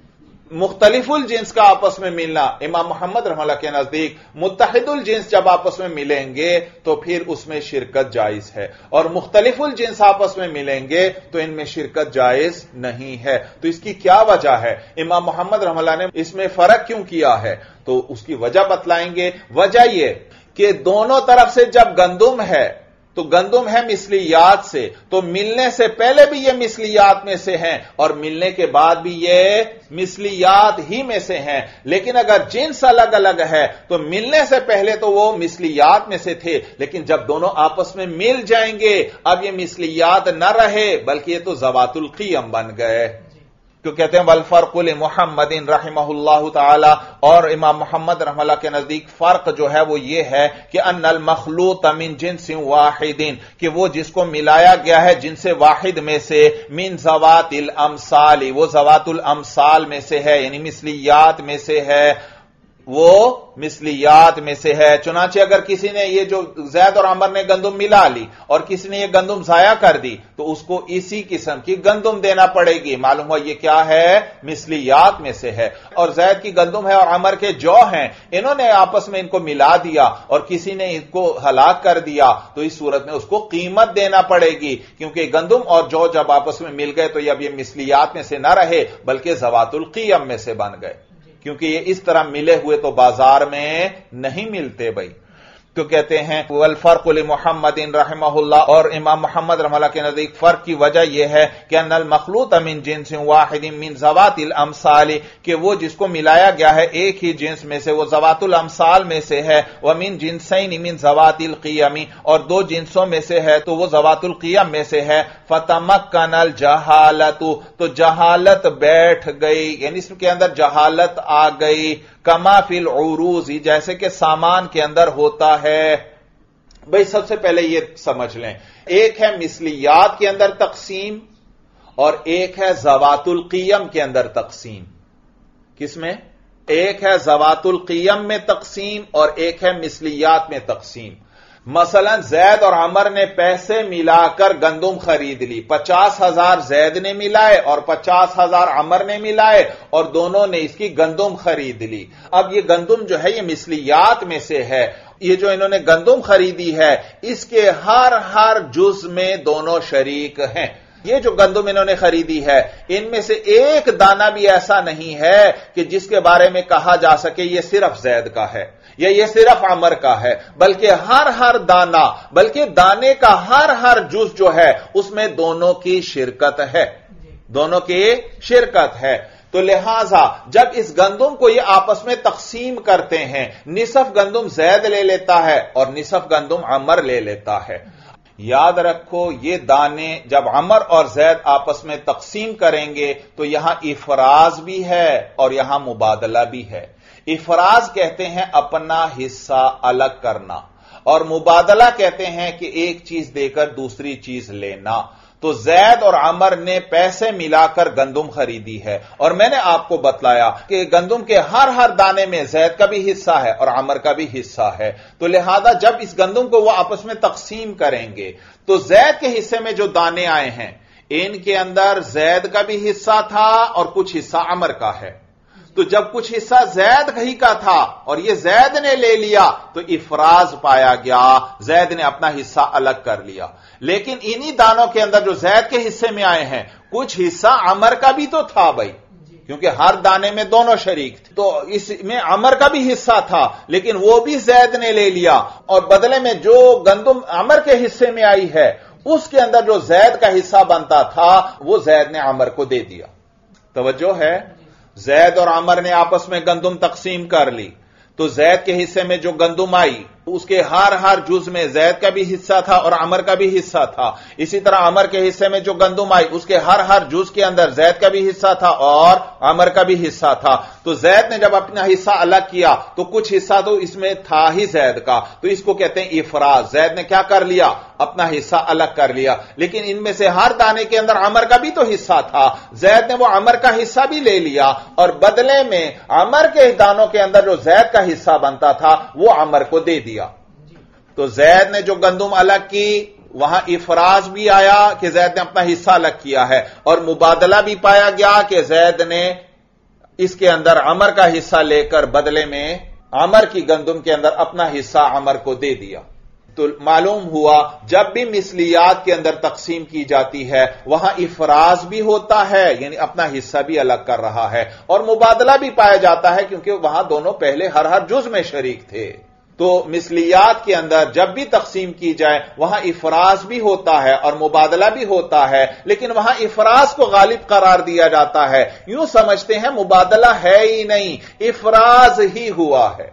مختلف الجنس کا آپس میں ملنا. امام محمد رحمہ اللہ کے نزدیک متحد الجنس جب آپس میں ملیں گے تو پھر اس میں شرکت جائز ہے، اور مختلف الجنس آپس میں ملیں گے تو ان میں شرکت جائز نہیں ہے. تو اس کی کیا وجہ ہے؟ امام محمد رحمہ اللہ نے اس میں فرق کیوں کیا ہے تو اس کی وجہ بتلائیں گے. وجہ یہ کہ دونوں طرف سے جب گندم ہے تو گندم ہے مثلیات سے، تو ملنے سے پہلے بھی یہ مثلیات میں سے ہیں اور ملنے کے بعد بھی یہ مثلیات ہی میں سے ہیں. لیکن اگر جنس الگ الگ ہے تو ملنے سے پہلے تو وہ مثلیات میں سے تھے، لیکن جب دونوں آپس میں مل جائیں گے اب یہ مثلیات نہ رہے بلکہ یہ تو ذوات القیم بن گئے. تو کہتے ہیں والفرق لمحمد رحمہ اللہ تعالی، اور امام محمد رحمہ اللہ کے نزدیک فرق جو ہے وہ یہ ہے کہ ان المخلوط من جنس واحد، کہ وہ جس کو ملایا گیا ہے جنس واحد میں سے، من ذوات الامثال، وہ ذوات الامثال میں سے ہے، یعنی مثلیات میں سے ہے، وہ مثلیات میں سے ہے. چنانچہ اگر کسی نے یہ جو زید اور عمر نے گندم ملا لی اور کسی نے یہ گندم ضائع کر دی تو اس کو اسی قسم کی گندم دینا پڑے گی. معلوم ہوا یہ کیا ہے؟ مثلیات میں سے ہے. اور زید کی گندم ہے اور عمر کے جو ہیں، انہوں نے آپس میں ان کو ملا دیا اور کسی نے ان کو ہلاک کر دیا تو اس صورت میں اس کو قیمت دینا پڑے گی، کیونکہ گندم اور جو جب آپس میں مل گئے تو اب یہ مثلیات میں سے نہ رہے بلکہ ذوات القیم میں سے بن گئے، کیونکہ یہ اس طرح ملے ہوئے تو بازار میں نہیں ملتے بھائی. تو کہتے ہیں والفرق لمحمد رحمہ اللہ، اور امام محمد رحمہ اللہ کے نزدیک فرق کی وجہ یہ ہے کہ ان المخلوط من جنس واحد من ذوات الامثال، کہ وہ جس کو ملایا گیا ہے ایک ہی جنس میں سے وہ ذوات الامثال میں سے ہے، ومن جنسین من ذوات القیم، اور دو جنسوں میں سے ہے تو وہ ذوات القیم میں سے ہے. فتمکن الجہالت، تو جہالت بیٹھ گئی، یعنی اس کے اندر جہالت آ گئی، کما فی العروض، جیسے کہ سامان کے اندر ہوتا ہے. بھئی سب سے پہلے یہ سمجھ لیں، ایک ہے مثلیات کے اندر تقسیم اور ایک ہے ذوات القیم کے اندر تقسیم. کس میں؟ ایک ہے ذوات القیم میں تقسیم اور ایک ہے مثلیات میں تقسیم. مثلا زید اور عمر نے پیسے ملا کر گندم خرید لی، 50,000 زید نے ملائے اور 50,000 عمر نے ملائے اور دونوں نے اس کی گندم خرید لی. اب یہ گندم جو ہے یہ مثلیات میں سے ہے. یہ جو انہوں نے گندم خریدی ہے اس کے ہر جز میں دونوں شریک ہیں. یہ جو گندم انہوں نے خریدی ہے ان میں سے ایک دانہ بھی ایسا نہیں ہے کہ جس کے بارے میں کہا جا سکے یہ صرف زید کا ہے یا یہ صرف عمر کا ہے، بلکہ ہر دانہ، بلکہ دانے کا ہر جز جو ہے اس میں دونوں کی شرکت ہے، دونوں کی شرکت ہے. تو لہذا جب اس گندم کو یہ آپس میں تقسیم کرتے ہیں، نصف گندم زید لے لیتا ہے اور نصف گندم عمر لے لیتا ہے. یاد رکھو یہ دانے جب عمر اور زید آپس میں تقسیم کریں گے تو یہاں افراز بھی ہے اور یہاں مبادلہ بھی ہے. افراز کہتے ہیں اپنا حصہ الگ کرنا اور مبادلہ کہتے ہیں کہ ایک چیز دے کر دوسری چیز لینا. تو زید اور عمر نے پیسے ملا کر گندم خریدی ہے، اور میں نے آپ کو بتلایا کہ گندم کے ہر دانے میں زید کا بھی حصہ ہے اور عمر کا بھی حصہ ہے، تو لہذا جب اس گندم کو وہ آپس میں تقسیم کریں گے تو زید کے حصے میں جو دانے آئے ہیں ان کے اندر زید کا بھی حصہ تھا اور کچھ حصہ عمر کا ہے، تو جب کچھ حصہ زید ہی کا تھا اور یہ زید نے لے لیا تو افراز پایا گیا، زید نے اپنا حصہ الگ کر لیا، لیکن انہی دانوں کے اندر جو زید کے حصے میں آئے ہیں کچھ حصہ عمر کا بھی تو تھا بھائی، کیونکہ ہر دانے میں دونوں شریک تھے، تو اس میں عمر کا بھی حصہ تھا لیکن وہ بھی زید نے لے لیا، اور بدلے میں جو گندم عمر کے حصے میں آئی ہے اس کے اندر جو زید کا حصہ بنتا تھا وہ زید نے عمر کو دے دیا۔ توجہ ہے، زید اور عمر نے آپس میں گندم تقسیم کر لی، تو زید کے حصے میں جو گندم آئی اس کے ہر جز میں زید کا بھی حصہ تھا اور عمر کا بھی حصہ تھا، اسی طرح عمر کے حصے میں جو گندم آئی اس کے ہر جز کے اندر زید کا بھی حصہ تھا اور عمر کا بھی حصہ تھا، تو زید نے جب اپنا حصہ الگ کیا تو کچھ حصہ تو اس میں تھا ہی زید کا، تو اس کو کہتے ہیں افراز، زید نے کیا کر لیا، اپنا حصہ الگ کر لیا، لیکن ان میں سے ہر دانے کے اندر عمر کا بھی تو حصہ تھا، زید نے وہ عمر کا حصہ بھی لے لیا اور بدلے میں عمر کے دانوں کے اندر جو زید کا حصہ بنتا تھا وہ عمر کو دے دیا۔ تو زید نے جو گندم الگ کی وہاں افراز بھی آیا کہ زید نے اپنا حصہ الگ کیا ہے، اور مبادلہ بھی پایا گیا کہ زید نے اس کے اندر عمر کا حصہ لے کر بدلے میں عمر کی گندم کے اندر اپنا حصہ عمر کو دے دیا۔ تو معلوم ہوا جب بھی مثلیات کے اندر تقسیم کی جاتی ہے وہاں افراز بھی ہوتا ہے، یعنی اپنا حصہ بھی الگ کر رہا ہے، اور مبادلہ بھی پایا جاتا ہے کیونکہ وہاں دونوں پہلے ہر جز میں شریک تھے۔ تو مثلیات کے اندر جب بھی تقسیم کی جائے وہاں افراز بھی ہوتا ہے اور مبادلہ بھی ہوتا ہے، لیکن وہاں افراز کو غالب قرار دیا جاتا ہے، یوں سمجھتے ہیں مبادلہ ہے ہی نہیں، افراز ہی ہوا ہے،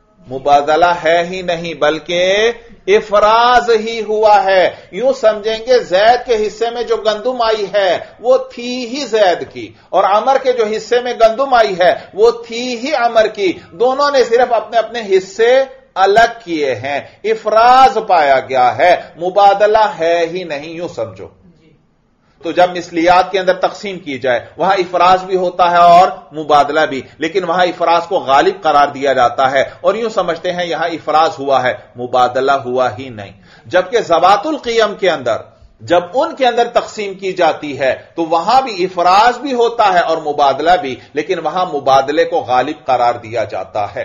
مبادلہ ہے ہی نہیں بلکہ افراز ہی ہوا ہے، یوں سمجھیں گے زید کے حصے میں جو گندم آئی ہے وہ تھی ہی زید کی، اور عمر کے جو حصے میں گندم آئی ہے وہ تھی ہی عمر کی، دونوں نے صرف اپنے اپنے حصے الگ کیے ہیں، افراز پایا گیا ہے، مبادلہ ہے ہی نہیں، یوں سمجھو۔ تو جب مثلیات کے اندر تقسیم کی جائے وہاں افراز بھی ہوتا ہے اور مبادلہ بھی، لیکن وہاں افراز کو غالب قرار دیا جاتا ہے، اور یوں سمجھتے ہیں یہاں افراز ہوا ہے، مبادلہ ہوا ہی نہیں۔ جبکہ ذوات القیم کے اندر جب ان کے اندر تقسیم کی جاتی ہے تو وہاں بھی افراز بھی ہوتا ہے اور مبادلہ بھی، لیکن وہاں مبادلے کو غالب قرار دیا جاتا ہے،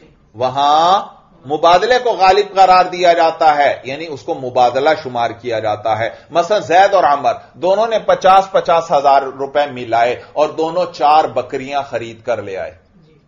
وہاں مبادلے کو غالب قرار دیا جاتا ہے، یعنی اس کو مبادلہ شمار کیا جاتا ہے۔ مثلا زید اور عمر دونوں نے 50,000 ہزار روپے ملائے اور دونوں 4 بکریاں خرید کر لے آئے،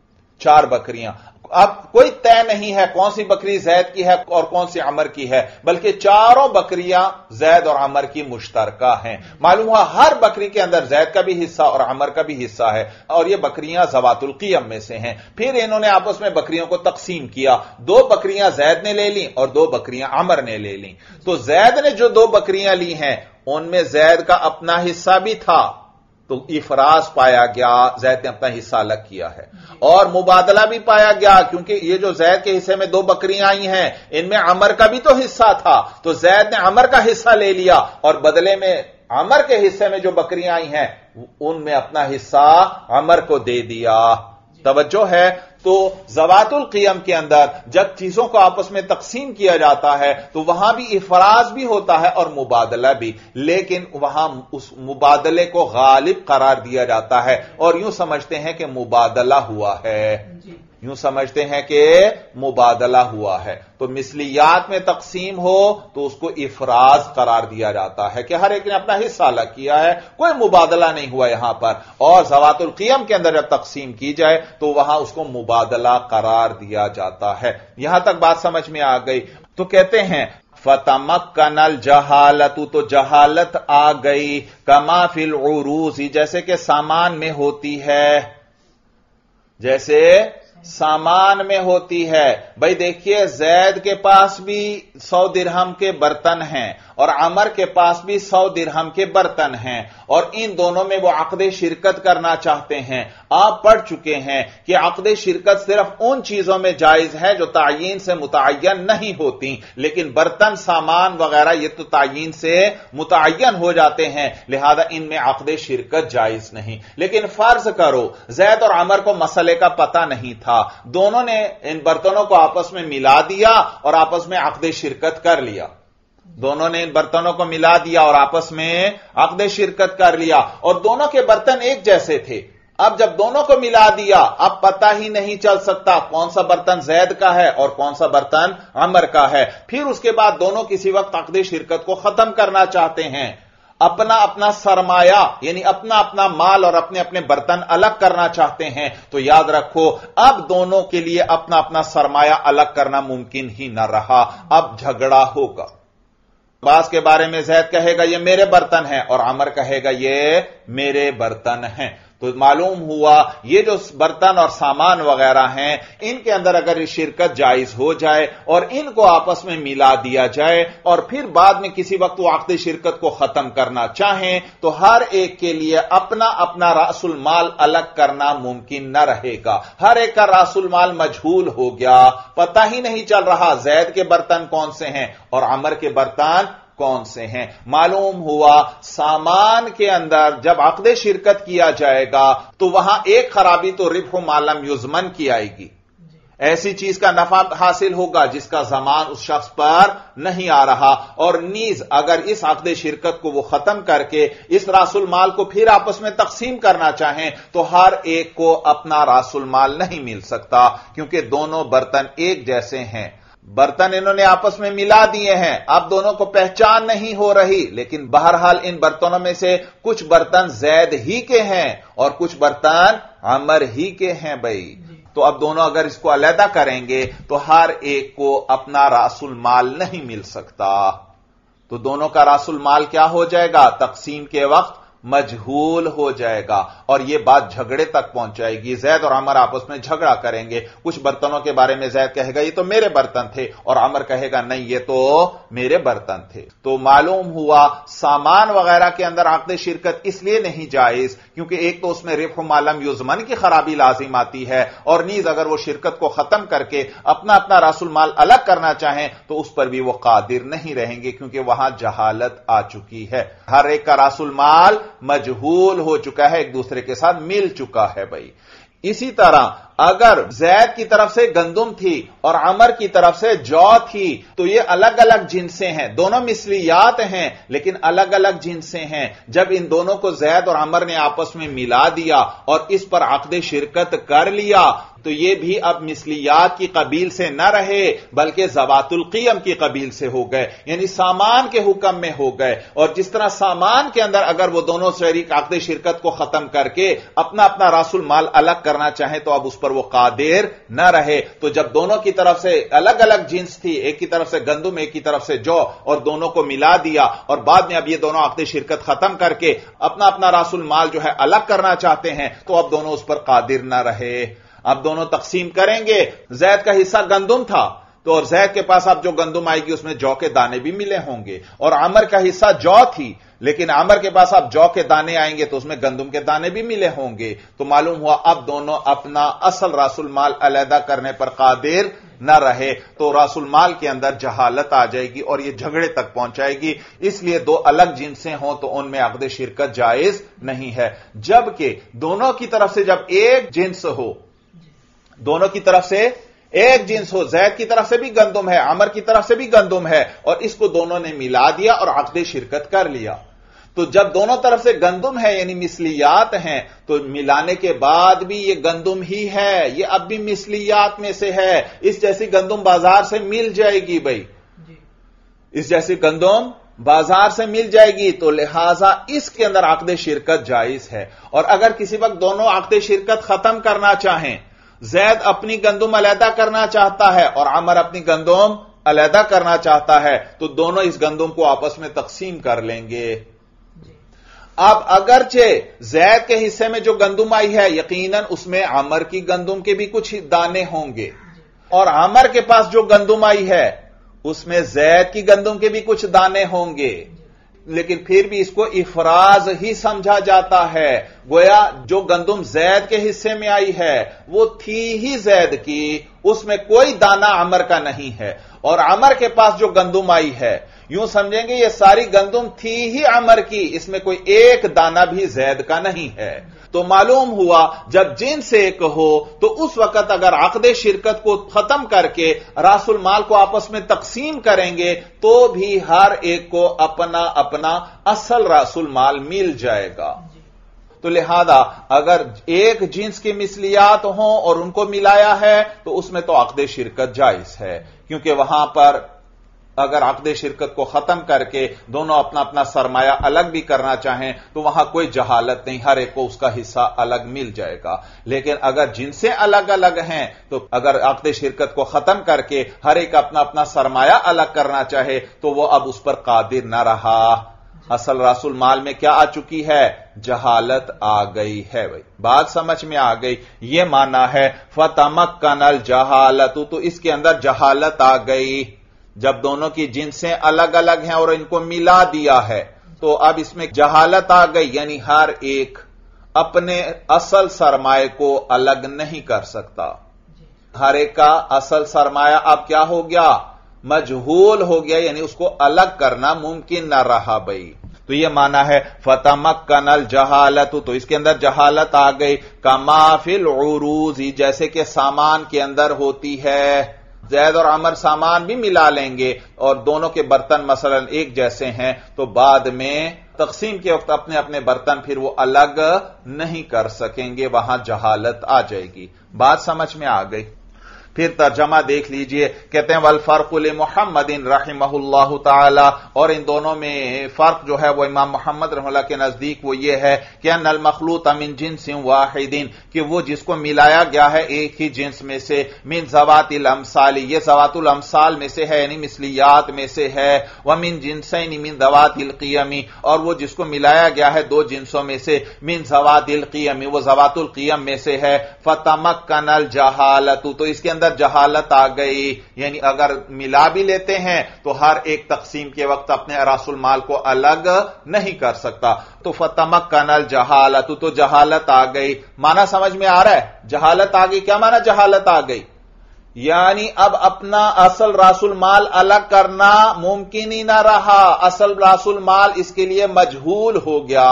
4 بکریاں۔ اب کوئی طے نہیں ہے کون سی بکری زید کی ہے اور کون سی عمر کی ہے، بلکہ چاروں بکریاں زید اور عمر کی مشترکہ ہیں، معلوم ہوا ہر بکری کے اندر زید کا بھی حصہ اور عمر کا بھی حصہ ہے، اور یہ بکریاں ذوات القیم میں سے ہیں۔ پھر انہوں نے آپس میں بکریوں کو تقسیم کیا، 2 بکریاں زید نے لے لیں اور 2 بکریاں عمر نے لے لیں، تو زید نے جو 2 بکریاں لی ہیں ان میں زید کا اپنا حصہ بھی تھا، تو افراز پایا گیا، زید نے اپنا حصہ الگ کیا ہے، اور مبادلہ بھی پایا گیا کیونکہ یہ جو زید کے حصے میں 2 بکریاں آئی ہیں ان میں عمر کا بھی تو حصہ تھا، تو زید نے عمر کا حصہ لے لیا اور بدلے میں عمر کے حصے میں جو بکریاں آئی ہیں ان میں اپنا حصہ عمر کو دے دیا۔ توجہ ہے، تو ذوات القیم کے اندر جب چیزوں کو آپس میں تقسیم کیا جاتا ہے تو وہاں بھی افراز بھی ہوتا ہے اور مبادلہ بھی، لیکن وہاں اس مبادلے کو غالب قرار دیا جاتا ہے اور یوں سمجھتے ہیں کہ مبادلہ ہوا ہے، یوں سمجھتے ہیں کہ مبادلہ ہوا ہے۔ تو مثلیات میں تقسیم ہو تو اس کو افراز قرار دیا جاتا ہے کہ ہر ایک نے اپنا حصہ الگ کیا ہے، کوئی مبادلہ نہیں ہوا یہاں پر، اور ذوات القیم کے اندر جب تقسیم کی جائے تو وہاں اس کو مبادلہ قرار دیا جاتا ہے۔ یہاں تک بات سمجھ میں آ گئی؟ تو کہتے ہیں فَتَمَكَّنَ الْجَهَالَةُ، تو جہالت آ گئی، كَمَا فِي الْعُرُوزِ، جیسے کہ سامان میں ہوتی ہے، جیسے سامان میں ہوتی ہے۔ بھئی دیکھیے زید کے پاس بھی 100 درہم کے برتن ہیں اور عمر کے پاس بھی 100 درہم کے برتن ہیں اور ان دونوں میں وہ عقد شرکت کرنا چاہتے ہیں. آپ پڑھ چکے ہیں کہ عقد شرکت صرف ان چیزوں میں جائز ہے جو تعیین سے متعین نہیں ہوتی، لیکن برتن سامان وغیرہ یہ تو تعیین سے متعین ہو جاتے ہیں، لہذا ان میں عقد شرکت جائز نہیں. لیکن فرض کرو زید اور عمر کو مسئلے کا پتہ نہیں تھا، دونوں نے ان برتنوں کو آپس میں ملا دیا اور آپس میں عقد شرکت کر لیا. دونوں نے ان برتنوں کو ملا دیا اور آپس میں عقد شرکت کر لیا اور دونوں کے برتن ایک جیسے تھے. اب جب دونوں کو ملا دیا اب پتہ ہی نہیں چل سکتا کون سا برتن زید کا ہے اور کون سا برتن عمر کا ہے. پھر اس کے بعد دونوں کسی وقت عقد شرکت کو ختم کرنا چاہتے ہیں، اپنا اپنا سرمایہ یعنی اپنا اپنا مال اور اپنے اپنے برتن الگ کرنا چاہتے ہیں، تو یاد رکھو اب دونوں کے لیے اپنا اپنا سرمایہ الگ کرنا ممکن ہی نہ رہا، اب جھگڑا ہوگا. بعض کے بارے میں زید کہے گا یہ میرے برتن ہیں اور عمر کہے گا یہ میرے برتن ہیں. تو معلوم ہوا یہ جو برتن اور سامان وغیرہ ہیں ان کے اندر اگر شرکت جائز ہو جائے اور ان کو آپس میں ملا دیا جائے اور پھر بعد میں کسی وقت وہ عقد شرکت کو ختم کرنا چاہیں تو ہر ایک کے لیے اپنا اپنا راس المال الگ کرنا ممکن نہ رہے گا. ہر ایک کا راس المال مجہول ہو گیا، پتہ ہی نہیں چل رہا زید کے برتن کون سے ہیں اور عمر کے برتن کون سے ہیں. معلوم ہوا سامان کے اندر جب عقد شرکت کیا جائے گا تو وہاں ایک خرابی تو ربح ما لم یضمن کی آئے گی، ایسی چیز کا نفع حاصل ہوگا جس کا ضمان اس شخص پر نہیں آ رہا، اور نیز اگر اس عقد شرکت کو وہ ختم کر کے اس راس المال کو پھر آپس میں تقسیم کرنا چاہیں تو ہر ایک کو اپنا راس المال نہیں مل سکتا کیونکہ دونوں برتن ایک جیسے ہیں. برتن انہوں نے آپس میں ملا دیے ہیں، اب دونوں کو پہچان نہیں ہو رہی، لیکن بہرحال ان برتنوں میں سے کچھ برتن زید ہی کے ہیں اور کچھ برتن عمر ہی کے ہیں بھائی. تو اب دونوں اگر اس کو علیحدہ کریں گے تو ہر ایک کو اپنا راس المال نہیں مل سکتا، تو دونوں کا راس المال کیا ہو جائے گا؟ تقسیم کے وقت مجہول ہو جائے گا اور یہ بات جھگڑے تک پہنچ جائے گی. زید اور عمر آپس میں جھگڑا کریں گے، کچھ برتنوں کے بارے میں زید کہے گا یہ تو میرے برتن تھے اور عمر کہے گا نہیں یہ تو میرے برتن تھے. تو معلوم ہوا سامان وغیرہ کے اندر عقد شرکت اس لیے نہیں جائز کیونکہ ایک تو اس میں ربح ما لم یضمن کی خرابی لازم آتی ہے اور نیز اگر وہ شرکت کو ختم کر کے اپنا اپنا راس المال الگ کرنا چاہیں تو اس پر بھی وہ قادر نہیں رہیں گے کیونکہ وہاں جہالت آ چکی ہے، ہر ایک کا راس المال مجہول ہو چکا ہے، ایک دوسرے کے ساتھ مل چکا ہے بھائی. اسی طرح اگر زید کی طرف سے گندم تھی اور عمر کی طرف سے جو تھی تو یہ الگ الگ جنسیں ہیں، دونوں مثلیات ہیں لیکن الگ الگ جنسیں ہیں. جب ان دونوں کو زید اور عمر نے آپس میں ملا دیا اور اس پر عقد شرکت کر لیا تو یہ بھی اب مثلیات کی قبیل سے نہ رہے بلکہ ذوات القیم کی قبیل سے ہو گئے، یعنی سامان کے حکم میں ہو گئے. اور جس طرح سامان کے اندر اگر وہ دونوں شریک عقد شرکت کو ختم کر کے اپنا اپنا راس المال الگ کرنا چاہیں تو اب اس پر وہ قادر نہ رہے. تو جب دونوں کی طرف سے الگ الگ جنس تھی، ایک کی طرف سے گندم ایک کی طرف سے جو، اور دونوں کو ملا دیا اور بعد میں اب یہ دونوں عقد شرکت ختم کر کے اپنا اپنا راس المال جو ہے الگ کرنا چاہتے ہیں تو اب دونوں اس پر قادر نہ رہے. اب دونوں تقسیم کریں گے، زید کا حصہ گندم تھا تو اور زید کے پاس اب جو گندم آئے گی اس میں جو کے دانے بھی ملے ہوں گے، اور عمر کا حصہ جو تھی لیکن عمر کے پاس اب جو کے دانے آئیں گے تو اس میں گندم کے دانے بھی ملے ہوں گے. تو معلوم ہوا اب دونوں اپنا اصل راس المال علیحدہ کرنے پر قادر نہ رہے تو راس المال کے اندر جہالت آ جائے گی اور یہ جھگڑے تک پہنچائے گی. اس لیے دو الگ جنسیں ہوں تو ان میں عقد شرکت جائز نہیں ہے. جبکہ دونوں کی طرف سے جب ایک جنس ہو، دونوں کی طرف سے ایک جنس ہو، زید کی طرف سے بھی گندم ہے عمر کی طرف سے بھی گندم ہے اور اس کو دونوں نے ملا دیا اور عقد شرکت کر لیا، تو جب دونوں طرف سے گندم ہے یعنی مثلیات ہیں تو ملانے کے بعد بھی یہ گندم ہی ہے، یہ اب بھی مثلیات میں سے ہے. اس جیسی گندم بازار سے مل جائے گی بھائی، اس جیسی گندم بازار سے مل جائے گی تو لہذا اس کے اندر عقد شرکت جائز ہے. اور اگر کسی وقت دونوں عقد شرکت ختم کرنا چاہیں، زید اپنی گندم علیحدہ کرنا چاہتا ہے اور عمر اپنی گندم علیحدہ کرنا چاہتا ہے تو دونوں اس گندم کو آپس میں تقسیم کر لیں گے. اب اگرچہ زید کے حصے میں جو گندم آئی ہے یقیناً اس میں عمر کی گندم کے بھی کچھ دانے ہوں گے، اور عمر کے پاس جو گندم آئی ہے اس میں زید کی گندم کے بھی کچھ دانے ہوں گے، لیکن پھر بھی اس کو افراز ہی سمجھا جاتا ہے، گویا جو گندم زید کے حصے میں آئی ہے وہ تھی ہی زید کی، اس میں کوئی دانہ عمر کا نہیں ہے، اور عمر کے پاس جو گندم آئی ہے یوں سمجھیں گے یہ ساری گندم تھی ہی عمر کی، اس میں کوئی ایک دانہ بھی زید کا نہیں ہے۔ تو معلوم ہوا جب جنس ایک ہو تو اس وقت اگر عقد شرکت کو ختم کر کے راس المال کو آپس میں تقسیم کریں گے تو بھی ہر ایک کو اپنا اپنا اصل راس المال مل جائے گا۔ تو لہذا اگر ایک جنس کی مثلیات ہوں اور ان کو ملایا ہے تو اس میں تو عقد شرکت جائز ہے، کیونکہ وہاں پر اگر عقد شرکت کو ختم کر کے دونوں اپنا اپنا سرمایہ الگ بھی کرنا چاہیں تو وہاں کوئی جہالت نہیں، ہر ایک کو اس کا حصہ الگ مل جائے گا۔ لیکن اگر جنسیں الگ الگ ہیں تو اگر عقد شرکت کو ختم کر کے ہر ایک اپنا اپنا سرمایہ الگ کرنا چاہے تو وہ اب اس پر قادر نہ رہا، اصل راس المال میں کیا آ چکی ہے؟ جہالت آ گئی ہے۔ بھائی بات سمجھ میں آ گئی، یہ معنی ہے فتمکن الجہالت، تو اس کے اندر جہالت آ گئی۔ جب دونوں کی جنسیں الگ الگ ہیں اور ان کو ملا دیا ہے تو اب اس میں جہالت آ گئی، یعنی ہر ایک اپنے اصل سرمایہ کو الگ نہیں کر سکتا، ہر ایک کا اصل سرمایہ اب کیا ہو گیا؟ مجہول ہو گیا، یعنی اس کو الگ کرنا ممکن نہ رہا۔ بھائی تو یہ معنی ہے فتمکن الجہالت، تو اس کے اندر جہالت آ گئی، کما فی العروض، جیسے کہ سامان کے اندر ہوتی ہے۔ زید اور عمر سامان بھی ملا لیں گے اور دونوں کے برتن مثلا ایک جیسے ہیں تو بعد میں تقسیم کے وقت اپنے اپنے برتن پھر وہ الگ نہیں کر سکیں گے، وہاں جہالت آ جائے گی۔ بات سمجھ میں آ گئی؟ پھر ترجمہ دیکھ لیجئے، کہتے ہیں والفرق لمحمد رحمہ اللہ تعالی، اور ان دونوں میں فرق جو ہے وہ امام محمد رحمہ اللہ کے نزدیک وہ یہ ہے کہ ان المخلوط من جنس واحد، کہ وہ جس کو ملایا گیا ہے ایک ہی جنس میں سے، من ذوات الامثال، یہ ذوات الامثال میں سے ہے یعنی مثلیات میں سے ہے، ومن جنسین من ذوات القیم، اور وہ جس کو ملایا گیا ہے دو جنسوں میں سے، من ذوات القیم، وہ ذوات القیم میں سے ہے، فتمکن الجہالت، تو اس کے اندر جہالت آ گئی، یعنی اگر ملا بھی لیتے ہیں تو ہر ایک تقسیم کے وقت اپنے راس المال کو الگ نہیں کر سکتا، تو فتمکن الجہالت، تو جہالت آ گئی۔ معنی سمجھ میں آ رہا ہے؟ جہالت آ گئی، کیا معنی جہالت آ گئی؟ یعنی اب اپنا اصل راس المال الگ کرنا ممکن ہی نہ رہا، اصل راس المال اس کے لیے مجہول ہو گیا،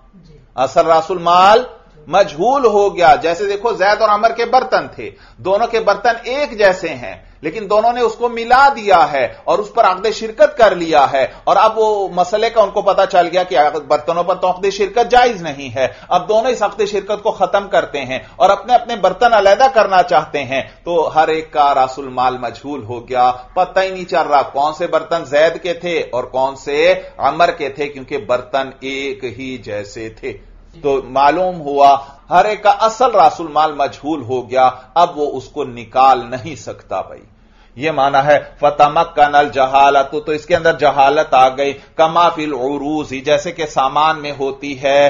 اصل راس المال مجہول ہو گیا۔ جیسے دیکھو زید اور عمر کے برتن تھے، دونوں کے برتن ایک جیسے ہیں لیکن دونوں نے اس کو ملا دیا ہے اور اس پر عقد شرکت کر لیا ہے، اور اب وہ مسئلے کا ان کو پتا چل گیا کہ برتنوں پر تو عقد شرکت جائز نہیں ہے، اب دونوں اس عقد شرکت کو ختم کرتے ہیں اور اپنے اپنے برتن علیحدہ کرنا چاہتے ہیں، تو ہر ایک کا راس المال مجہول ہو گیا، پتہ ہی نہیں چل رہا کون سے برتن زید کے تھے اور کون سے عمر کے تھے، کیونکہ برتن ایک ہی جیسے تھے۔ تو معلوم ہوا ہر ایک کا اصل راس المال مجہول ہو گیا، اب وہ اس کو نکال نہیں سکتا۔ بھائی یہ معنی ہے فتمکن الجہالت، تو اس کے اندر جہالت آ گئی، کما فی العروض، جیسے کہ سامان میں ہوتی ہے۔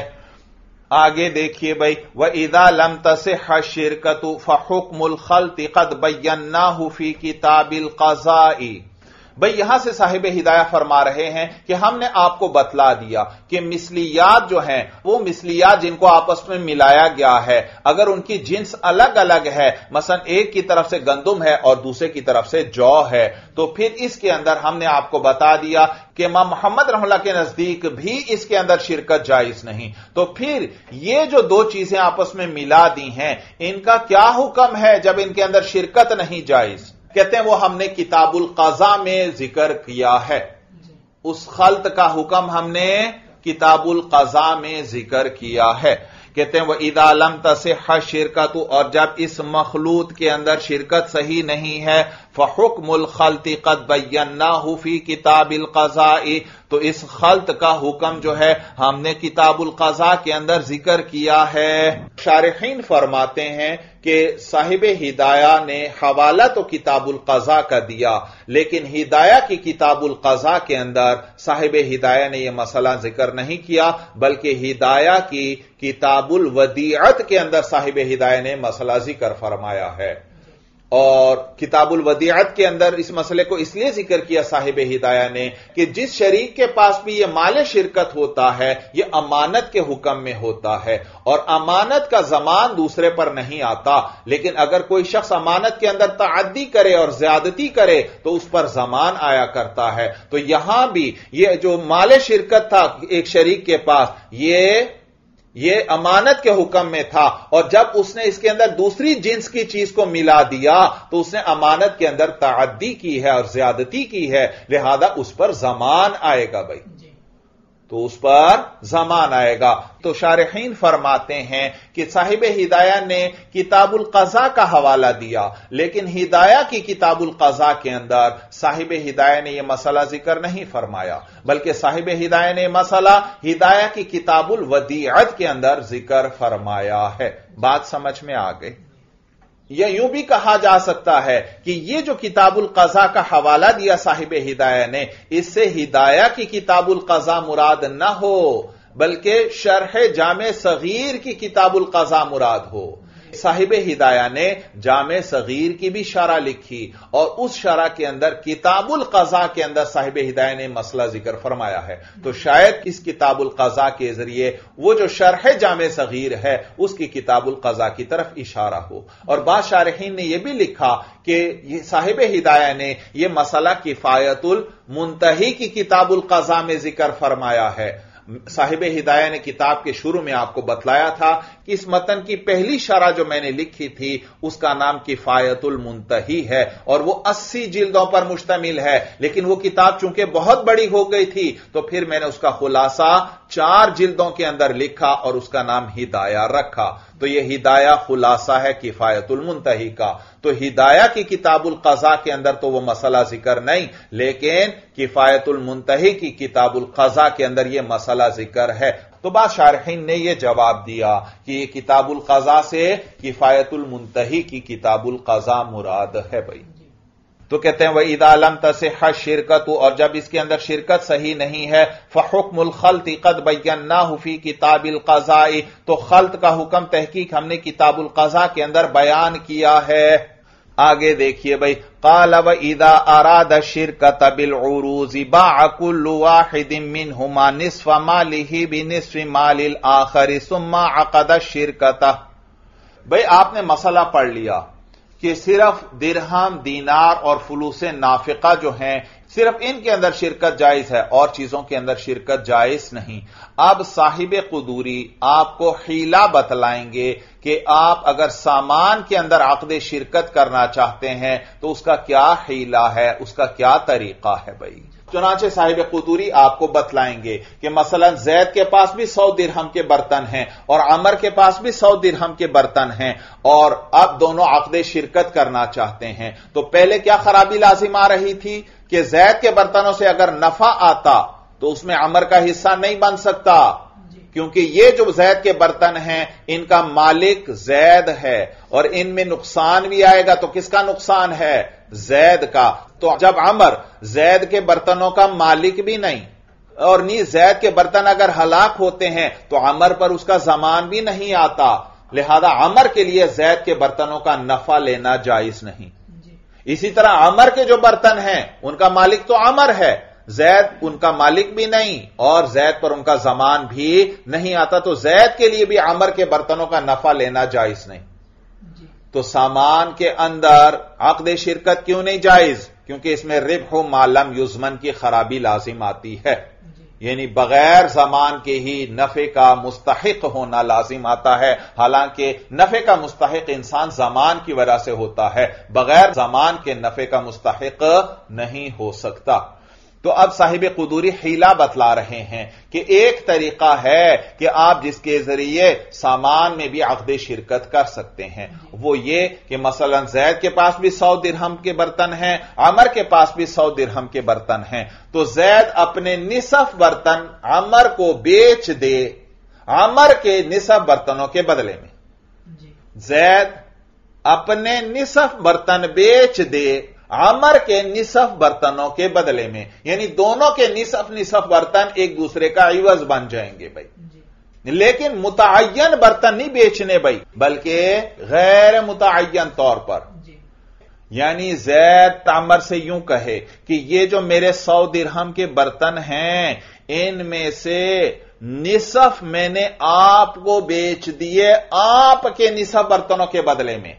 آگے دیکھیے بھائی، وَإِذَا لَمْ تَصِحَّ الشِّرْكَةُ فَحُكْمُ الْخَلْطِ قَدْ بَيَّنَّاهُ فِي كِتَابِ الْقَضَاءِ۔ بھئی یہاں سے صاحب ہدایہ فرما رہے ہیں کہ ہم نے آپ کو بتلا دیا کہ مثلیات جو ہیں وہ مثلیات جن کو آپس میں ملایا گیا ہے، اگر ان کی جنس الگ الگ ہے، مثلا ایک کی طرف سے گندم ہے اور دوسرے کی طرف سے جو ہے، تو پھر اس کے اندر ہم نے آپ کو بتا دیا کہ امام محمد رحمہ اللہ کے نزدیک بھی اس کے اندر شرکت جائز نہیں۔ تو پھر یہ جو دو چیزیں آپس میں ملا دی ہیں ان کا کیا حکم ہے جب ان کے اندر شرکت نہیں جائز؟ کہتے ہیں وہ ہم نے کتاب القضاء میں ذکر کیا ہے، اس خلط کا حکم ہم نے کتاب القضاء میں ذکر کیا ہے۔ کہتے ہیں وَإِذَا لَمْ تَصِحَّ الشِّرْكَةُ، اور جب اس مخلوط کے اندر شرکت صحیح نہیں ہے، فَحُكْمُ الْخَلْطِ قَدْ بَيَّنَّاهُ فِي كِتَابِ الْقَضَاءِ، تو اس خلط کا حکم جو ہے ہم نے کتاب القضاء کے اندر ذکر کیا ہے۔ شارحین فرماتے ہیں کہ صاحب ہدایہ نے حوالہ تو کتاب القضاء کا دیا، لیکن ہدایہ کی کتاب القضاء کے اندر صاحب ہدایہ نے یہ مسئلہ ذکر نہیں کیا، بلکہ ہدایہ کی کتاب الودیعت کے اندر صاحب ہدایہ نے مسئلہ ذکر فرمایا ہے۔ اور کتاب الودیعت کے اندر اس مسئلے کو اس لیے ذکر کیا صاحب ہدایہ نے کہ جس شریک کے پاس بھی یہ مال شرکت ہوتا ہے یہ امانت کے حکم میں ہوتا ہے اور امانت کا ضمان دوسرے پر نہیں آتا، لیکن اگر کوئی شخص امانت کے اندر تعدی کرے اور زیادتی کرے تو اس پر ضمان آیا کرتا ہے۔ تو یہاں بھی یہ جو مال شرکت تھا ایک شریک کے پاس یہ امانت کے حکم میں تھا، اور جب اس نے اس کے اندر دوسری جنس کی چیز کو ملا دیا تو اس نے امانت کے اندر تعدی کی ہے اور زیادتی کی ہے، لہذا اس پر ضمان آئے گا بھائی، تو اس پر ضمان آئے گا۔ تو شارحین فرماتے ہیں کہ صاحب ہدایہ نے کتاب القضاء کا حوالہ دیا، لیکن ہدایہ کی کتاب القضاء کے اندر صاحب ہدایہ نے یہ مسئلہ ذکر نہیں فرمایا، بلکہ صاحب ہدایہ نے مسئلہ ہدایہ کی کتاب الودیعت کے اندر ذکر فرمایا ہے۔ بات سمجھ میں آ گئی؟ یا یوں بھی کہا جا سکتا ہے کہ یہ جو کتاب القضاء کا حوالہ دیا صاحب ہدایہ نے، اس سے ہدایہ کی کتاب القضاء مراد نہ ہو بلکہ شرح جامع صغیر کی کتاب القضاء مراد ہو۔ صاحب ہدایہ نے جامع صغیر کی بھی شرح لکھی اور اس شرح کے اندر کتاب القضاء کے اندر صاحب ہدایہ نے مسئلہ ذکر فرمایا ہے، تو شاید اس کتاب القضاء کے ذریعے وہ جو شرح جامع صغیر ہے اس کی کتاب القضاء کی طرف اشارہ ہو۔ اور بعض شارحین نے یہ بھی لکھا کہ صاحب ہدایہ نے یہ مسئلہ کفایت المنتہی کی کتاب القضاء میں ذکر فرمایا ہے۔ صاحب ہدایہ نے کتاب کے شروع میں آپ کو بتلایا تھا کہ اس متن کی پہلی شرح جو میں نے لکھی تھی اس کا نام کفایت المنتہی ہے اور وہ 80 جلدوں پر مشتمل ہے، لیکن وہ کتاب چونکہ بہت بڑی ہو گئی تھی تو پھر میں نے اس کا خلاصہ 4 جلدوں کے اندر لکھا اور اس کا نام ہدایہ رکھا۔ تو یہ ہدایہ خلاصہ ہے کفایت المنتہی کا۔ تو ہدایہ کی کتاب القضاء کے اندر تو وہ مسئلہ ذکر نہیں، لیکن کفایت المنتہی کی کتاب القضاء کے اندر یہ مسئلہ ذکر ہے۔ تو بعض شارحین نے یہ جواب دیا کہ یہ کتاب القضاء سے کفایت المنتہی کی کتاب القضاء مراد ہے بھائی۔ تو کہتے ہیں وَإِذَا لَمْ تَصِحَّ الشِّرْكَةُ، اور جب اس کے اندر شرکت صحیح نہیں ہے، فَحُكْمُ الْخَلْطِ قَدْ بَيَّنَّاهُ فِي كِتَابِ الْقَضَاءِ، تو خلط کا حکم تحقیق ہم نے کتاب القضاء کے اندر بیان کیا ہے۔ آگے دیکھیے بھائی، قال وَإِذَا أَرَادَ الشِّرْكَةَ بِالْعُرُوزِ بَاعَ كُلُّ وَاحِدٍ مِّنْهُمَا نِصْفَ مَالِهِ بِنِصْفِ مَالِ الْآخَرِ ثُمَّ عَقَدَ الشِّرْكَةَ۔ بھائی آپ نے مسئلہ پڑھ لیا کہ صرف درہم، دینار اور فلوس نافقہ جو ہیں صرف ان کے اندر شرکت جائز ہے اور چیزوں کے اندر شرکت جائز نہیں۔ اب صاحب قدوری آپ کو حیلہ بتلائیں گے کہ آپ اگر سامان کے اندر عقد شرکت کرنا چاہتے ہیں تو اس کا کیا حیلہ ہے، اس کا کیا طریقہ ہے بھائی۔ چنانچہ صاحب قدوری آپ کو بتلائیں گے کہ مثلا زید کے پاس بھی 100 درہم کے برتن ہیں اور عمر کے پاس بھی 100 درہم کے برتن ہیں اور اب دونوں عقد شرکت کرنا چاہتے ہیں، تو پہلے کیا خرابی لازم آ رہی تھی کہ زید کے برتنوں سے اگر نفع آتا تو اس میں عمر کا حصہ نہیں بن سکتا، کیونکہ یہ جو زید کے برتن ہیں ان کا مالک زید ہے اور ان میں نقصان بھی آئے گا تو کس کا نقصان ہے؟ زید کا۔ تو جب عمر زید کے برتنوں کا مالک بھی نہیں اور نیز زید کے برتن اگر ہلاک ہوتے ہیں تو عمر پر اس کا ضمان بھی نہیں آتا، لہذا عمر کے لیے زید کے برتنوں کا نفع لینا جائز نہیں۔ اسی طرح عمر کے جو برتن ہیں ان کا مالک تو عمر ہے، زید ان کا مالک بھی نہیں اور زید پر ان کا ضمان بھی نہیں آتا، تو زید کے لیے بھی عمر کے برتنوں کا نفع لینا جائز نہیں۔ تو سامان کے اندر عقد شرکت کیوں نہیں جائز؟ کیونکہ اس میں ربح ما لم یضمن کی خرابی لازم آتی ہے، یعنی بغیر ضمان کے ہی نفع کا مستحق ہونا لازم آتا ہے، حالانکہ نفع کا مستحق انسان ضمان کی وجہ سے ہوتا ہے، بغیر ضمان کے نفع کا مستحق نہیں ہو سکتا۔ تو اب صاحب قدوری حیلہ بتلا رہے ہیں کہ ایک طریقہ ہے کہ آپ جس کے ذریعے سامان میں بھی عقد شرکت کر سکتے ہیں، وہ یہ کہ مثلا زید کے پاس بھی 100 درہم کے برتن ہیں، عمر کے پاس بھی 100 درہم کے برتن ہیں، تو زید اپنے نصف برتن عمر کو بیچ دے عمر کے نصف برتنوں کے بدلے میں، زید اپنے نصف برتن بیچ دے عمر کے نصف برتنوں کے بدلے میں، یعنی دونوں کے نصف برتن ایک دوسرے کا عوض بن جائیں گے بھائی، لیکن متعین برتن نہیں بیچنے بھائی، بلکہ غیر متعین طور پر، یعنی زید عمر سے یوں کہے کہ یہ جو میرے 100 درہم کے برتن ہیں ان میں سے نصف میں نے آپ کو بیچ دیے آپ کے نصف برتنوں کے بدلے میں،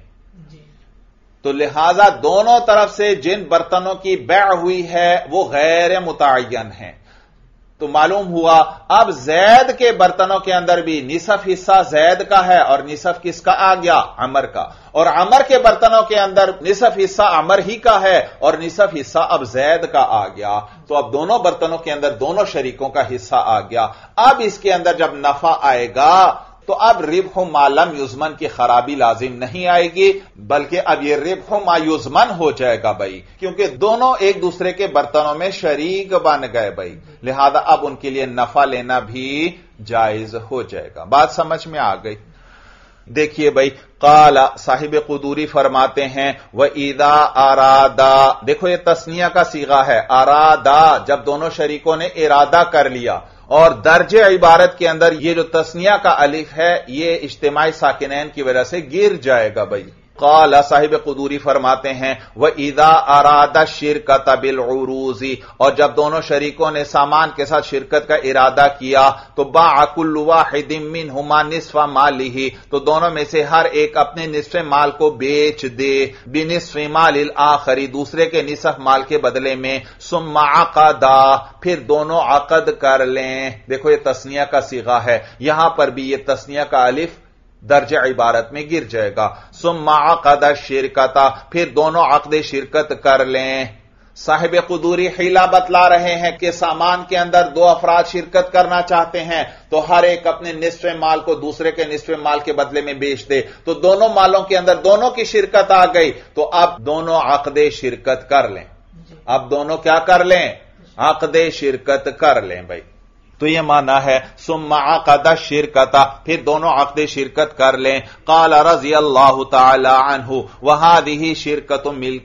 تو لہذا دونوں طرف سے جن برتنوں کی بیع ہوئی ہے وہ غیر متعین ہیں۔ تو معلوم ہوا اب زید کے برتنوں کے اندر بھی نصف حصہ زید کا ہے اور نصف کس کا آ گیا؟ عمر کا، اور عمر کے برتنوں کے اندر نصف حصہ عمر ہی کا ہے اور نصف حصہ اب زید کا آ گیا، تو اب دونوں برتنوں کے اندر دونوں شریکوں کا حصہ آ گیا۔ اب اس کے اندر جب نفع آئے گا تو اب ربح ما لم یضمن کی خرابی لازم نہیں آئے گی، بلکہ اب یہ ربح ما یضمن ہو جائے گا بھائی، کیونکہ دونوں ایک دوسرے کے برتنوں میں شریک بن گئے بھائی، لہذا اب ان کے لیے نفع لینا بھی جائز ہو جائے گا۔ بات سمجھ میں آ گئی؟ دیکھیے بھائی، قال صاحب قدوری فرماتے ہیں وَإِذَا أَرَادَا، دیکھو یہ تثنیہ کا صیغہ ہے، أَرَادَا جب دونوں شریکوں نے ارادہ کر لیا، اور درج عبارت کے اندر یہ جو تثنیہ کا الف ہے یہ اجتماعی ساکنین کی وجہ سے گر جائے گا بھائی۔ قال صاحب قدوری فرماتے ہیں وَإِذَا أَرَادَ الشِّرْكَةَ بِالْعُرُوزِ، اور جب دونوں شریکوں نے سامان کے ساتھ شرکت کا ارادہ کیا تو باع كُلُّ وَاحِدٍ مِّنْهُمَا نِصْفَ مَالِهِ، تو دونوں میں سے ہر ایک اپنے نصف مال کو بیچ دے، بِنِصْفِ مَالِ الْآخَرِ، دوسرے کے نصف مال کے بدلے میں، ثُمَّ عَقَدَا، پھر دونوں عقد کر لیں۔ دیکھو یہ تثنیہ کا صیغہ ہے، یہاں پر بھی یہ تثنیہ کا الف درج عبارت میں گر جائے گا۔ ثم عقد الشرکۃ، پھر دونوں عقد شرکت کر لیں۔ صاحب قدوری حیلہ بتلا رہے ہیں کہ سامان کے اندر دو افراد شرکت کرنا چاہتے ہیں تو ہر ایک اپنے نصف مال کو دوسرے کے نصف مال کے بدلے میں بیچ دے، تو دونوں مالوں کے اندر دونوں کی شرکت آ گئی، تو اب دونوں عقد شرکت کر لیں۔ اب دونوں کیا کر لیں؟ عقد شرکت کر لیں بھائی۔ تو یہ معنی ہے ثم عقد الشرکۃ، پھر دونوں عقد شرکت کر لیں۔ قال رضی اللہ تعالی عنہ وہذہ شرکۃ ملک،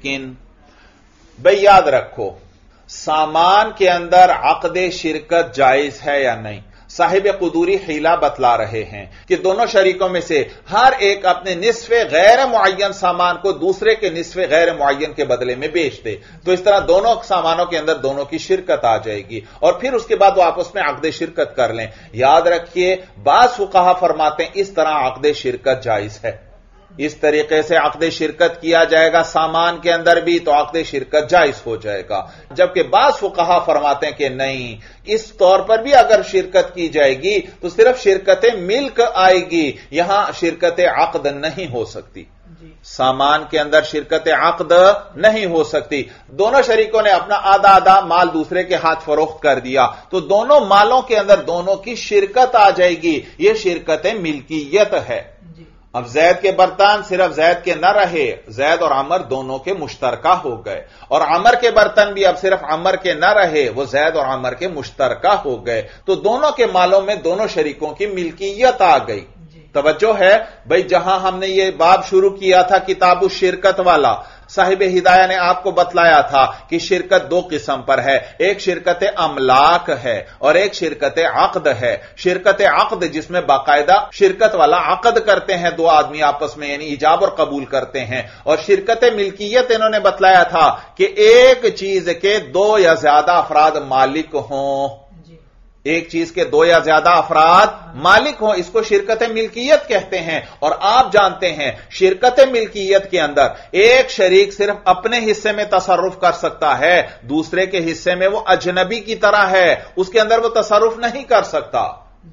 بھئی یاد رکھو سامان کے اندر عقد شرکت جائز ہے یا نہیں؟ صاحب قدوری حیلہ بتلا رہے ہیں کہ دونوں شریکوں میں سے ہر ایک اپنے نصف غیر معین سامان کو دوسرے کے نصف غیر معین کے بدلے میں بیچ دے، تو اس طرح دونوں سامانوں کے اندر دونوں کی شرکت آ جائے گی، اور پھر اس کے بعد وہ آپس میں عقد شرکت کر لیں۔ یاد رکھیے بعض فقہا فرماتے ہیں اس طرح عقد شرکت جائز ہے، اس طریقے سے عقد شرکت کیا جائے گا سامان کے اندر بھی تو عقد شرکت جائز ہو جائے گا، جبکہ بعض فقہا فرماتے ہیں کہ نہیں، اس طور پر بھی اگر شرکت کی جائے گی تو صرف شرکت ملک آئے گی، یہاں شرکت عقد نہیں ہو سکتی، سامان کے اندر شرکت عقد نہیں ہو سکتی۔ دونوں شریکوں نے اپنا آدھا آدھا مال دوسرے کے ہاتھ فروخت کر دیا تو دونوں مالوں کے اندر دونوں کی شرکت آ جائے گی، یہ شرکت ملکیت ہے۔ اب زید کے برتن صرف زید کے نہ رہے، زید اور عمر دونوں کے مشترکہ ہو گئے، اور عمر کے برتن بھی اب صرف عمر کے نہ رہے، وہ زید اور عمر کے مشترکہ ہو گئے، تو دونوں کے مالوں میں دونوں شریکوں کی ملکیت آ گئی۔ توجہ ہے بھئی، جہاں ہم نے یہ باب شروع کیا تھا کتاب الشرکت والا، صاحب ہدایہ نے آپ کو بتلایا تھا کہ شرکت دو قسم پر ہے، ایک شرکت املاک ہے اور ایک شرکت عقد ہے۔ شرکت عقد جس میں باقاعدہ شرکت والا عقد کرتے ہیں دو آدمی آپس میں، یعنی ایجاب اور قبول کرتے ہیں، اور شرکت ملکیت انہوں نے بتلایا تھا کہ ایک چیز کے دو یا زیادہ افراد مالک ہوں، ایک چیز کے دو یا زیادہ افراد مالک ہوں، اس کو شرکت ملکیت کہتے ہیں۔ اور آپ جانتے ہیں شرکت ملکیت کے اندر ایک شریک صرف اپنے حصے میں تصرف کر سکتا ہے، دوسرے کے حصے میں وہ اجنبی کی طرح ہے، اس کے اندر وہ تصرف نہیں کر سکتا،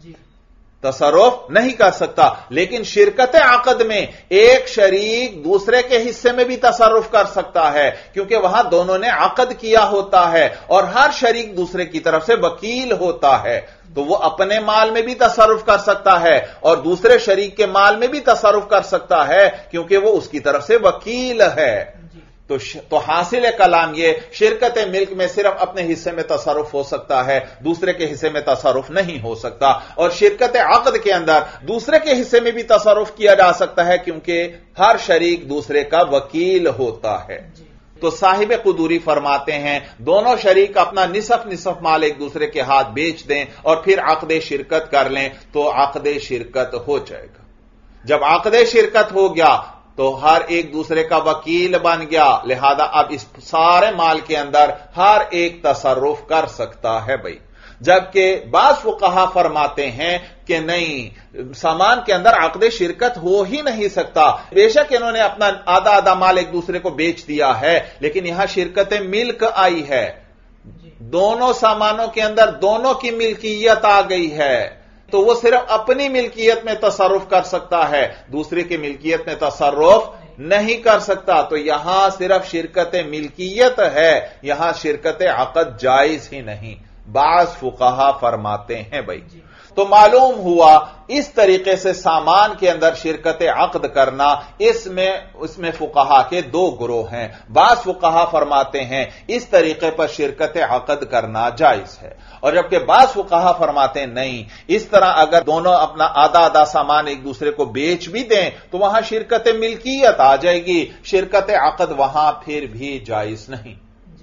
تصرف نہیں کر سکتا۔ لیکن شرکت عقد میں ایک شریک دوسرے کے حصے میں بھی تصرف کر سکتا ہے، کیونکہ وہاں دونوں نے عقد کیا ہوتا ہے اور ہر شریک دوسرے کی طرف سے وکیل ہوتا ہے، تو وہ اپنے مال میں بھی تصرف کر سکتا ہے اور دوسرے شریک کے مال میں بھی تصرف کر سکتا ہے، کیونکہ وہ اس کی طرف سے وکیل ہے۔ تو حاصل کلام یہ شرکت ملک میں صرف اپنے حصے میں تصرف ہو سکتا ہے، دوسرے کے حصے میں تصرف نہیں ہو سکتا، اور شرکت عقد کے اندر دوسرے کے حصے میں بھی تصرف کیا جا سکتا ہے کیونکہ ہر شریک دوسرے کا وکیل ہوتا ہے۔ تو صاحب قدوری فرماتے ہیں دونوں شریک اپنا نصف مال ایک دوسرے کے ہاتھ بیچ دیں اور پھر عقد شرکت کر لیں تو عقد شرکت ہو جائے گا۔ جب عقد شرکت ہو گیا تو ہر ایک دوسرے کا وکیل بن گیا، لہذا اب اس سارے مال کے اندر ہر ایک تصرف کر سکتا ہے بھائی۔ جبکہ بعض فقہا فرماتے ہیں کہ نہیں، سامان کے اندر عقد شرکت ہو ہی نہیں سکتا۔ بے شک انہوں نے اپنا آدھا آدھا مال ایک دوسرے کو بیچ دیا ہے، لیکن یہاں شرکت ملک آئی ہے، دونوں سامانوں کے اندر دونوں کی ملکیت آ گئی ہے، تو وہ صرف اپنی ملکیت میں تصرف کر سکتا ہے، دوسرے کی ملکیت میں تصرف نہیں کر سکتا۔ تو یہاں صرف شرکت ملکیت ہے، یہاں شرکت عقد جائز ہی نہیں، بعض فقہا فرماتے ہیں بھائی۔ تو معلوم ہوا اس طریقے سے سامان کے اندر شرکت عقد کرنا، اس میں فقہا کے دو گروہ ہیں۔ بعض فقہا فرماتے ہیں اس طریقے پر شرکت عقد کرنا جائز ہے، اور جبکہ بعض فقہا فرماتے ہیں نہیں، اس طرح اگر دونوں اپنا آدھا آدھا سامان ایک دوسرے کو بیچ بھی دیں تو وہاں شرکت ملکیت آ جائے گی، شرکت عقد وہاں پھر بھی جائز نہیں۔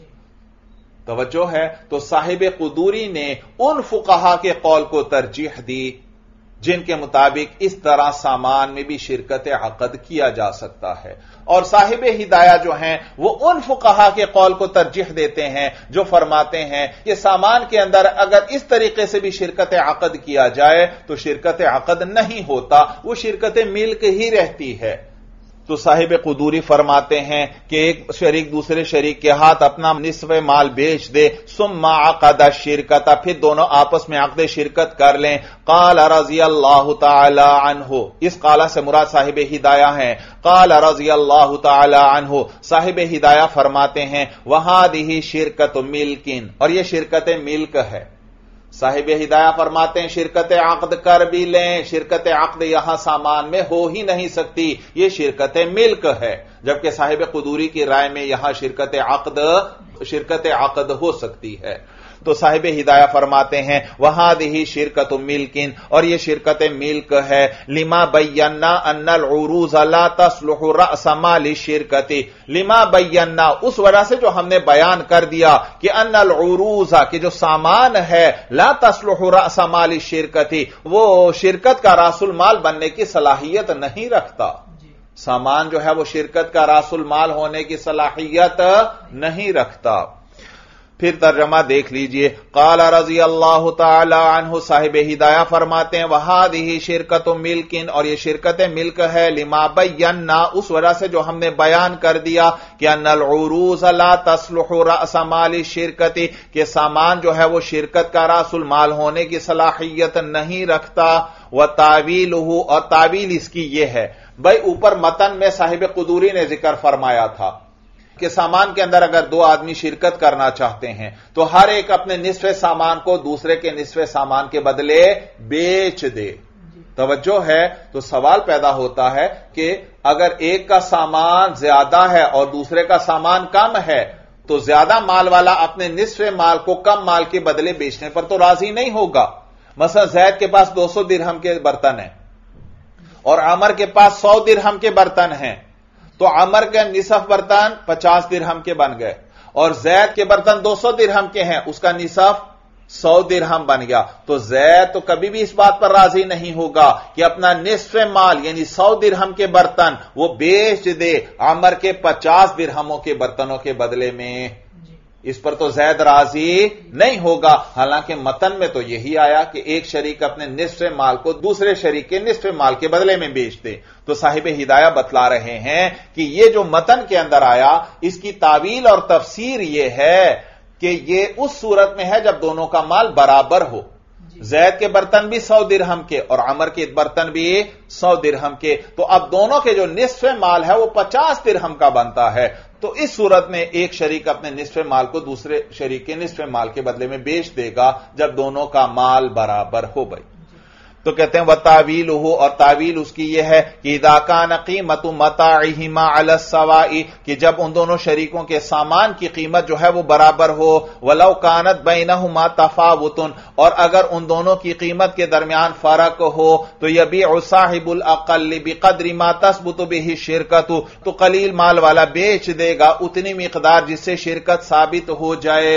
توجہ ہے؟ تو صاحب قدوری نے ان فقہا کے قول کو ترجیح دی جن کے مطابق اس طرح سامان میں بھی شرکت عقد کیا جا سکتا ہے، اور صاحب ہدایہ جو ہیں وہ ان فقہا کے قول کو ترجیح دیتے ہیں جو فرماتے ہیں کہ سامان کے اندر اگر اس طریقے سے بھی شرکت عقد کیا جائے تو شرکت عقد نہیں ہوتا، وہ شرکت ملک ہی رہتی ہے۔ تو صاحب قدوری فرماتے ہیں کہ ایک شریک دوسرے شریک کے ہاتھ اپنا نصف مال بیچ دے، ثم عقد الشرکت، پھر دونوں آپس میں عقد شرکت کر لیں۔ قال رضی اللہ تعالی عنہ، اس قال سے مراد صاحب ہدایہ ہیں۔ قال رضی اللہ تعالی عنہ، صاحب ہدایہ فرماتے ہیں وہذہ شرکت ملک، اور یہ شرکت ملک ہے۔ صاحب ہدایہ فرماتے ہیں شرکت عقد کر بھی لیں، شرکت عقد یہاں سامان میں ہو ہی نہیں سکتی، یہ شرکت ملک ہے، جبکہ صاحب قدوری کی رائے میں یہاں شرکت عقد ہو سکتی ہے۔ تو صاحب ہدایہ فرماتے ہیں وہذہ شرکت ملک، اور یہ شرکت ملک ہے، لما بینا ان العروض لا تصلح رأس مال الشرکت، لما بینا اس وجہ سے جو ہم نے بیان کر دیا کہ ان العروض کہ جو سامان ہے لا تصلح رأس مال الشرکت، وہ شرکت کا راس المال بننے کی صلاحیت نہیں رکھتا، سامان جو ہے وہ شرکت کا راس المال ہونے کی صلاحیت نہیں رکھتا۔ پھر ترجمہ دیکھ لیجئے، قال رضی اللہ تعالی عنہ، صاحب ہدایہ فرماتے ہیں وہذہ شرکت ملک، اور یہ شرکت ملک ہے، لما بینا اس وجہ سے جو ہم نے بیان کر دیا کہ ان العروض لا تصلح رأس مال الشرکت، کہ سامان جو ہے وہ شرکت کا راس المال ہونے کی صلاحیت نہیں رکھتا، وتاویلہ، اور تعویل اس کی یہ ہے بھائی، اوپر متن میں صاحب قدوری نے ذکر فرمایا تھا کہ سامان کے اندر اگر دو آدمی شرکت کرنا چاہتے ہیں تو ہر ایک اپنے نصف سامان کو دوسرے کے نصف سامان کے بدلے بیچ دے۔ توجہ ہے؟ تو سوال پیدا ہوتا ہے کہ اگر ایک کا سامان زیادہ ہے اور دوسرے کا سامان کم ہے تو زیادہ مال والا اپنے نصف مال کو کم مال کے بدلے بیچنے پر تو راضی نہیں ہوگا۔ مثلا زید کے پاس 200 درہم کے برتن ہیں اور عمر کے پاس 100 درہم کے برتن ہیں، تو عمر کے نصف برتن 50 درہم کے بن گئے، اور زید کے برتن 200 درہم کے ہیں، اس کا نصف 100 درہم بن گیا۔ تو زید تو کبھی بھی اس بات پر راضی نہیں ہوگا کہ اپنا نصف مال یعنی 100 درہم کے برتن وہ بیچ دے عمر کے 50 درہموں کے برتنوں کے بدلے میں، اس پر تو زید راضی نہیں ہوگا۔ حالانکہ متن میں تو یہی آیا کہ ایک شریک اپنے نصف مال کو دوسرے شریک کے نصف مال کے بدلے میں بیچ دے۔ تو صاحب ہدایہ بتلا رہے ہیں کہ یہ جو متن کے اندر آیا اس کی تعویل اور تفسیر یہ ہے کہ یہ اس صورت میں ہے جب دونوں کا مال برابر ہو، زید کے برتن بھی 100 درہم کے اور عمر کے برتن بھی 100 درہم کے، تو اب دونوں کے جو نصف مال ہے وہ 50 درہم کا بنتا ہے۔ تو اس صورت میں ایک شریک اپنے نصف مال کو دوسرے شریک کے نصف مال کے بدلے میں بیچ دے گا جب دونوں کا مال برابر ہو بھائی۔ تو کہتے ہیں وتاویلہ، اور تعویل اس کی یہ ہے کہ اذا کان قیمت متاعہما علی السواء، کہ جب ان دونوں شریکوں کے سامان کی قیمت جو ہے وہ برابر ہو، ولو کانت بینہما تفاوت، اور اگر ان دونوں کی قیمت کے درمیان فرق ہو تو یبیع صاحب الاقل بقدر ما تثبت به الشرکت، تو قلیل مال والا بیچ دے گا اتنی مقدار جس سے شرکت ثابت ہو جائے۔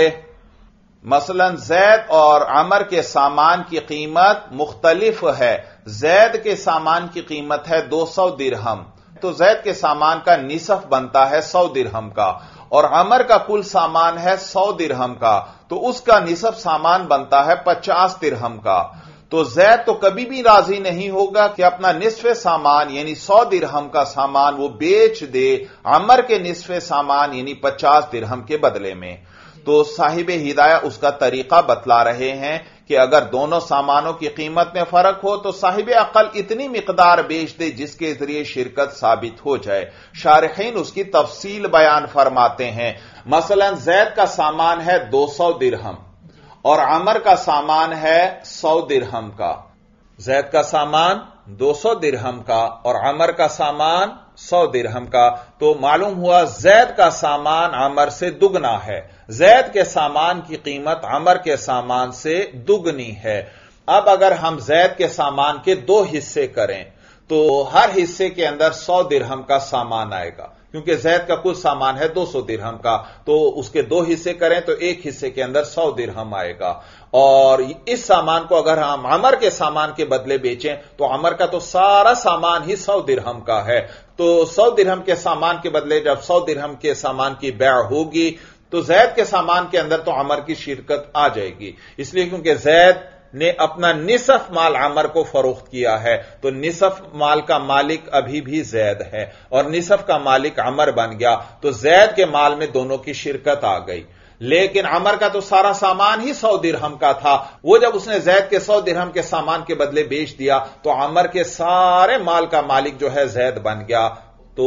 مثلا زید اور عمر کے سامان کی قیمت مختلف ہے، زید کے سامان کی قیمت ہے 200 درہم، تو زید کے سامان کا نصف بنتا ہے 100 درہم کا، اور عمر کا کل سامان ہے 100 درہم کا، تو اس کا نصف سامان بنتا ہے 50 درہم کا۔ تو زید تو کبھی بھی راضی نہیں ہوگا کہ اپنا نصف سامان یعنی 100 درہم کا سامان وہ بیچ دے عمر کے نصف سامان یعنی 50 درہم کے بدلے میں۔ تو صاحب ہدایہ اس کا طریقہ بتلا رہے ہیں کہ اگر دونوں سامانوں کی قیمت میں فرق ہو تو صاحب عقل اتنی مقدار بیچ دے جس کے ذریعے شرکت ثابت ہو جائے۔ شارحین اس کی تفصیل بیان فرماتے ہیں۔ مثلا زید کا سامان ہے 200 درہم اور عمر کا سامان ہے 100 درہم کا۔ زید کا سامان 200 درہم کا اور عمر کا سامان 100 درہم کا، تو معلوم ہوا زید کا سامان عمر سے دگنا ہے، زید کے سامان کی قیمت عمر کے سامان سے دگنی ہے۔ اب اگر ہم زید کے سامان کے 2 حصے کریں تو ہر حصے کے اندر 100 درہم کا سامان آئے گا، کیونکہ زید کا کل سامان ہے 200 درہم کا، تو اس کے 2 حصے کریں تو ایک حصے کے اندر 100 درہم آئے گا۔ اور اس سامان کو اگر ہم عمر کے سامان کے بدلے بیچیں تو عمر کا تو سارا سامان ہی 100 درہم کا ہے، تو 100 درہم کے سامان کے بدلے جب 100 درہم کے سامان کی بیع ہوگی تو زید کے سامان کے اندر تو عمر کی شرکت آ جائے گی، اس لیے کیونکہ زید نے اپنا نصف مال عمر کو فروخت کیا ہے، تو نصف مال کا مالک ابھی بھی زید ہے اور نصف کا مالک عمر بن گیا، تو زید کے مال میں دونوں کی شرکت آ گئی۔ لیکن عمر کا تو سارا سامان ہی 100 درہم کا تھا، وہ جب اس نے زید کے 100 درہم کے سامان کے بدلے بیچ دیا تو عمر کے سارے مال کا مالک جو ہے زید بن گیا، تو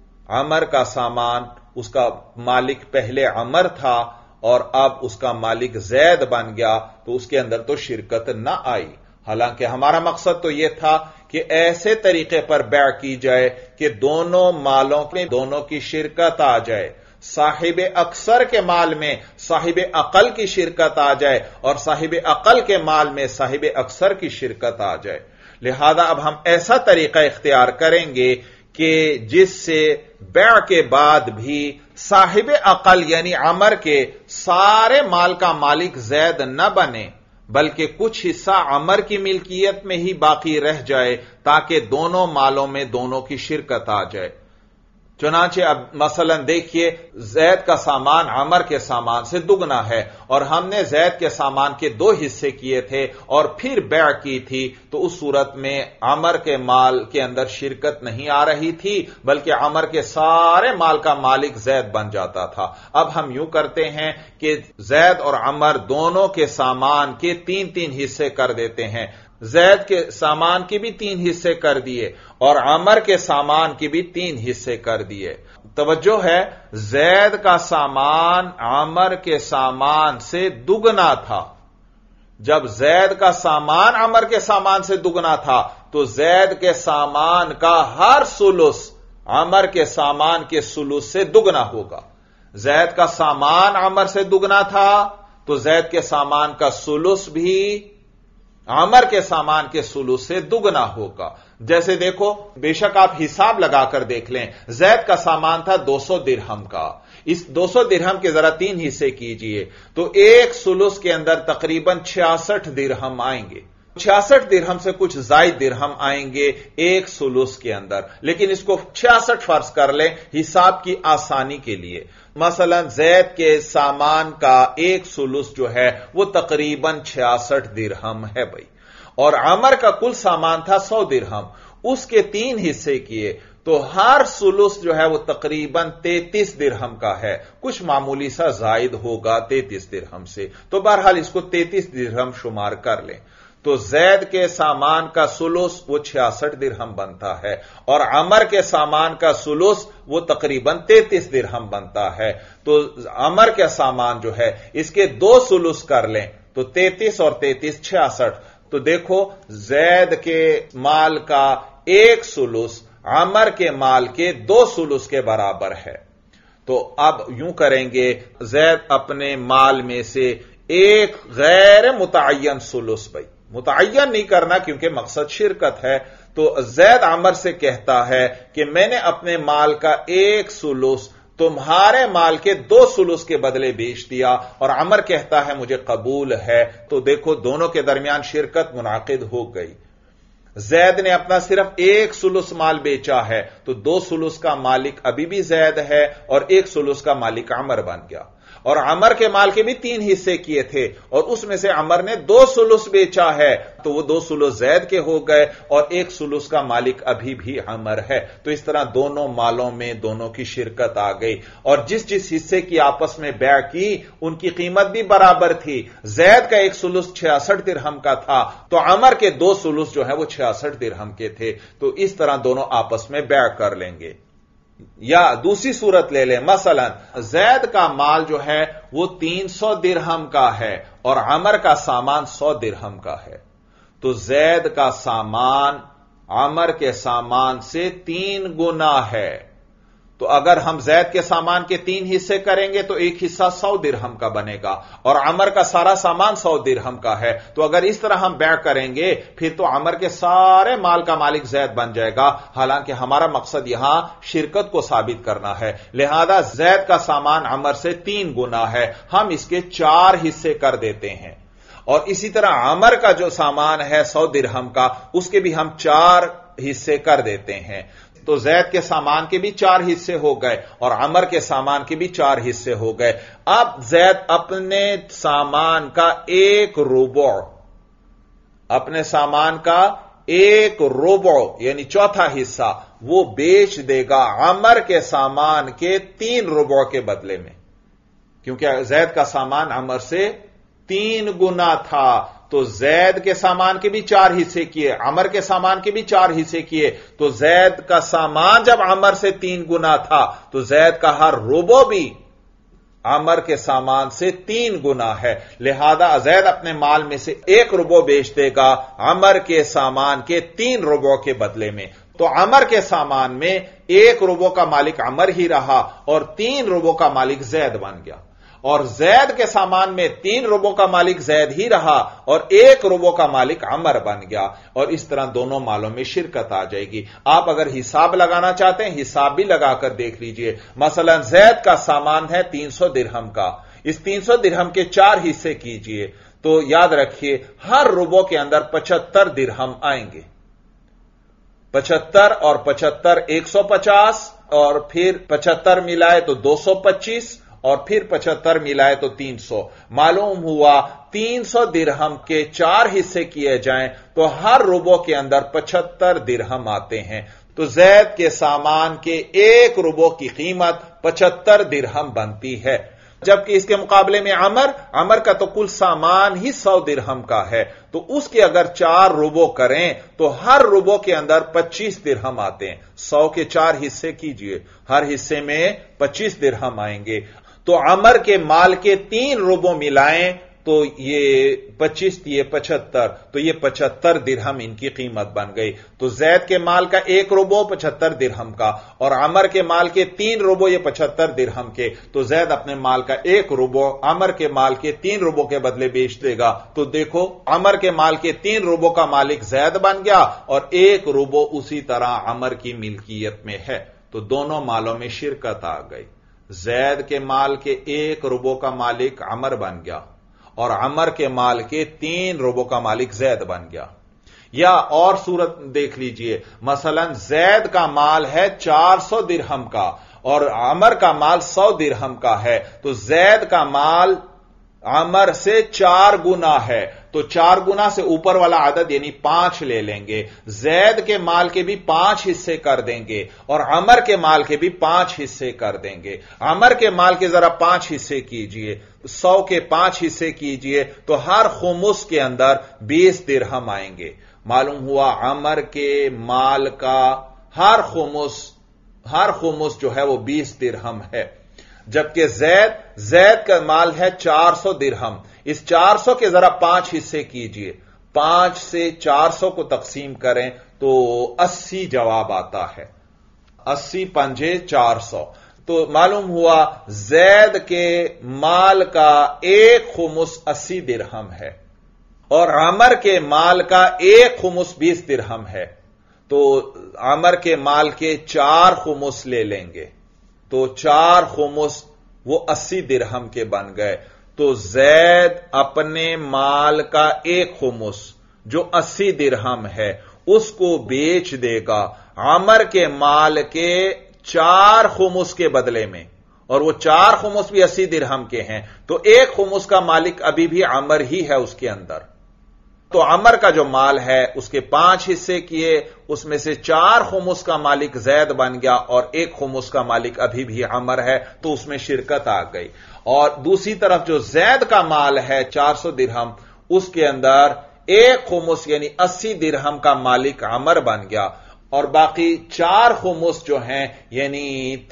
عمر کا سامان اس کا مالک پہلے عمر تھا اور اب اس کا مالک زید بن گیا، تو اس کے اندر تو شرکت نہ آئی۔ حالانکہ ہمارا مقصد تو یہ تھا کہ ایسے طریقے پر بیع کی جائے کہ دونوں مالوں میں دونوں کی شرکت آ جائے، صاحب اکثر کے مال میں صاحب عقل کی شرکت آ جائے اور صاحب عقل کے مال میں صاحب اکثر کی شرکت آ جائے۔ لہذا اب ہم ایسا طریقہ اختیار کریں گے کہ جس سے بیع کے بعد بھی صاحب عقل یعنی عمر کے سارے مال کا مالک زید نہ بنے، بلکہ کچھ حصہ عمر کی ملکیت میں ہی باقی رہ جائے تاکہ دونوں مالوں میں دونوں کی شرکت آ جائے۔ چنانچہ اب مثلا دیکھیے زید کا سامان عمر کے سامان سے دگنا ہے اور ہم نے زید کے سامان کے 2 حصے کیے تھے اور پھر بیع کی تھی، تو اس صورت میں عمر کے مال کے اندر شرکت نہیں آ رہی تھی بلکہ عمر کے سارے مال کا مالک زید بن جاتا تھا۔ اب ہم یوں کرتے ہیں کہ زید اور عمر دونوں کے سامان کے 3 حصے کر دیتے ہیں، زید کے سامان کے بھی 3 حصے کر دیے اور عمر کے سامان کے بھی 3 حصے کر دیے۔ توجہ ہے، زید کا سامان عمر کے سامان سے دگنا تھا۔ جب زید کا سامان عمر کے سامان سے دگنا تھا تو زید کے سامان کا ہر ثلث عمر کے سامان کے ثلث سے دگنا ہوگا۔ زید کا سامان عمر سے دگنا تھا تو زید کے سامان کا ثلث بھی عمر کے سامان کے ثلث سے دگنا ہوگا۔ جیسے دیکھو، بے شک آپ حساب لگا کر دیکھ لیں، زید کا سامان تھا 200 درہم کا، اس 200 درہم کے ذرا 3 حصے کیجئے تو ایک ثلث کے اندر تقریباً 66 درہم آئیں گے، 66 درہم سے کچھ زائد درہم آئیں گے ایک ثلث کے اندر، لیکن اس کو 66 فرض کر لیں حساب کی آسانی کے لیے۔ مثلا زید کے سامان کا ایک ثلث جو ہے وہ تقریباً 66 درہم ہے بھائی، اور عمر کا کل سامان تھا 100 درہم، اس کے 3 حصے کیے تو ہر ثلث جو ہے وہ تقریباً 33 درہم کا ہے، کچھ معمولی سا زائد ہوگا 33 درہم سے، تو بہرحال اس کو 33 درہم شمار کر لیں۔ تو زید کے سامان کا ثلث وہ 66 درہم بنتا ہے اور عمر کے سامان کا ثلث وہ تقریباً 33 درہم بنتا ہے، تو عمر کا سامان جو ہے اس کے 2 ثلث کر لیں تو 33 اور 33 66، تو دیکھو زید کے مال کا 1 ثلث عمر کے مال کے 2 ثلث کے برابر ہے۔ تو اب یوں کریں گے، زید اپنے مال میں سے ایک غیر متعین ثلث، بھائی متعین نہیں کرنا کیونکہ مقصد شرکت ہے، تو زید عمر سے کہتا ہے کہ میں نے اپنے مال کا 1 ثلث تمہارے مال کے 2 ثلث کے بدلے بیچ دیا، اور عمر کہتا ہے مجھے قبول ہے، تو دیکھو دونوں کے درمیان شرکت منعقد ہو گئی۔ زید نے اپنا صرف 1 مال بیچا ہے تو 2 کا مالک ابھی بھی زید ہے اور 1 کا مالک عمر بن گیا. اور عمر کے مال کے بھی 3 حصے کیے تھے اور اس میں سے عمر نے 2 بیچا ہے تو وہ 2 زید کے ہو گئے اور 1 کا مالک ابھی بھی عمر ہے. تو اس طرح دونوں مالوں میں دونوں کی شرکت آ گئی اور جس حصے کی آپس میں بیع کی ان کی قیمت بھی برابر تھی. زید کا 1 66 درہم کا تھا تو عمر کے 2 جو ہیں وہ 66 درہم کے تھے. تو اس طرح دونوں آپس میں بیع کر لیں گے. یا دوسری صورت لے لیں، مثلا زید کا مال جو ہے وہ 300 درہم کا ہے اور عمر کا سامان 100 درہم کا ہے. تو زید کا سامان عمر کے سامان سے 3 گنا ہے. تو اگر ہم زید کے سامان کے 3 حصے کریں گے تو ایک حصہ 100 درہم کا بنے گا اور عمر کا سارا سامان 100 درہم کا ہے. تو اگر اس طرح ہم بیع کریں گے پھر تو عمر کے سارے مال کا مالک زید بن جائے گا، حالانکہ ہمارا مقصد یہاں شرکت کو ثابت کرنا ہے. لہذا زید کا سامان عمر سے 3 گنا ہے، ہم اس کے 4 حصے کر دیتے ہیں. اور اسی طرح عمر کا جو سامان ہے 100 درہم کا اس کے بھی ہم 4 حصے کر دیتے ہیں. تو زید کے سامان کے بھی 4 حصے ہو گئے اور عمر کے سامان کے بھی 4 حصے ہو گئے. اب زید اپنے سامان کا 1/4 اپنے سامان کا 1/4 یعنی چوتھا حصہ وہ بیچ دے گا عمر کے سامان کے 3/4 کے بدلے میں، کیونکہ زید کا سامان عمر سے 3 گنا تھا. تو زید کے سامان کے بھی 4 حصے کیے، عمر کے سامان کے بھی 4 حصے کیے. تو زید کا سامان جب عمر سے 3 گنا تھا تو زید کا ہر ربع بھی عمر کے سامان سے 3 گنا ہے. لہذا زید اپنے مال میں سے 1/4 بیچ دے گا عمر کے سامان کے 3/4 کے بدلے میں. تو عمر کے سامان میں 1/4 کا مالک عمر ہی رہا اور 3/4 کا مالک زید بن گیا. اور زید کے سامان میں 3/4 کا مالک زید ہی رہا اور 1/4 کا مالک عمر بن گیا. اور اس طرح دونوں مالوں میں شرکت آ جائے گی. آپ اگر حساب لگانا چاہتے ہیں حساب بھی لگا کر دیکھ لیجئے. مثلا زید کا سامان ہے 300 درہم کا، اس 300 درہم کے 4 حصے کیجئے تو یاد رکھیے ہر ربع کے اندر 75 درہم آئیں گے. 75 اور 75 150 اور پھر 75 ملائے تو 225 اور پھر 75 ملائے تو 300. معلوم ہوا 300 درہم کے 4 حصے کیے جائیں تو ہر ربع کے اندر 75 درہم آتے ہیں. تو زید کے سامان کے 1/4 کی قیمت 75 درہم بنتی ہے، جبکہ اس کے مقابلے میں عمر کا تو کل سامان ہی 100 درہم کا ہے. تو اس کے اگر 4 ربع کریں تو ہر ربع کے اندر 25 درہم آتے ہیں. 100 کے 4 حصے کیجئے، ہر حصے میں 25 درہم آئیں گے. تو عمر کے مال کے 3 ربع ملائیں تو یہ 25 یہ 75 تو یہ 75 درہم ان کی قیمت بن گئی. تو زید کے مال کا 1/4 75 درہم کا اور عمر کے مال کے 3 ربع یہ 75 درہم کے. تو زید اپنے مال کا 1/4 عمر کے مال کے 3 ربع کے بدلے بیچ دے گا. تو دیکھو عمر کے مال کے 3 ربع کا مالک زید بن گیا اور 1 ربع اسی طرح عمر کی ملکیت میں ہے. تو دونوں مالوں میں شرکت آ گئی. زید کے مال کے 1 ربع کا مالک عمر بن گیا اور عمر کے مال کے 3 ربع کا مالک زید بن گیا. یا اور صورت دیکھ لیجئے، مثلا زید کا مال ہے 400 درہم کا اور عمر کا مال 100 درہم کا ہے. تو زید کا مال عمر سے 4 گنا ہے. تو 4 گنا سے اوپر والا عدد یعنی 5 لے لیں گے. زید کے مال کے بھی 5 حصے کر دیں گے اور عمر کے مال کے بھی 5 حصے کر دیں گے. عمر کے مال کے ذرا 5 حصے کیجئے، 100 کے 5 حصے کیجئے تو ہر خمس کے اندر 20 درہم آئیں گے. معلوم ہوا عمر کے مال کا ہر خمس جو ہے وہ 20 درہم ہے، جبکہ زید کا مال ہے 400 درہم. اس 400 کے ذرا 5 حصے کیجئے، 5 سے 400 کو تقسیم کریں تو 80 جواب آتا ہے. 80 پنجے 400. تو معلوم ہوا زید کے مال کا 1 خمس 80 درہم ہے اور عمر کے مال کا 1 خمس 20 درہم ہے. تو عمر کے مال کے 4 خمس لے لیں گے تو 4 خمس وہ 80 درہم کے بن گئے. تو زید اپنے مال کا 1 خمس جو 80 درہم ہے اس کو بیچ دے گا عمر کے مال کے 4 خمس کے بدلے میں، اور وہ 4 خمس بھی 80 درہم کے ہیں، تو 1 خمس کا مالک ابھی بھی عمر ہی ہے اس کے اندر. تو عمر کا جو مال ہے اس کے 5 حصے کیے، اس میں سے 4 خمس کا مالک زید بن گیا اور 1 خمس کا مالک ابھی بھی عمر ہے، تو اس میں شرکت آ گئی. اور دوسری طرف جو زید کا مال ہے 400 درہم، اس کے اندر 1 خمس یعنی 80 درہم کا مالک عمر بن گیا، اور باقی 4 خمس جو ہیں یعنی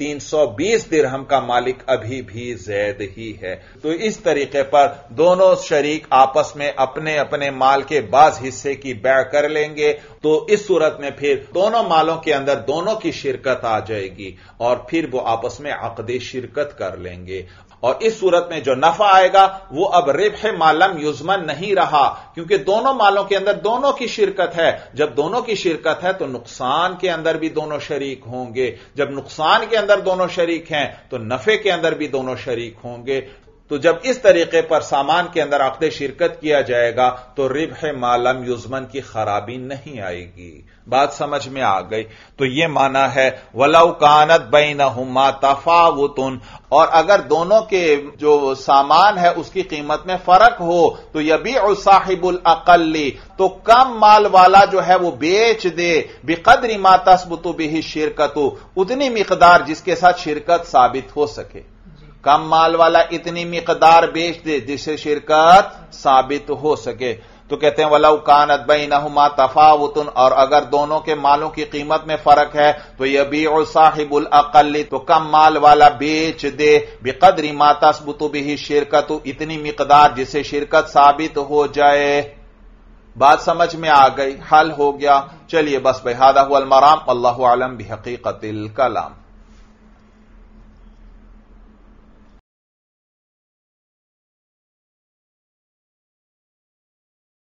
320 درہم کا مالک ابھی بھی زید ہی ہے. تو اس طریقے پر دونوں شریک آپس میں اپنے اپنے مال کے بعض حصے کی بیع کر لیں گے، تو اس صورت میں پھر دونوں مالوں کے اندر دونوں کی شرکت آ جائے گی، اور پھر وہ آپس میں عقد شرکت کر لیں گے. اور اس صورت میں جو نفع آئے گا وہ اب ربح ما لم یضمن نہیں رہا، کیونکہ دونوں مالوں کے اندر دونوں کی شرکت ہے. جب دونوں کی شرکت ہے تو نقصان کے اندر بھی دونوں شریک ہوں گے، جب نقصان کے اندر دونوں شریک ہیں تو نفع کے اندر بھی دونوں شریک ہوں گے. تو جب اس طریقے پر سامان کے اندر عقد شرکت کیا جائے گا تو ربح ما لم یضمن کی خرابی نہیں آئے گی. بات سمجھ میں آ گئی؟ تو یہ معنی ہے وَلَوْ كَانَتْ بَيْنَهُمَا تَفَاوُتٌ، اور اگر دونوں کے جو سامان ہے اس کی قیمت میں فرق ہو تو يَبِيعُ صَاحِبُ الْأَقَلِّ، تو کم مال والا جو ہے وہ بیچ دے بِقَدْرِ مَا تَثْبُتُ بِهِ الشِّرْكَةُ، اتنی مقدار جس کے ساتھ شرکت ثابت ہو سکے. کم مال والا اتنی مقدار بیچ دے جس سے شرکت ثابت ہو سکے. تو کہتے ہیں وَلَوْ كَانَتْ بَيْنَهُمَا تَفَاوُتٌ، اور اگر دونوں کے مالوں کی قیمت میں فرق ہے تو يَبِيعُ صَاحِبُ الْأَقَلِّ، تو کم مال والا بیچ دے بِقَدْرِ مَا تَثْبُتُ بِهِ الشِّرْكَةُ، اتنی مقدار جس سے شرکت ثابت ہو جائے. بات سمجھ میں آ گئی؟ حل ہو گیا. چلیے بس بھائی، ھذا ھو المرام، واللہ اعلم بحقیقت الکلام.